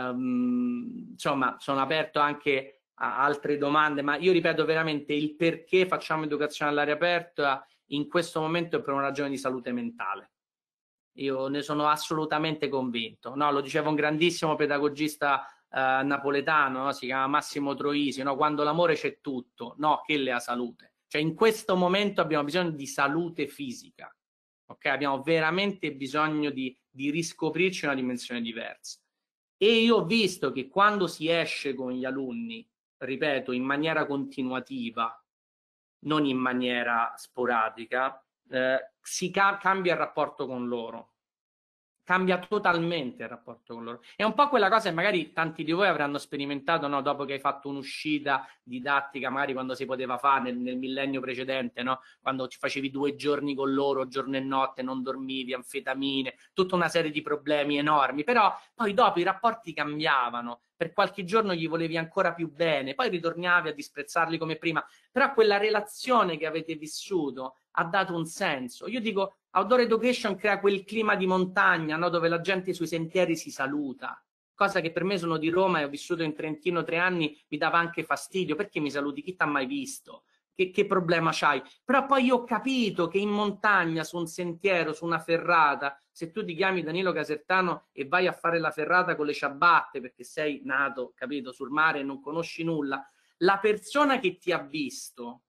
ehm, insomma sono aperto anche a altre domande, ma io ripeto veramente il perché facciamo educazione all'aria aperta in questo momento è per una ragione di salute mentale. Io ne sono assolutamente convinto. No, lo diceva un grandissimo pedagogista eh, napoletano, no? Si chiama Massimo Troisi, no? Quando l'amore c'è tutto, no, che le ha salute. Cioè in questo momento abbiamo bisogno di salute fisica, ok? Abbiamo veramente bisogno di, di riscoprirci una dimensione diversa. E io ho visto che quando si esce con gli alunni, ripeto, in maniera continuativa, non in maniera sporadica, eh, si ca cambia il rapporto con loro. Cambia totalmente il rapporto con loro. È un po' quella cosa che magari tanti di voi avranno sperimentato, no? Dopo che hai fatto un'uscita didattica, magari quando si poteva fare nel, nel millennio precedente, no? Quando ci facevi due giorni con loro, giorno e notte, non dormivi, anfetamine, tutta una serie di problemi enormi, però poi dopo i rapporti cambiavano, per qualche giorno gli volevi ancora più bene, poi ritornavi a disprezzarli come prima, però quella relazione che avete vissuto ha dato un senso. Io dico, Outdoor Education crea quel clima di montagna, no? Dove la gente sui sentieri si saluta, cosa che per me, sono di Roma e ho vissuto in Trentino tre anni, mi dava anche fastidio. Perché mi saluti? Chi t'ha mai visto? Che, che problema c'hai? Però poi io ho capito che in montagna, su un sentiero, su una ferrata, se tu ti chiami Danilo Casertano e vai a fare la ferrata con le ciabatte perché sei nato, capito, sul mare e non conosci nulla, la persona che ti ha visto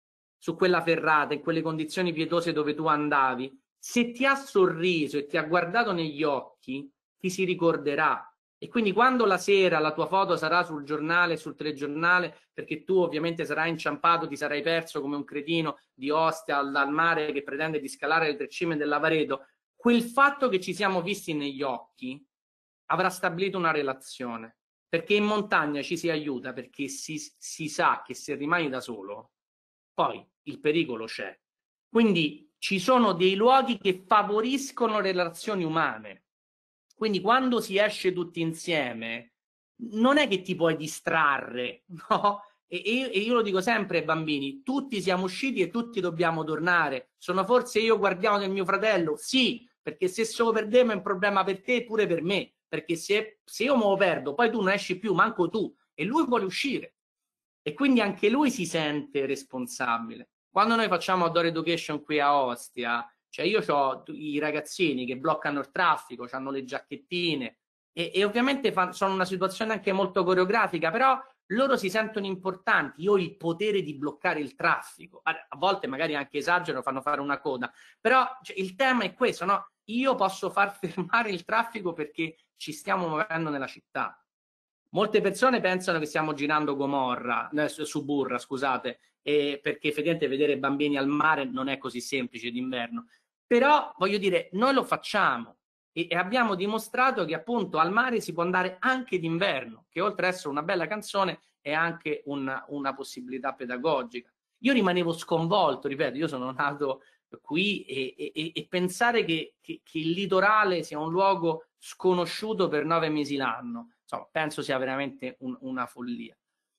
su quella ferrata, in quelle condizioni pietose dove tu andavi, se ti ha sorriso e ti ha guardato negli occhi, ti si ricorderà. E quindi quando la sera la tua foto sarà sul giornale, sul telegiornale, perché tu ovviamente sarai inciampato, ti sarai perso come un cretino di Ostia al, al mare che pretende di scalare le tre cime del Lavaredo, quel fatto che ci siamo visti negli occhi avrà stabilito una relazione. Perché in montagna ci si aiuta, perché si, si sa che se rimani da solo, poi il pericolo c'è. Quindi ci sono dei luoghi che favoriscono le relazioni umane. Quindi quando si esce tutti insieme, non è che ti puoi distrarre, no? E, e, io, e io lo dico sempre ai bambini, tutti siamo usciti e tutti dobbiamo tornare. Sono forse io guardiano del mio fratello? Sì, perché se se lo perdiamo è un problema per te e pure per me. Perché se, se io me lo perdo, poi tu non esci più, manco tu, e lui vuole uscire. E quindi anche lui si sente responsabile. Quando noi facciamo Outdoor Education qui a Ostia, cioè io ho i ragazzini che bloccano il traffico, hanno le giacchettine e, e ovviamente fa, sono una situazione anche molto coreografica, però loro si sentono importanti. Io ho il potere di bloccare il traffico. A volte magari anche esagero, fanno fare una coda, però cioè, il tema è questo, no? Io posso far fermare il traffico perché ci stiamo muovendo nella città. Molte persone pensano che stiamo girando Gomorra, eh, Suburra, scusate, eh, perché effettivamente vedere bambini al mare non è così semplice d'inverno. Però, voglio dire, noi lo facciamo e, e abbiamo dimostrato che appunto al mare si può andare anche d'inverno, che oltre ad essere una bella canzone è anche una, una possibilità pedagogica. Io rimanevo sconvolto, ripeto, io sono nato qui e, e, e pensare che, che, che il litorale sia un luogo sconosciuto per nove mesi l'anno, insomma, penso sia veramente un, una follia.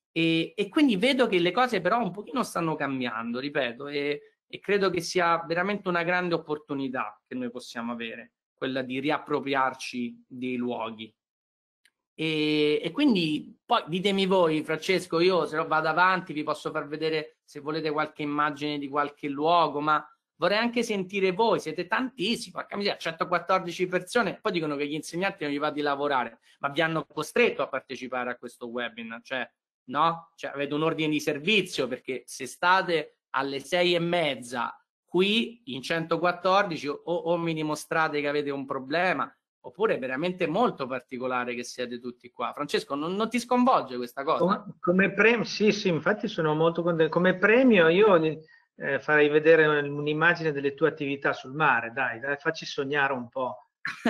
E, e quindi vedo che le cose però un pochino stanno cambiando, ripeto, e, e credo che sia veramente una grande opportunità che noi possiamo avere, quella di riappropriarci dei luoghi. E, e quindi poi ditemi voi, Francesco, io se no vado avanti vi posso far vedere se volete qualche immagine di qualche luogo, ma vorrei anche sentire voi, siete tantissimi, porca miseria, centoquattordici persone, poi dicono che gli insegnanti non gli va di lavorare, ma vi hanno costretto a partecipare a questo webinar, cioè no? Cioè avete un ordine di servizio, perché se state alle sei e mezza qui in centoquattordici o, o mi dimostrate che avete un problema, oppure è veramente molto particolare che siete tutti qua. Francesco, non, non ti sconvolge questa cosa? Come, come premio, sì, sì, infatti sono molto contento. Come premio io eh, farei vedere un'immagine delle tue attività sul mare, dai, dai facci sognare un po'.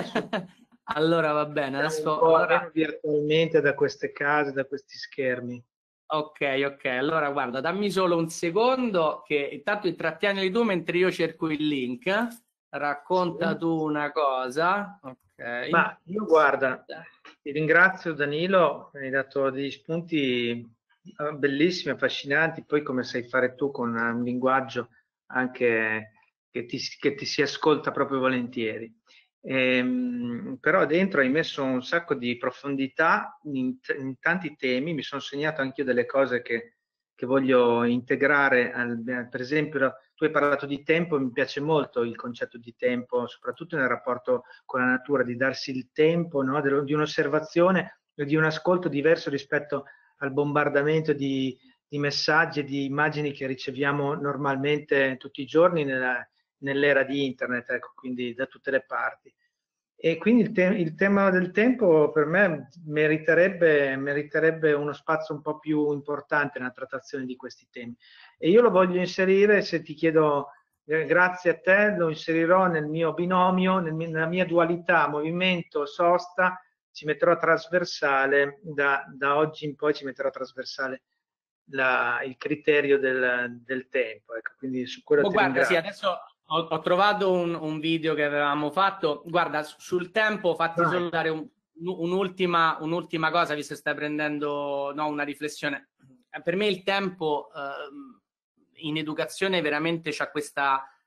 Allora va bene, adesso... Un po' allora... almeno virtualmente da queste case, da questi schermi. Ok, ok, allora guarda, dammi solo un secondo che intanto intrattienili tu mentre io cerco il link. Racconta Sì. tu una cosa. Ok. Ma io guarda, ti ringrazio Danilo, mi hai dato degli spunti bellissimi, affascinanti, poi come sai fare tu con un linguaggio anche che ti, che ti si ascolta proprio volentieri. Ehm, però dentro hai messo un sacco di profondità in, in tanti temi, mi sono segnato anche io delle cose che, che voglio integrare, al, per esempio tu hai parlato di tempo, mi piace molto il concetto di tempo, soprattutto nel rapporto con la natura, di darsi il tempo, no? di un'osservazione e di un ascolto diverso rispetto al bombardamento di, di messaggi e di immagini che riceviamo normalmente tutti i giorni nella, nell'era di internet, ecco, quindi da tutte le parti. E quindi il, te il tema del tempo per me meriterebbe, meriterebbe uno spazio un po' più importante nella trattazione di questi temi. E io lo voglio inserire, se ti chiedo, eh, grazie a te, lo inserirò nel mio binomio, nel, nella mia dualità movimento-sosta, ci metterò trasversale, da, da oggi in poi ci metterò trasversale la, il criterio del, del tempo. Ecco, quindi su quello Oh, ti guarda, sì, ringrazio. adesso ho, ho trovato un, un video che avevamo fatto. Guarda, sul tempo, fatti Vai. solo dare un, un'ultima un'ultima cosa, visto che stai prendendo no, una riflessione. Per me il tempo eh, in educazione veramente c'ha questo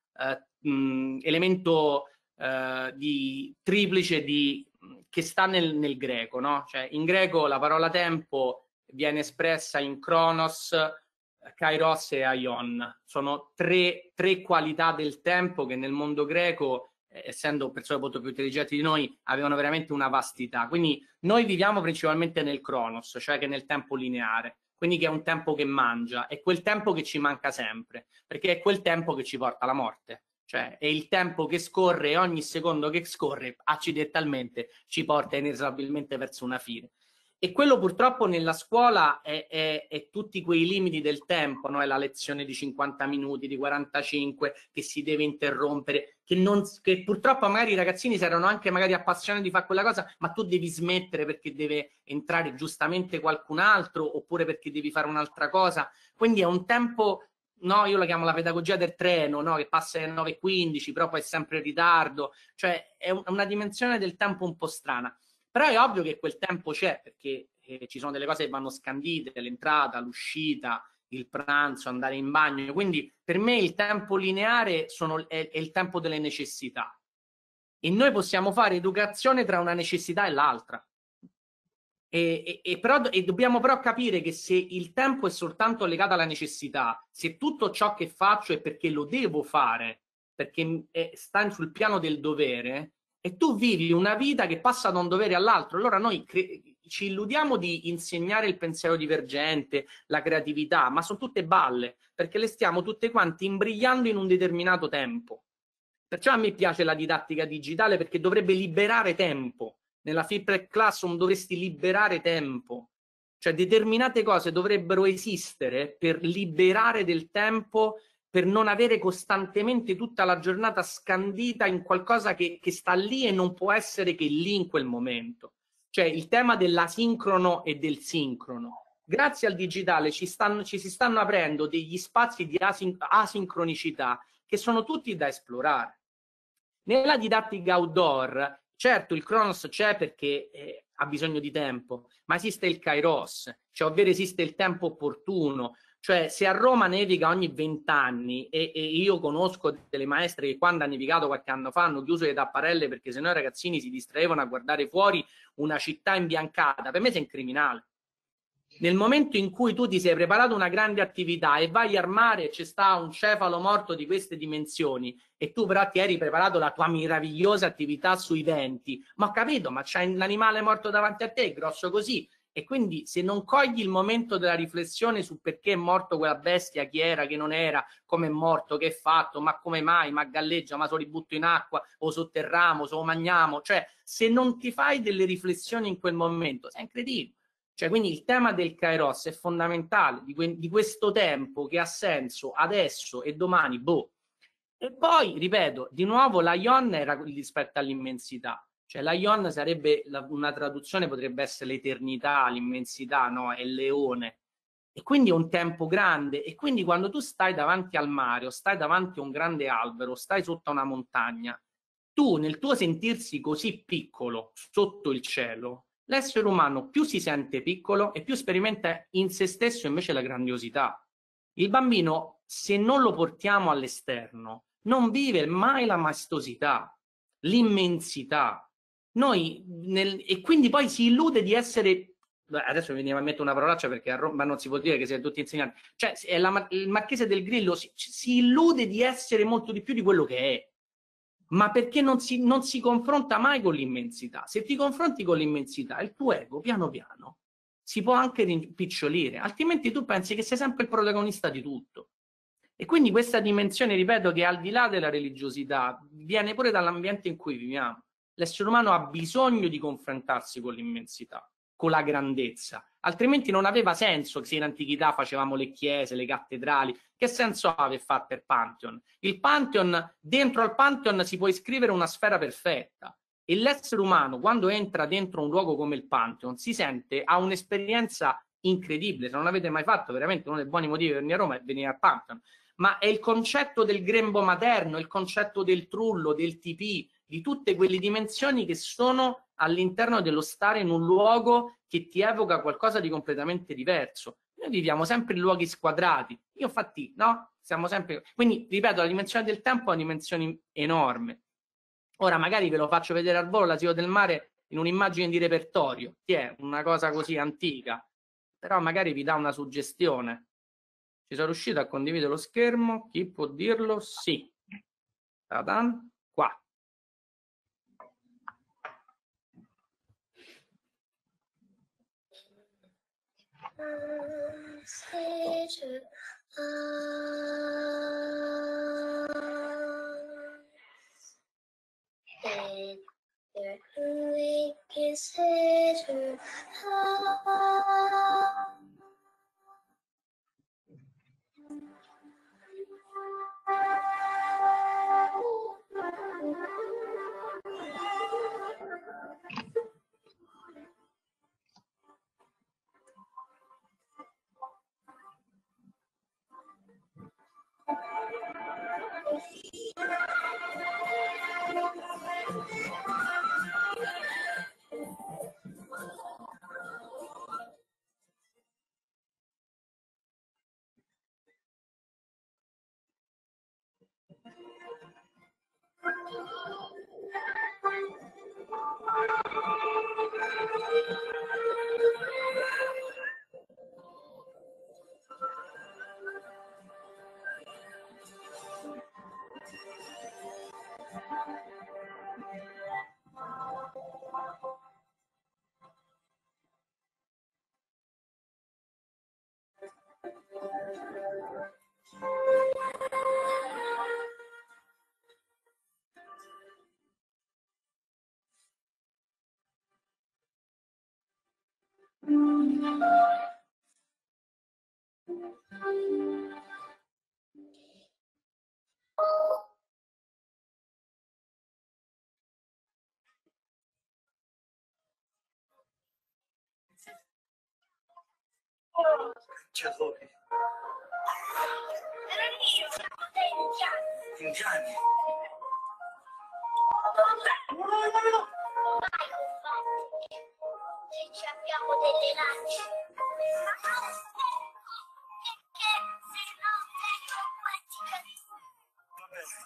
eh, elemento eh, di triplice di, che sta nel, nel greco, no? Cioè, in greco la parola tempo viene espressa in Chronos, Kairos e Aion. Sono tre, tre qualità del tempo che nel mondo greco, eh, essendo persone molto più intelligenti di noi, avevano veramente una vastità. Quindi noi viviamo principalmente nel Chronos, cioè che nel tempo lineare, quindi che è un tempo che mangia, è quel tempo che ci manca sempre, perché è quel tempo che ci porta alla morte. Cioè è il tempo che scorre e ogni secondo che scorre accidentalmente ci porta inesorabilmente verso una fine. E quello purtroppo nella scuola è, è, è tutti quei limiti del tempo, no? È la lezione di cinquanta minuti, di quarantacinque, che si deve interrompere, che, non, che purtroppo magari i ragazzini si erano anche magari appassionati di fare quella cosa, ma tu devi smettere perché deve entrare giustamente qualcun altro, oppure perché devi fare un'altra cosa. Quindi è un tempo, no, io la chiamo la pedagogia del treno, no? Che passa alle nove e quindici, però poi è sempre in ritardo, cioè è un, una dimensione del tempo un po' strana. Però è ovvio che quel tempo c'è, perché eh, ci sono delle cose che vanno scandite, l'entrata, l'uscita, il pranzo, andare in bagno. Quindi per me il tempo lineare sono, è, è il tempo delle necessità. E noi possiamo fare educazione tra una necessità e l'altra. E, e, e, però, e dobbiamo però capire che se il tempo è soltanto legato alla necessità, se tutto ciò che faccio è perché lo devo fare, perché è, sta sul piano del dovere, e tu vivi una vita che passa da un dovere all'altro, allora noi ci illudiamo di insegnare il pensiero divergente, la creatività, ma sono tutte balle, perché le stiamo tutte quante imbrigliando in un determinato tempo. Perciò a me piace la didattica digitale, perché dovrebbe liberare tempo. Nella Flipped Classroom dovresti liberare tempo. Cioè determinate cose dovrebbero esistere per liberare del tempo, per non avere costantemente tutta la giornata scandita in qualcosa che, che sta lì e non può essere che lì in quel momento. Cioè il tema dell'asincrono e del sincrono. Grazie al digitale ci, stanno, ci si stanno aprendo degli spazi di asin asincronicità che sono tutti da esplorare. Nella didattica outdoor, certo il Chronos c'è perché eh, ha bisogno di tempo, ma esiste il Kairos, cioè ovvero esiste il tempo opportuno. Cioè se a Roma nevica ogni vent'anni e, e io conosco delle maestre che quando ha nevicato qualche anno fa hanno chiuso le tapparelle perché sennò i ragazzini si distraevano a guardare fuori una città imbiancata, per me sei un criminale. Nel momento in cui tu ti sei preparato una grande attività e vai al mare e c'è sta un cefalo morto di queste dimensioni e tu però ti eri preparato la tua meravigliosa attività sui venti, ma ho capito, ma c'è un animale morto davanti a te, grosso così, e quindi se non cogli il momento della riflessione su perché è morto quella bestia, chi era, chi non era, come è morto, che è fatto, ma come mai, ma galleggia, ma se lo butto in acqua, o sotterramo, se lo mangiamo, cioè se non ti fai delle riflessioni in quel momento, sei incredibile. Cioè, quindi il tema del Kairos è fondamentale, di, que di questo tempo che ha senso adesso e domani, boh. E poi, ripeto, di nuovo la Ion era rispetto all'immensità. Cioè la Ion sarebbe, la, una traduzione potrebbe essere l'eternità, l'immensità, no? È il leone. E quindi è un tempo grande. E quindi quando tu stai davanti al mare o stai davanti a un grande albero, stai sotto una montagna, tu nel tuo sentirsi così piccolo sotto il cielo, l'essere umano più si sente piccolo e più sperimenta in se stesso invece la grandiosità. Il bambino, se non lo portiamo all'esterno, non vive mai la maestosità, l'immensità. Noi nel, e quindi poi si illude di essere, adesso mi veniva a mettere una parolaccia perché a Roma non si può dire che siamo tutti insegnanti, cioè è la, il Marchese del Grillo si, si illude di essere molto di più di quello che è, ma perché non si, non si confronta mai con l'immensità. Se ti confronti con l'immensità, il tuo ego piano piano si può anche rimpicciolire, altrimenti tu pensi che sei sempre il protagonista di tutto. E quindi questa dimensione, ripeto, che al di là della religiosità viene pure dall'ambiente in cui viviamo. L'essere umano ha bisogno di confrontarsi con l'immensità, con la grandezza, altrimenti non aveva senso che se in antichità facevamo le chiese, le cattedrali. Che senso ha aver fatto il Pantheon? Il Pantheon, dentro al Pantheon si può iscrivere una sfera perfetta. E l'essere umano, quando entra dentro un luogo come il Pantheon, si sente, ha un'esperienza incredibile. Se non l'avete mai fatto, veramente uno dei buoni motivi per venire a Roma è venire al Pantheon. Ma è il concetto del grembo materno, il concetto del trullo, del tipì, di tutte quelle dimensioni che sono all'interno dello stare in un luogo che ti evoca qualcosa di completamente diverso. Noi viviamo sempre in luoghi squadrati. Io infatti, no? Siamo sempre... Quindi, ripeto, la dimensione del tempo è una dimensione enorme. Ora magari ve lo faccio vedere al volo, la Città del Mare, in un'immagine di repertorio, che è una cosa così antica, però magari vi dà una suggestione. Ci sono riuscito a condividere lo schermo? Chi può dirlo? Sì. Ta-dan. Qua. Calciatori. Indiani. Se ci abbiamo delle lance. Se no tengo quanti. Va bene.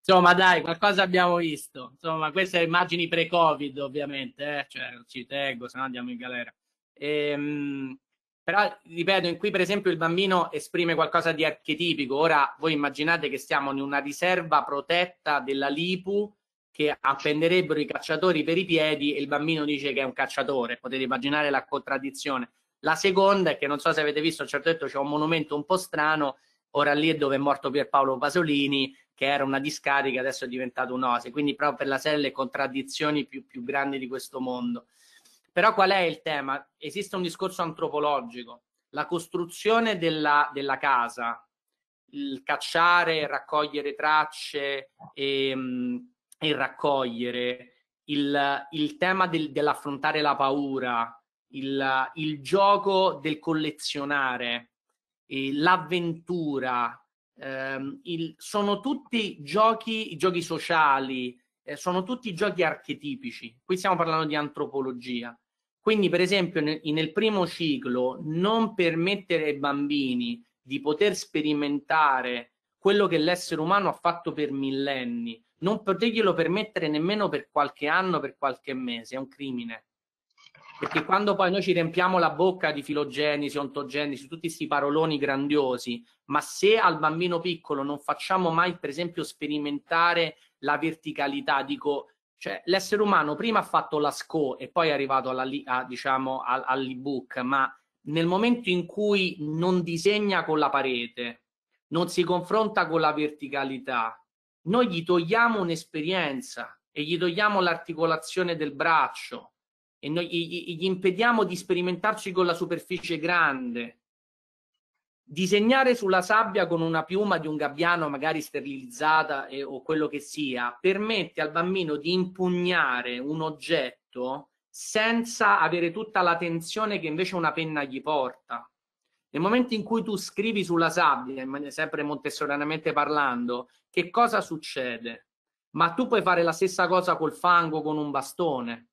Insomma, dai, qualcosa abbiamo visto. Insomma, queste immagini pre-Covid, ovviamente, eh? Cioè, non ci tengo, se no andiamo in galera. Ehm, però, ripeto, in cui per esempio il bambino esprime qualcosa di archetipico. Ora, voi immaginate che stiamo in una riserva protetta della Lipu che appenderebbero i cacciatori per i piedi e il bambino dice che è un cacciatore. Potete immaginare la contraddizione. La seconda è che, non so se avete visto, a un certo punto c'è un monumento un po' strano. Ora lì è dove è morto Pierpaolo Pasolini, che era una discarica, adesso è diventato un'oasi, quindi proprio per la serie le contraddizioni più, più grandi di questo mondo. Però qual è il tema? Esiste un discorso antropologico. La costruzione della, della casa, il cacciare, raccogliere tracce e, e raccogliere, il, il tema del, dell'affrontare la paura, il, il gioco del collezionare, l'avventura, ehm, il, sono tutti giochi, giochi sociali, eh, sono tutti giochi archetipici. Qui stiamo parlando di antropologia. Quindi, per esempio, nel, nel primo ciclo, non permettere ai bambini di poter sperimentare quello che l'essere umano ha fatto per millenni, non poterglielo permettere nemmeno per qualche anno, per qualche mese, è un crimine. Perché quando poi noi ci riempiamo la bocca di filogenesi, ontogenesi, tutti questi paroloni grandiosi, ma se al bambino piccolo non facciamo mai, per esempio, sperimentare la verticalità, dico, cioè l'essere umano prima ha fatto la S C O e poi è arrivato alla, a, diciamo, all'ebook, ma nel momento in cui non disegna con la parete, non si confronta con la verticalità, noi gli togliamo un'esperienza e gli togliamo l'articolazione del braccio e noi gli, gli impediamo di sperimentarci con la superficie grande. Disegnare sulla sabbia con una piuma di un gabbiano magari sterilizzata eh, o quello che sia, permette al bambino di impugnare un oggetto senza avere tutta la tensione che invece una penna gli porta. Nel momento in cui tu scrivi sulla sabbia, sempre montessorianamente parlando, che cosa succede? Ma tu puoi fare la stessa cosa col fango, con un bastone.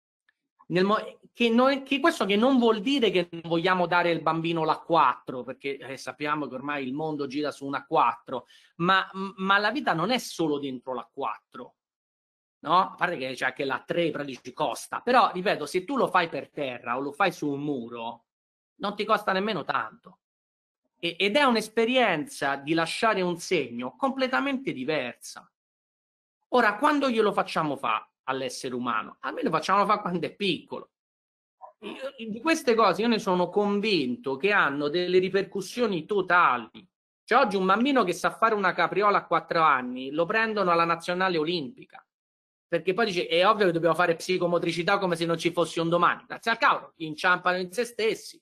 Nel che, noi, che questo che non vuol dire che non vogliamo dare al bambino l'A quattro, perché eh, sappiamo che ormai il mondo gira su un A quattro, ma, ma la vita non è solo dentro l'A quattro, no? A parte che c'è anche l'A tre, però dici costa, però ripeto, se tu lo fai per terra o lo fai su un muro, non ti costa nemmeno tanto. E, ed è un'esperienza di lasciare un segno completamente diversa. Ora, quando glielo facciamo fare all'essere umano? Almeno lo facciamo fare quando è piccolo. Io, di queste cose io ne sono convinto che hanno delle ripercussioni totali. Cioè oggi un bambino che sa fare una capriola a quattro anni lo prendono alla nazionale olimpica, perché poi dice è ovvio che dobbiamo fare psicomotricità come se non ci fosse un domani. Grazie al cavolo, inciampano in se stessi.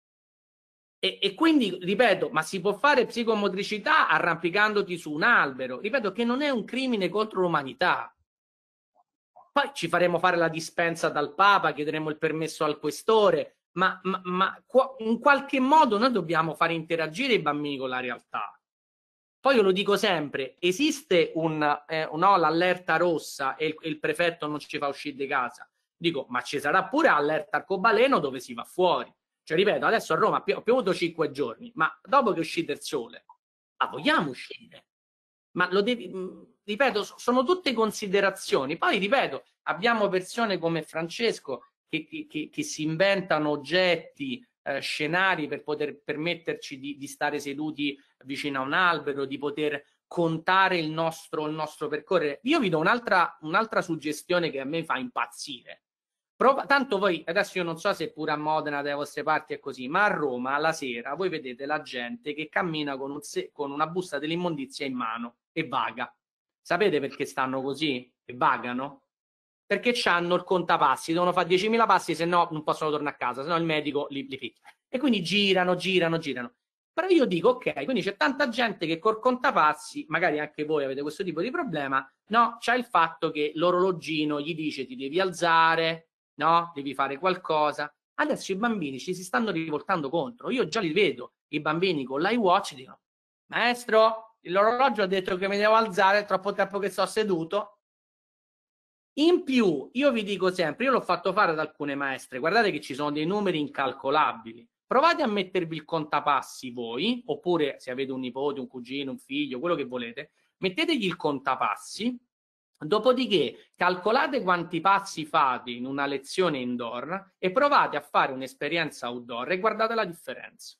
E, e quindi, ripeto, ma si può fare psicomotricità arrampicandoti su un albero. Ripeto che non è un crimine contro l'umanità. Poi ci faremo fare la dispensa dal Papa, chiederemo il permesso al questore, ma, ma, ma in qualche modo noi dobbiamo fare interagire i bambini con la realtà. Poi io lo dico sempre, esiste un, eh, no, l'allerta rossa e il, il prefetto non ci fa uscire di casa. Dico, ma ci sarà pure l'allerta arcobaleno dove si va fuori. Cioè, ripeto, adesso a Roma abbiamo avuto cinque giorni, ma dopo che è uscito il sole, ma vogliamo uscire? Ma lo devi, ripeto, sono tutte considerazioni. Poi, ripeto, abbiamo persone come Francesco che, che, che si inventano oggetti, eh, scenari per poter permetterci di, di stare seduti vicino a un albero, di poter contare il nostro, il nostro percorrere. Io vi do un'altra un'altra suggestione che a me fa impazzire. Prova, tanto voi, adesso io non so se pure a Modena dalle vostre parti è così, ma a Roma alla sera voi vedete la gente che cammina con, un con una busta dell'immondizia in mano e vaga. Sapete perché stanno così e vagano? Perché hanno il contapassi, devono fare diecimila passi, se no non possono tornare a casa, se no il medico li, li picchia. E quindi girano, girano, girano. Però io dico, ok, quindi c'è tanta gente che col contapassi, magari anche voi avete questo tipo di problema, no? C'è il fatto che l'orologino gli dice ti devi alzare, no? Devi fare qualcosa. Adesso i bambini ci si stanno rivoltando contro. Io già li vedo, i bambini con l'iWatch dicono, maestro, l'orologio ha detto che mi devo alzare, è troppo tempo che sto seduto. In più, io vi dico sempre, io l'ho fatto fare ad alcune maestre, guardate che ci sono dei numeri incalcolabili. Provate a mettervi il contapassi voi, oppure se avete un nipote, un cugino, un figlio, quello che volete, mettetegli il contapassi, dopodiché calcolate quanti passi fate in una lezione indoor e provate a fare un'esperienza outdoor e guardate la differenza.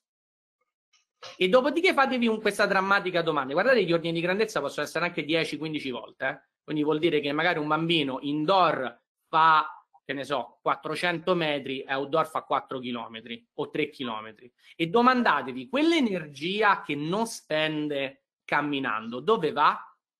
E dopodiché fatevi un, questa drammatica domanda. Guardate che gli ordini di grandezza possono essere anche dieci quindici volte, eh? Quindi vuol dire che magari un bambino indoor fa, che ne so, quattrocento metri e outdoor fa quattro chilometri o tre chilometri. E domandatevi, quell'energia che non spende camminando, dove va?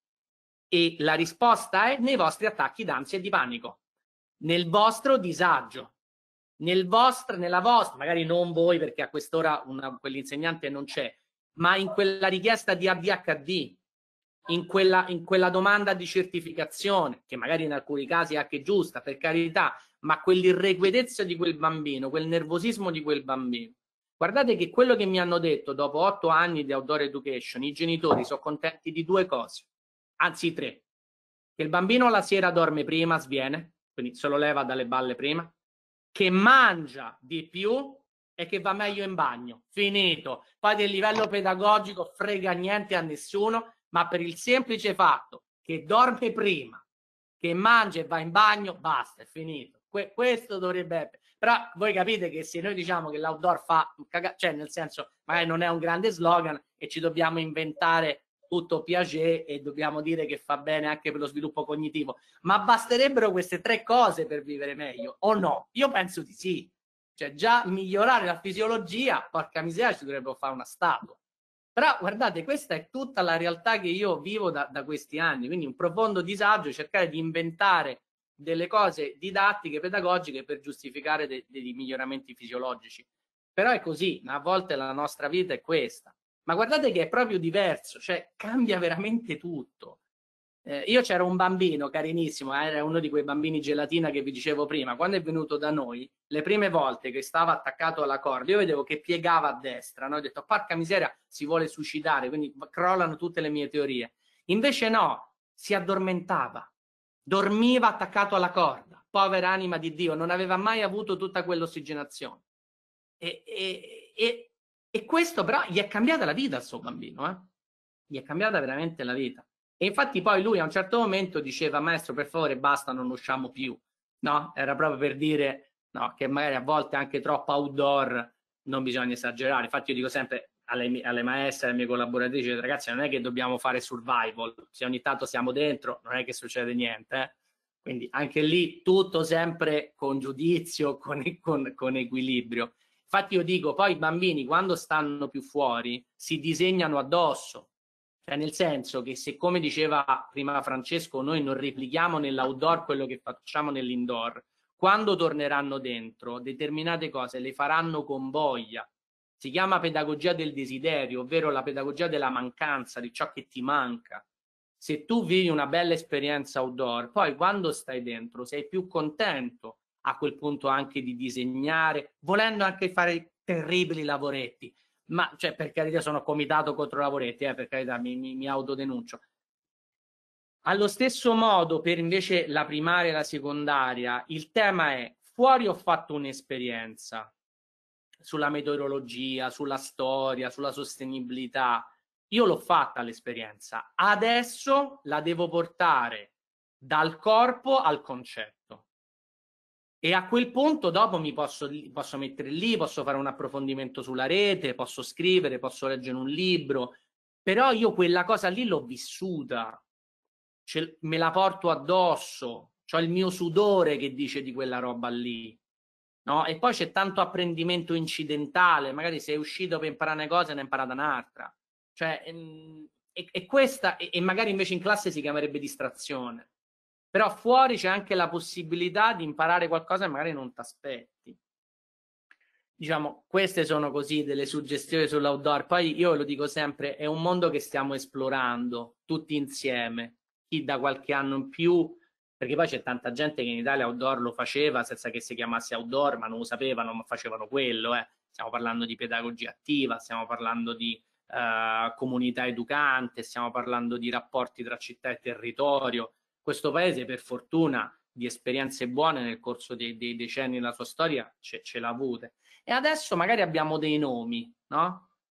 E la risposta è nei vostri attacchi d'ansia e di panico, nel vostro disagio. Nel vostro, nella vostra, magari non voi perché a quest'ora quell'insegnante non c'è, ma in quella richiesta di A D H D, in quella, in quella domanda di certificazione, che magari in alcuni casi è anche giusta, per carità, ma quell'irrequietezza di quel bambino, quel nervosismo di quel bambino. Guardate che quello che mi hanno detto dopo otto anni di outdoor education, i genitori sono contenti di due cose, anzi tre, che il bambino la sera dorme prima, sviene, quindi se lo leva dalle balle prima, che mangia di più e che va meglio in bagno. Finito. Poi del livello pedagogico frega niente a nessuno, ma per il semplice fatto che dorme prima, che mangia e va in bagno, basta, è finito. Que questo dovrebbe essere. Però voi capite che se noi diciamo che l'outdoor fa cagare, cioè nel senso, magari non è un grande slogan e ci dobbiamo inventare tutto Piaget e dobbiamo dire che fa bene anche per lo sviluppo cognitivo, ma basterebbero queste tre cose per vivere meglio, o no? Io penso di sì. Cioè già migliorare la fisiologia, porca miseria, ci dovrebbero fare una statua. Però guardate, questa è tutta la realtà che io vivo da, da questi anni, quindi un profondo disagio, cercare di inventare delle cose didattiche, pedagogiche per giustificare de dei miglioramenti fisiologici. Però è così, a volte la nostra vita è questa. Ma guardate che è proprio diverso, cioè cambia veramente tutto. Eh, io c'era un bambino carinissimo, eh, era uno di quei bambini gelatina che vi dicevo prima, quando è venuto da noi, le prime volte che stava attaccato alla corda, io vedevo che piegava a destra, no? Ho detto, porca miseria, si vuole suicidare, quindi crollano tutte le mie teorie. Invece no, si addormentava, dormiva attaccato alla corda, povera anima di Dio, non aveva mai avuto tutta quell'ossigenazione. E, e, e E questo però gli è cambiata la vita al suo bambino, eh? Gli è cambiata veramente la vita. E infatti poi lui a un certo momento diceva, maestro, per favore, basta, non usciamo più. No? Era proprio per dire no, che magari a volte anche troppo outdoor non bisogna esagerare. Infatti io dico sempre alle, alle maestre, alle mie collaboratrici, ragazzi, non è che dobbiamo fare survival. Se ogni tanto siamo dentro, non è che succede niente. Eh? Quindi anche lì tutto sempre con giudizio, con, con, con equilibrio. Infatti io dico, poi i bambini quando stanno più fuori si disegnano addosso, cioè nel senso che se, come diceva prima Francesco, noi non replichiamo nell'outdoor quello che facciamo nell'indoor, quando torneranno dentro determinate cose le faranno con voglia. Si chiama pedagogia del desiderio, ovvero la pedagogia della mancanza, di ciò che ti manca. Se tu vivi una bella esperienza outdoor, poi quando stai dentro sei più contento a quel punto anche di disegnare, volendo anche fare terribili lavoretti, ma cioè per carità sono comitato contro lavoretti, eh, per carità mi, mi, mi autodenuncio. Allo stesso modo per invece la primaria e la secondaria, il tema è fuori ho fatto un'esperienza sulla meteorologia, sulla storia, sulla sostenibilità, io l'ho fatta l'esperienza, adesso la devo portare dal corpo al concetto. E a quel punto dopo mi posso, posso mettere lì, posso fare un approfondimento sulla rete, posso scrivere, posso leggere un libro, però io quella cosa lì l'ho vissuta, ce, me la porto addosso, c'ho il mio sudore che dice di quella roba lì, no? E poi c'è tanto apprendimento incidentale, magari sei uscito per imparare una cosa e ne hai imparata un'altra, cioè, e, e questa, e, e magari invece in classe si chiamerebbe distrazione. Però fuori c'è anche la possibilità di imparare qualcosa e magari non ti aspetti. Diciamo, queste sono così delle suggestioni sull'outdoor. Poi io lo dico sempre, è un mondo che stiamo esplorando tutti insieme, chi da qualche anno in più, perché poi c'è tanta gente che in Italia outdoor lo faceva senza che si chiamasse outdoor, ma non lo sapevano, ma facevano quello. Eh. Stiamo parlando di pedagogia attiva, stiamo parlando di uh, comunità educante, stiamo parlando di rapporti tra città e territorio. Questo paese, per fortuna, di esperienze buone nel corso dei, dei decenni della sua storia ce, ce l'ha avute. E adesso magari abbiamo dei nomi, no?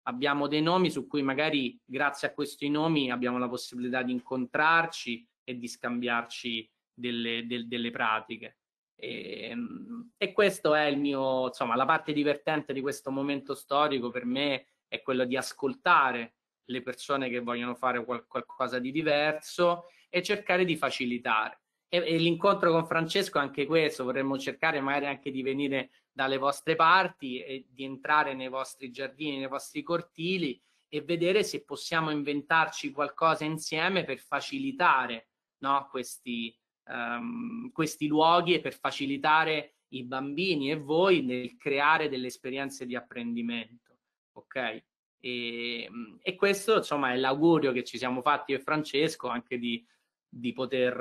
abbiamo dei nomi su cui magari grazie a questi nomi abbiamo la possibilità di incontrarci e di scambiarci delle, del, delle pratiche. E, e questo è il mio, insomma, la parte divertente di questo momento storico per me è quello di ascoltare le persone che vogliono fare qual qualcosa di diverso e cercare di facilitare. E, e l'incontro con Francesco è anche questo, vorremmo cercare magari anche di venire dalle vostre parti e di entrare nei vostri giardini, nei vostri cortili e vedere se possiamo inventarci qualcosa insieme per facilitare, no, questi, um, questi luoghi e per facilitare i bambini e voi nel creare delle esperienze di apprendimento, ok? E, e questo insomma è l'augurio che ci siamo fatti io e Francesco, anche di, di, poter,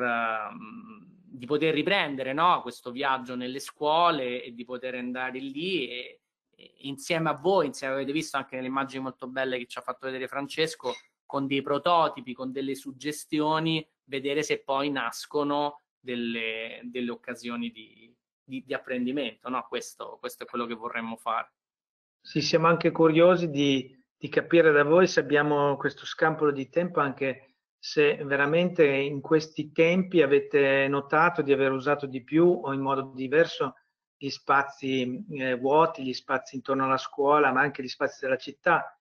uh, di poter riprendere, no, questo viaggio nelle scuole e di poter andare lì e, e insieme a voi, insieme avete visto anche nelle immagini molto belle che ci ha fatto vedere Francesco, con dei prototipi, con delle suggestioni, vedere se poi nascono delle, delle occasioni di, di, di apprendimento, no? Questo, questo è quello che vorremmo fare. Sì, siamo anche curiosi di, di capire da voi se abbiamo questo scampolo di tempo, anche se veramente in questi tempi avete notato di aver usato di più o in modo diverso gli spazi eh, vuoti, gli spazi intorno alla scuola, ma anche gli spazi della città,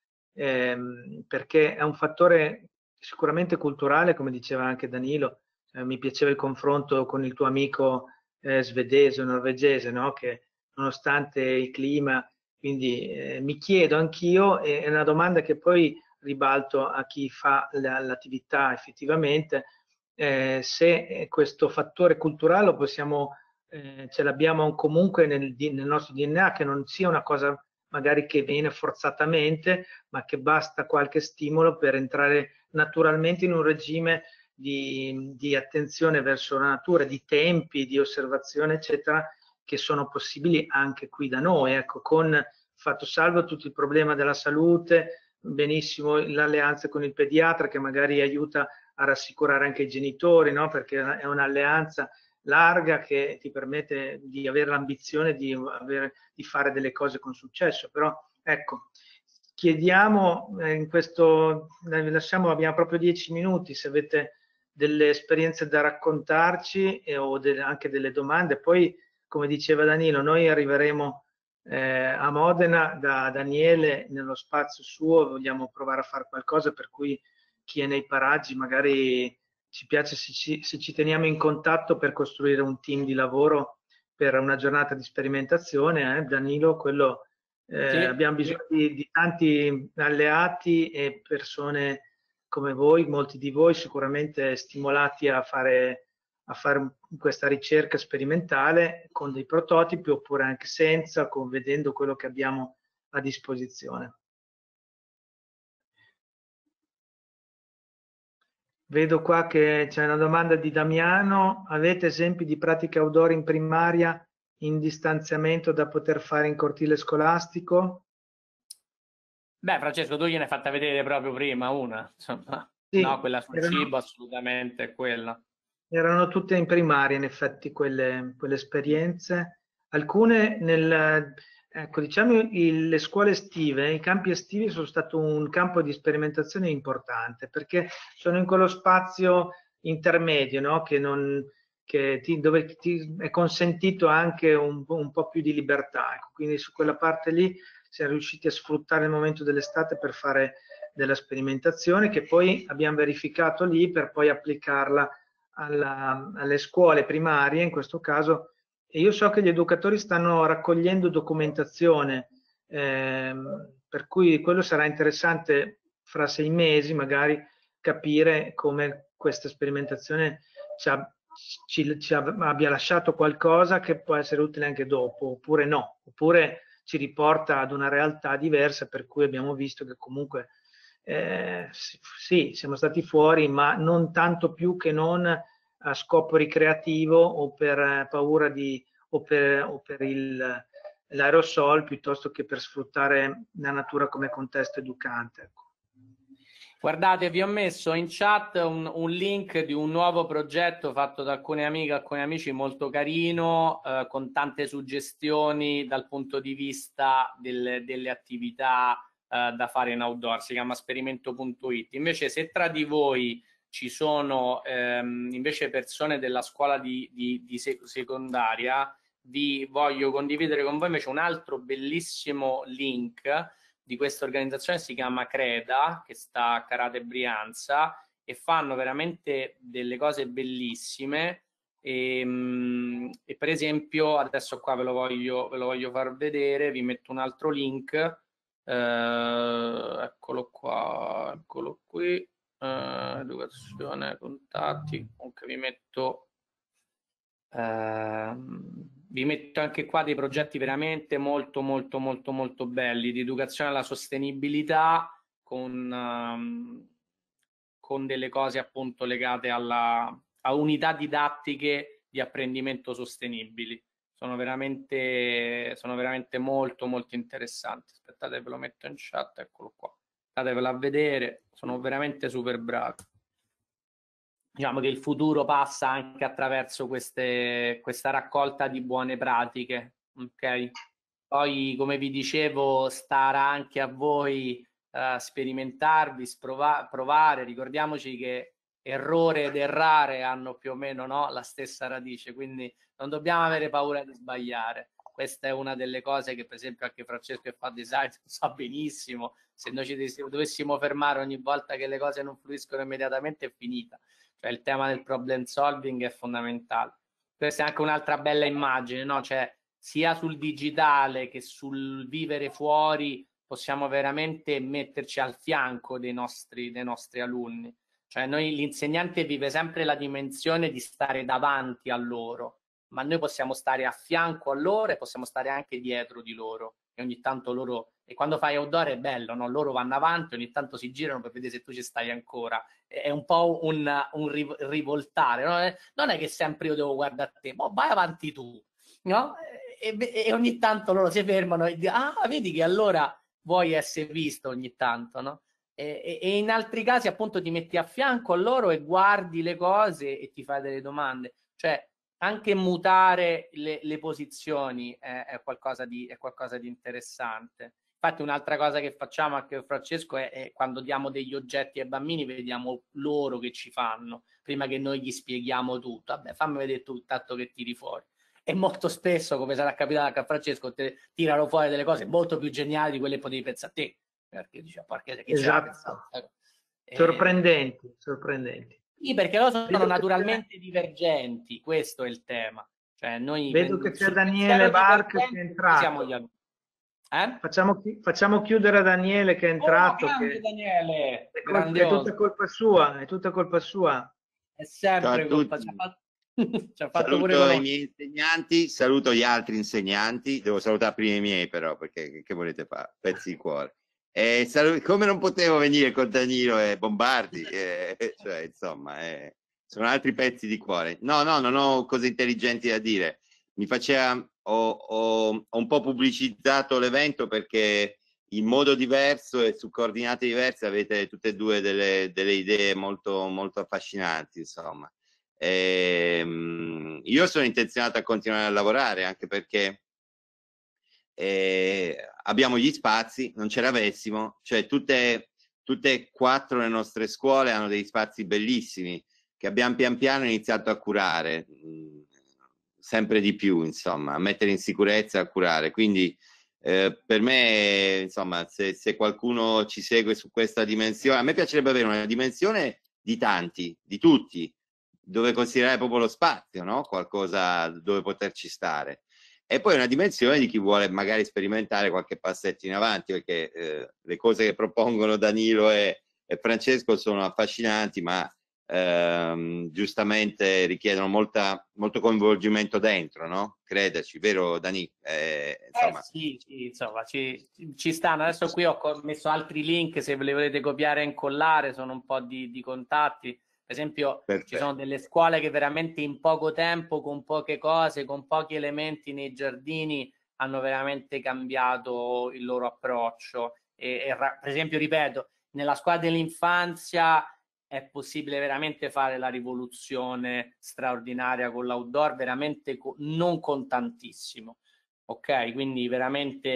ehm, perché è un fattore sicuramente culturale, come diceva anche Danilo. Eh, mi piaceva il confronto con il tuo amico eh, svedese o norvegese, no? Che nonostante il clima, quindi eh, mi chiedo anch'io, e è una domanda che poi ribalto a chi fa l'attività effettivamente, eh, se questo fattore culturale lo possiamo, eh, ce l'abbiamo comunque nel, nel nostro D N A, che non sia una cosa magari che viene forzatamente, ma che basta qualche stimolo per entrare naturalmente in un regime di, di attenzione verso la natura, di tempi, di osservazione, eccetera, che sono possibili anche qui da noi, ecco, con fatto salvo tutto il problema della salute, benissimo l'alleanza con il pediatra che magari aiuta a rassicurare anche i genitori, no? Perché è un'alleanza larga che ti permette di avere l'ambizione di, di fare delle cose con successo. Però ecco, chiediamo eh, in questo, lasciamo, abbiamo proprio dieci minuti, se avete delle esperienze da raccontarci eh, o de, anche delle domande. Poi, come diceva Danilo, noi arriveremo eh, a Modena da Daniele nello spazio suo, vogliamo provare a fare qualcosa, per cui chi è nei paraggi magari ci piace se ci, se ci teniamo in contatto per costruire un team di lavoro per una giornata di sperimentazione. Eh? Danilo, quello eh, sì. Abbiamo bisogno di, di tanti alleati e persone come voi, molti di voi sicuramente stimolati a fare, a fare questa ricerca sperimentale con dei prototipi, oppure anche senza, con, vedendo quello che abbiamo a disposizione. Vedo qua che c'è una domanda di Damiano: avete esempi di pratiche outdoor in primaria in distanziamento da poter fare in cortile scolastico? Beh, Francesco, tu gliene hai fatta vedere proprio prima una, insomma. Sì, no, quella sul erano, cibo assolutamente è quella. Erano tutte in primaria, in effetti, quelle, quelle esperienze. Alcune nel, ecco, diciamo, il, le scuole estive, i campi estivi sono stato un campo di sperimentazione importante, perché sono in quello spazio intermedio, no? Che non, che ti, dove ti è consentito anche un, un po' più di libertà. Ecco, quindi su quella parte lì siamo riusciti a sfruttare il momento dell'estate per fare della sperimentazione, che poi abbiamo verificato lì per poi applicarla alla, alle scuole primarie in questo caso. E io so che gli educatori stanno raccogliendo documentazione, ehm, per cui quello sarà interessante fra sei mesi magari capire come questa sperimentazione ci, ha, ci, ci abbia lasciato qualcosa che può essere utile anche dopo, oppure no, oppure ci riporta ad una realtà diversa, per cui abbiamo visto che comunque eh, sì, siamo stati fuori, ma non tanto più che non a scopo ricreativo o per paura di o per, o per l'aerosol, piuttosto che per sfruttare la natura come contesto educante. Guardate, vi ho messo in chat un, un link di un nuovo progetto fatto da alcune amiche e alcuni amici, molto carino, eh, con tante suggestioni dal punto di vista del, delle attività eh, da fare in outdoor, si chiama sperimento punto it. Invece se tra di voi ci sono ehm, invece persone della scuola di, di, di secondaria, vi voglio condividere con voi invece un altro bellissimo link di questa organizzazione, si chiama Creda, che sta a Carate Brianza, e fanno veramente delle cose bellissime. E, e per esempio adesso qua ve lo voglio, ve lo voglio far vedere, vi metto un altro link, eh, eccolo qua, eccolo qui. Uh, educazione, contatti, comunque vi metto uh, vi metto anche qua dei progetti veramente molto molto molto molto belli di educazione alla sostenibilità con, um, con delle cose appunto legate alla, a unità didattiche di apprendimento sostenibili. Sono veramente, sono veramente molto molto interessanti. Aspettate, ve lo metto in chat, eccolo qua. Andatevelo a vedere, sono veramente super bravi. Diciamo che il futuro passa anche attraverso queste, questa raccolta di buone pratiche, ok? Poi, come vi dicevo, starà anche a voi uh, sperimentarvi, sprova, provare. Ricordiamoci che errore ed errare hanno più o meno, no, la stessa radice, quindi non dobbiamo avere paura di sbagliare. Questa è una delle cose che per esempio anche Francesco che fa design sa benissimo. Se noi ci dovessimo fermare ogni volta che le cose non fluiscono immediatamente è finita. Cioè il tema del problem solving è fondamentale. Questa è anche un'altra bella immagine, no? Cioè sia sul digitale che sul vivere fuori possiamo veramente metterci al fianco dei nostri, dei nostri alunni. Cioè noi, l'insegnante vive sempre la dimensione di stare davanti a loro, ma noi possiamo stare a fianco a loro e possiamo stare anche dietro di loro. E ogni tanto loro, e quando fai outdoor è bello, no? Loro vanno avanti, ogni tanto si girano per vedere se tu ci stai ancora. È un po' un, un rivoltare, no? Non è che sempre io devo guardare a te, ma vai avanti tu, no? E, e ogni tanto loro si fermano e dicono, ah, vedi che allora vuoi essere visto ogni tanto, no? E, e in altri casi appunto ti metti a fianco a loro e guardi le cose e ti fai delle domande. Cioè anche mutare le, le posizioni è, è, qualcosa di, è qualcosa di interessante. Infatti un'altra cosa che facciamo anche con Francesco è, è quando diamo degli oggetti ai bambini, vediamo loro che ci fanno, prima che noi gli spieghiamo tutto. Vabbè, fammi vedere tu, tanto che tiri fuori. E molto spesso, come sarà capitato anche a Francesco, te tirano fuori delle cose molto più geniali di quelle che potevi pensare a te. Perché dice, perché chi esatto. pensato? Eh, sorprendenti, sorprendenti. Sì, perché loro sono Vedo naturalmente divergenti, questo è il tema. Cioè noi Vedo che c'è Daniele Barc che è entrato. Siamo gli eh? Facciamo, chi facciamo chiudere a Daniele che è entrato. Oh, che Daniele, è, col è tutta colpa sua, è tutta colpa sua. È sempre colpa sua. Ci ha fatto saluto i miei insegnanti, saluto gli altri insegnanti, devo salutare prima i miei però, perché che volete fare? Pezzi di cuore. E come non potevo venire con Danilo e Bombardi, eh, cioè insomma, eh, sono altri pezzi di cuore. No, no, non ho cose intelligenti da dire. Mi faceva, ho, ho, ho un po' pubblicizzato l'evento perché in modo diverso e su coordinate diverse avete tutte e due delle, delle idee molto, molto affascinanti, insomma. E, io sono intenzionato a continuare a lavorare anche perché eh, abbiamo gli spazi, non ce l'avessimo, cioè tutte, tutte e quattro le nostre scuole hanno degli spazi bellissimi che abbiamo pian piano iniziato a curare, mh, sempre di più, insomma, a mettere in sicurezza e a curare. Quindi eh, per me, insomma, se, se qualcuno ci segue su questa dimensione, a me piacerebbe avere una dimensione di tanti, di tutti, dove considerare proprio lo spazio, no? Qualcosa dove poterci stare. E poi una dimensione di chi vuole magari sperimentare qualche passetto in avanti, perché eh, le cose che propongono Danilo e, e Francesco sono affascinanti, ma ehm, giustamente richiedono molta, molto coinvolgimento dentro, no? Crederci, vero Dani? Eh, insomma. Eh sì, sì, insomma, ci, ci stanno. Adesso qui ho messo altri link, se ve li volete copiare e incollare, sono un po' di, di contatti. Per esempio, perfetto, ci sono delle scuole che veramente in poco tempo, con poche cose, con pochi elementi nei giardini, hanno veramente cambiato il loro approccio. E, e, per esempio, ripeto, nella scuola dell'infanzia è possibile veramente fare la rivoluzione straordinaria con l'outdoor, veramente co non con tantissimo. Ok? Quindi veramente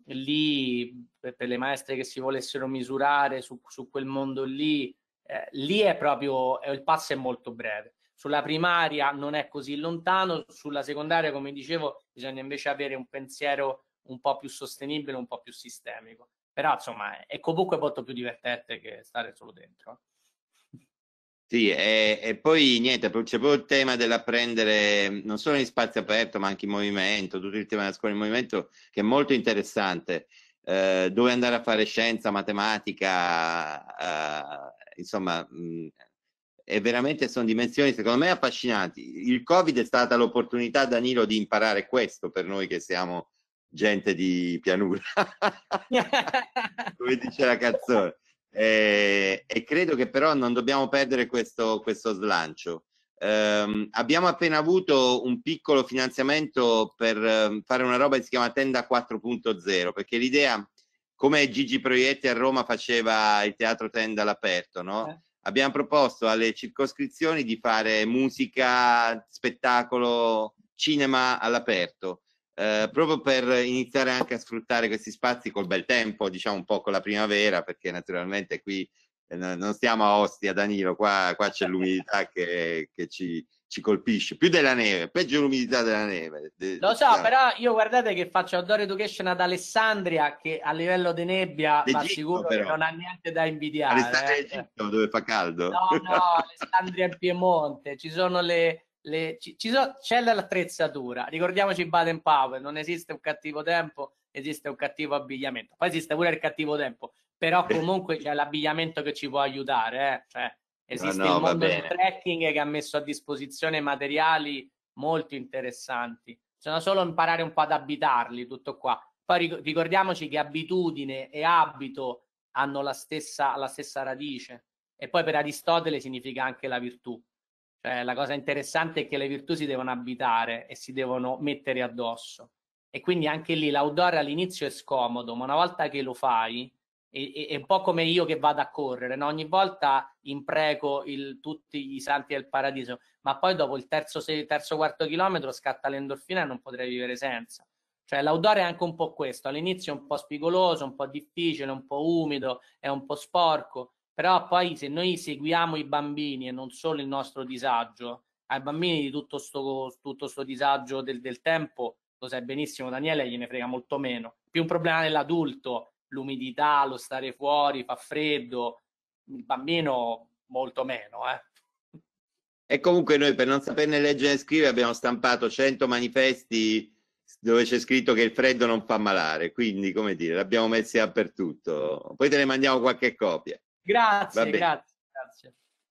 lì per, per le maestre che si volessero misurare su, su quel mondo lì, eh, lì è proprio, eh, il passo è molto breve. Sulla primaria non è così lontano, sulla secondaria, come dicevo, bisogna invece avere un pensiero un po' più sostenibile, un po' più sistemico. Però insomma è, è comunque molto più divertente che stare solo dentro. Sì, e, e poi niente, c'è proprio il tema dell'apprendere non solo in spazio aperto ma anche in movimento, tutto il tema della scuola in movimento che è molto interessante, eh, dove andare a fare scienza, matematica, eh, insomma, mh, è veramente, sono dimensioni secondo me affascinanti. Il Covid è stata l'opportunità, Danilo, di imparare questo per noi che siamo gente di pianura, come dice la canzone. Eh, e credo che però non dobbiamo perdere questo, questo slancio. Eh, abbiamo appena avuto un piccolo finanziamento per eh, fare una roba che si chiama Tenda quattro punto zero, perché l'idea, come Gigi Proietti a Roma faceva il teatro Tenda all'aperto, no? Eh. Abbiamo proposto alle circoscrizioni di fare musica, spettacolo, cinema all'aperto. Eh, proprio per iniziare anche a sfruttare questi spazi col bel tempo, diciamo un po' con la primavera, perché naturalmente qui eh, non stiamo a Ostia, Danilo, qua, qua c'è l'umidità che, che ci, ci colpisce, più della neve, peggio l'umidità della neve. Lo so, diciamo. Però io guardate che faccio outdoor education ad Alessandria, che a livello di nebbia va sicuro però. Che non ha niente da invidiare. Alessandria eh. Egitto, dove fa caldo. No, no, Alessandria in Piemonte, ci sono le... Le, ci, ci so, c'è l'attrezzatura, ricordiamoci Baden Powell, non esiste un cattivo tempo, esiste un cattivo abbigliamento, poi esiste pure il cattivo tempo, però comunque c'è l'abbigliamento che ci può aiutare, eh? Cioè, esiste no, no, il mondo del trekking che ha messo a disposizione materiali molto interessanti, bisogna solo imparare un po' ad abitarli, tutto qua. Poi ricordiamoci che abitudine e abito hanno la stessa, la stessa radice, e poi per Aristotele significa anche la virtù. Cioè, la cosa interessante è che le virtù si devono abitare e si devono mettere addosso, e quindi anche lì l'outdoor all'inizio è scomodo, ma una volta che lo fai è, è un po' come io che vado a correre, no? Ogni volta impreco il, tutti i santi del paradiso, ma poi dopo il terzo, terzo quarto chilometro scatta l'endorfina e non potrei vivere senza. Cioè l'outdoor è anche un po' questo, all'inizio è un po' spigoloso, un po' difficile, un po' umido, è un po' sporco, però poi se noi seguiamo i bambini e non solo il nostro disagio, ai bambini di tutto sto, tutto sto disagio del, del tempo, lo sai benissimo Daniele, gliene frega molto meno. Più un problema dell'adulto, l'umidità, lo stare fuori, fa freddo, il bambino molto meno. Eh. E comunque noi, per non saperne leggere e scrivere, abbiamo stampato cento manifesti dove c'è scritto che il freddo non fa malare, quindi come dire, l'abbiamo messi dappertutto. Poi te ne mandiamo qualche copia. Grazie, grazie, grazie.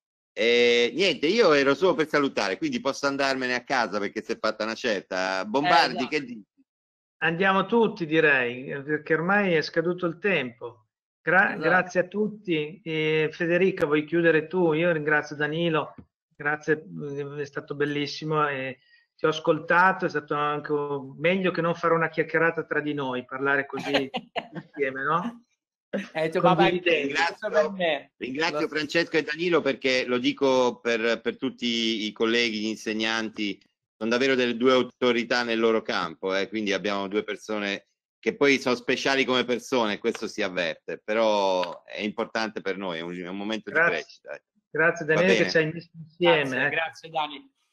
Eh, niente, io ero solo per salutare, quindi posso andarmene a casa perché si è fatta una certa. Bombardi, eh, no. Che dici? Andiamo tutti, direi, perché ormai è scaduto il tempo. Gra esatto. Grazie a tutti. E Federica, vuoi chiudere tu? Io ringrazio Danilo, grazie, è stato bellissimo e ti ho ascoltato, è stato anche meglio che non fare una chiacchierata tra di noi, parlare così insieme, no? Eh, tu, papà, ringrazio, per me. ringrazio Francesco e Danilo, perché lo dico per, per tutti i colleghi, gli insegnanti, sono davvero delle due autorità nel loro campo, eh, quindi abbiamo due persone che poi sono speciali come persone, questo si avverte, però è importante per noi, è un, è un momento grazie. Di crescita. Grazie Daniele che ci hai messo insieme. Grazie, eh. grazie Dani.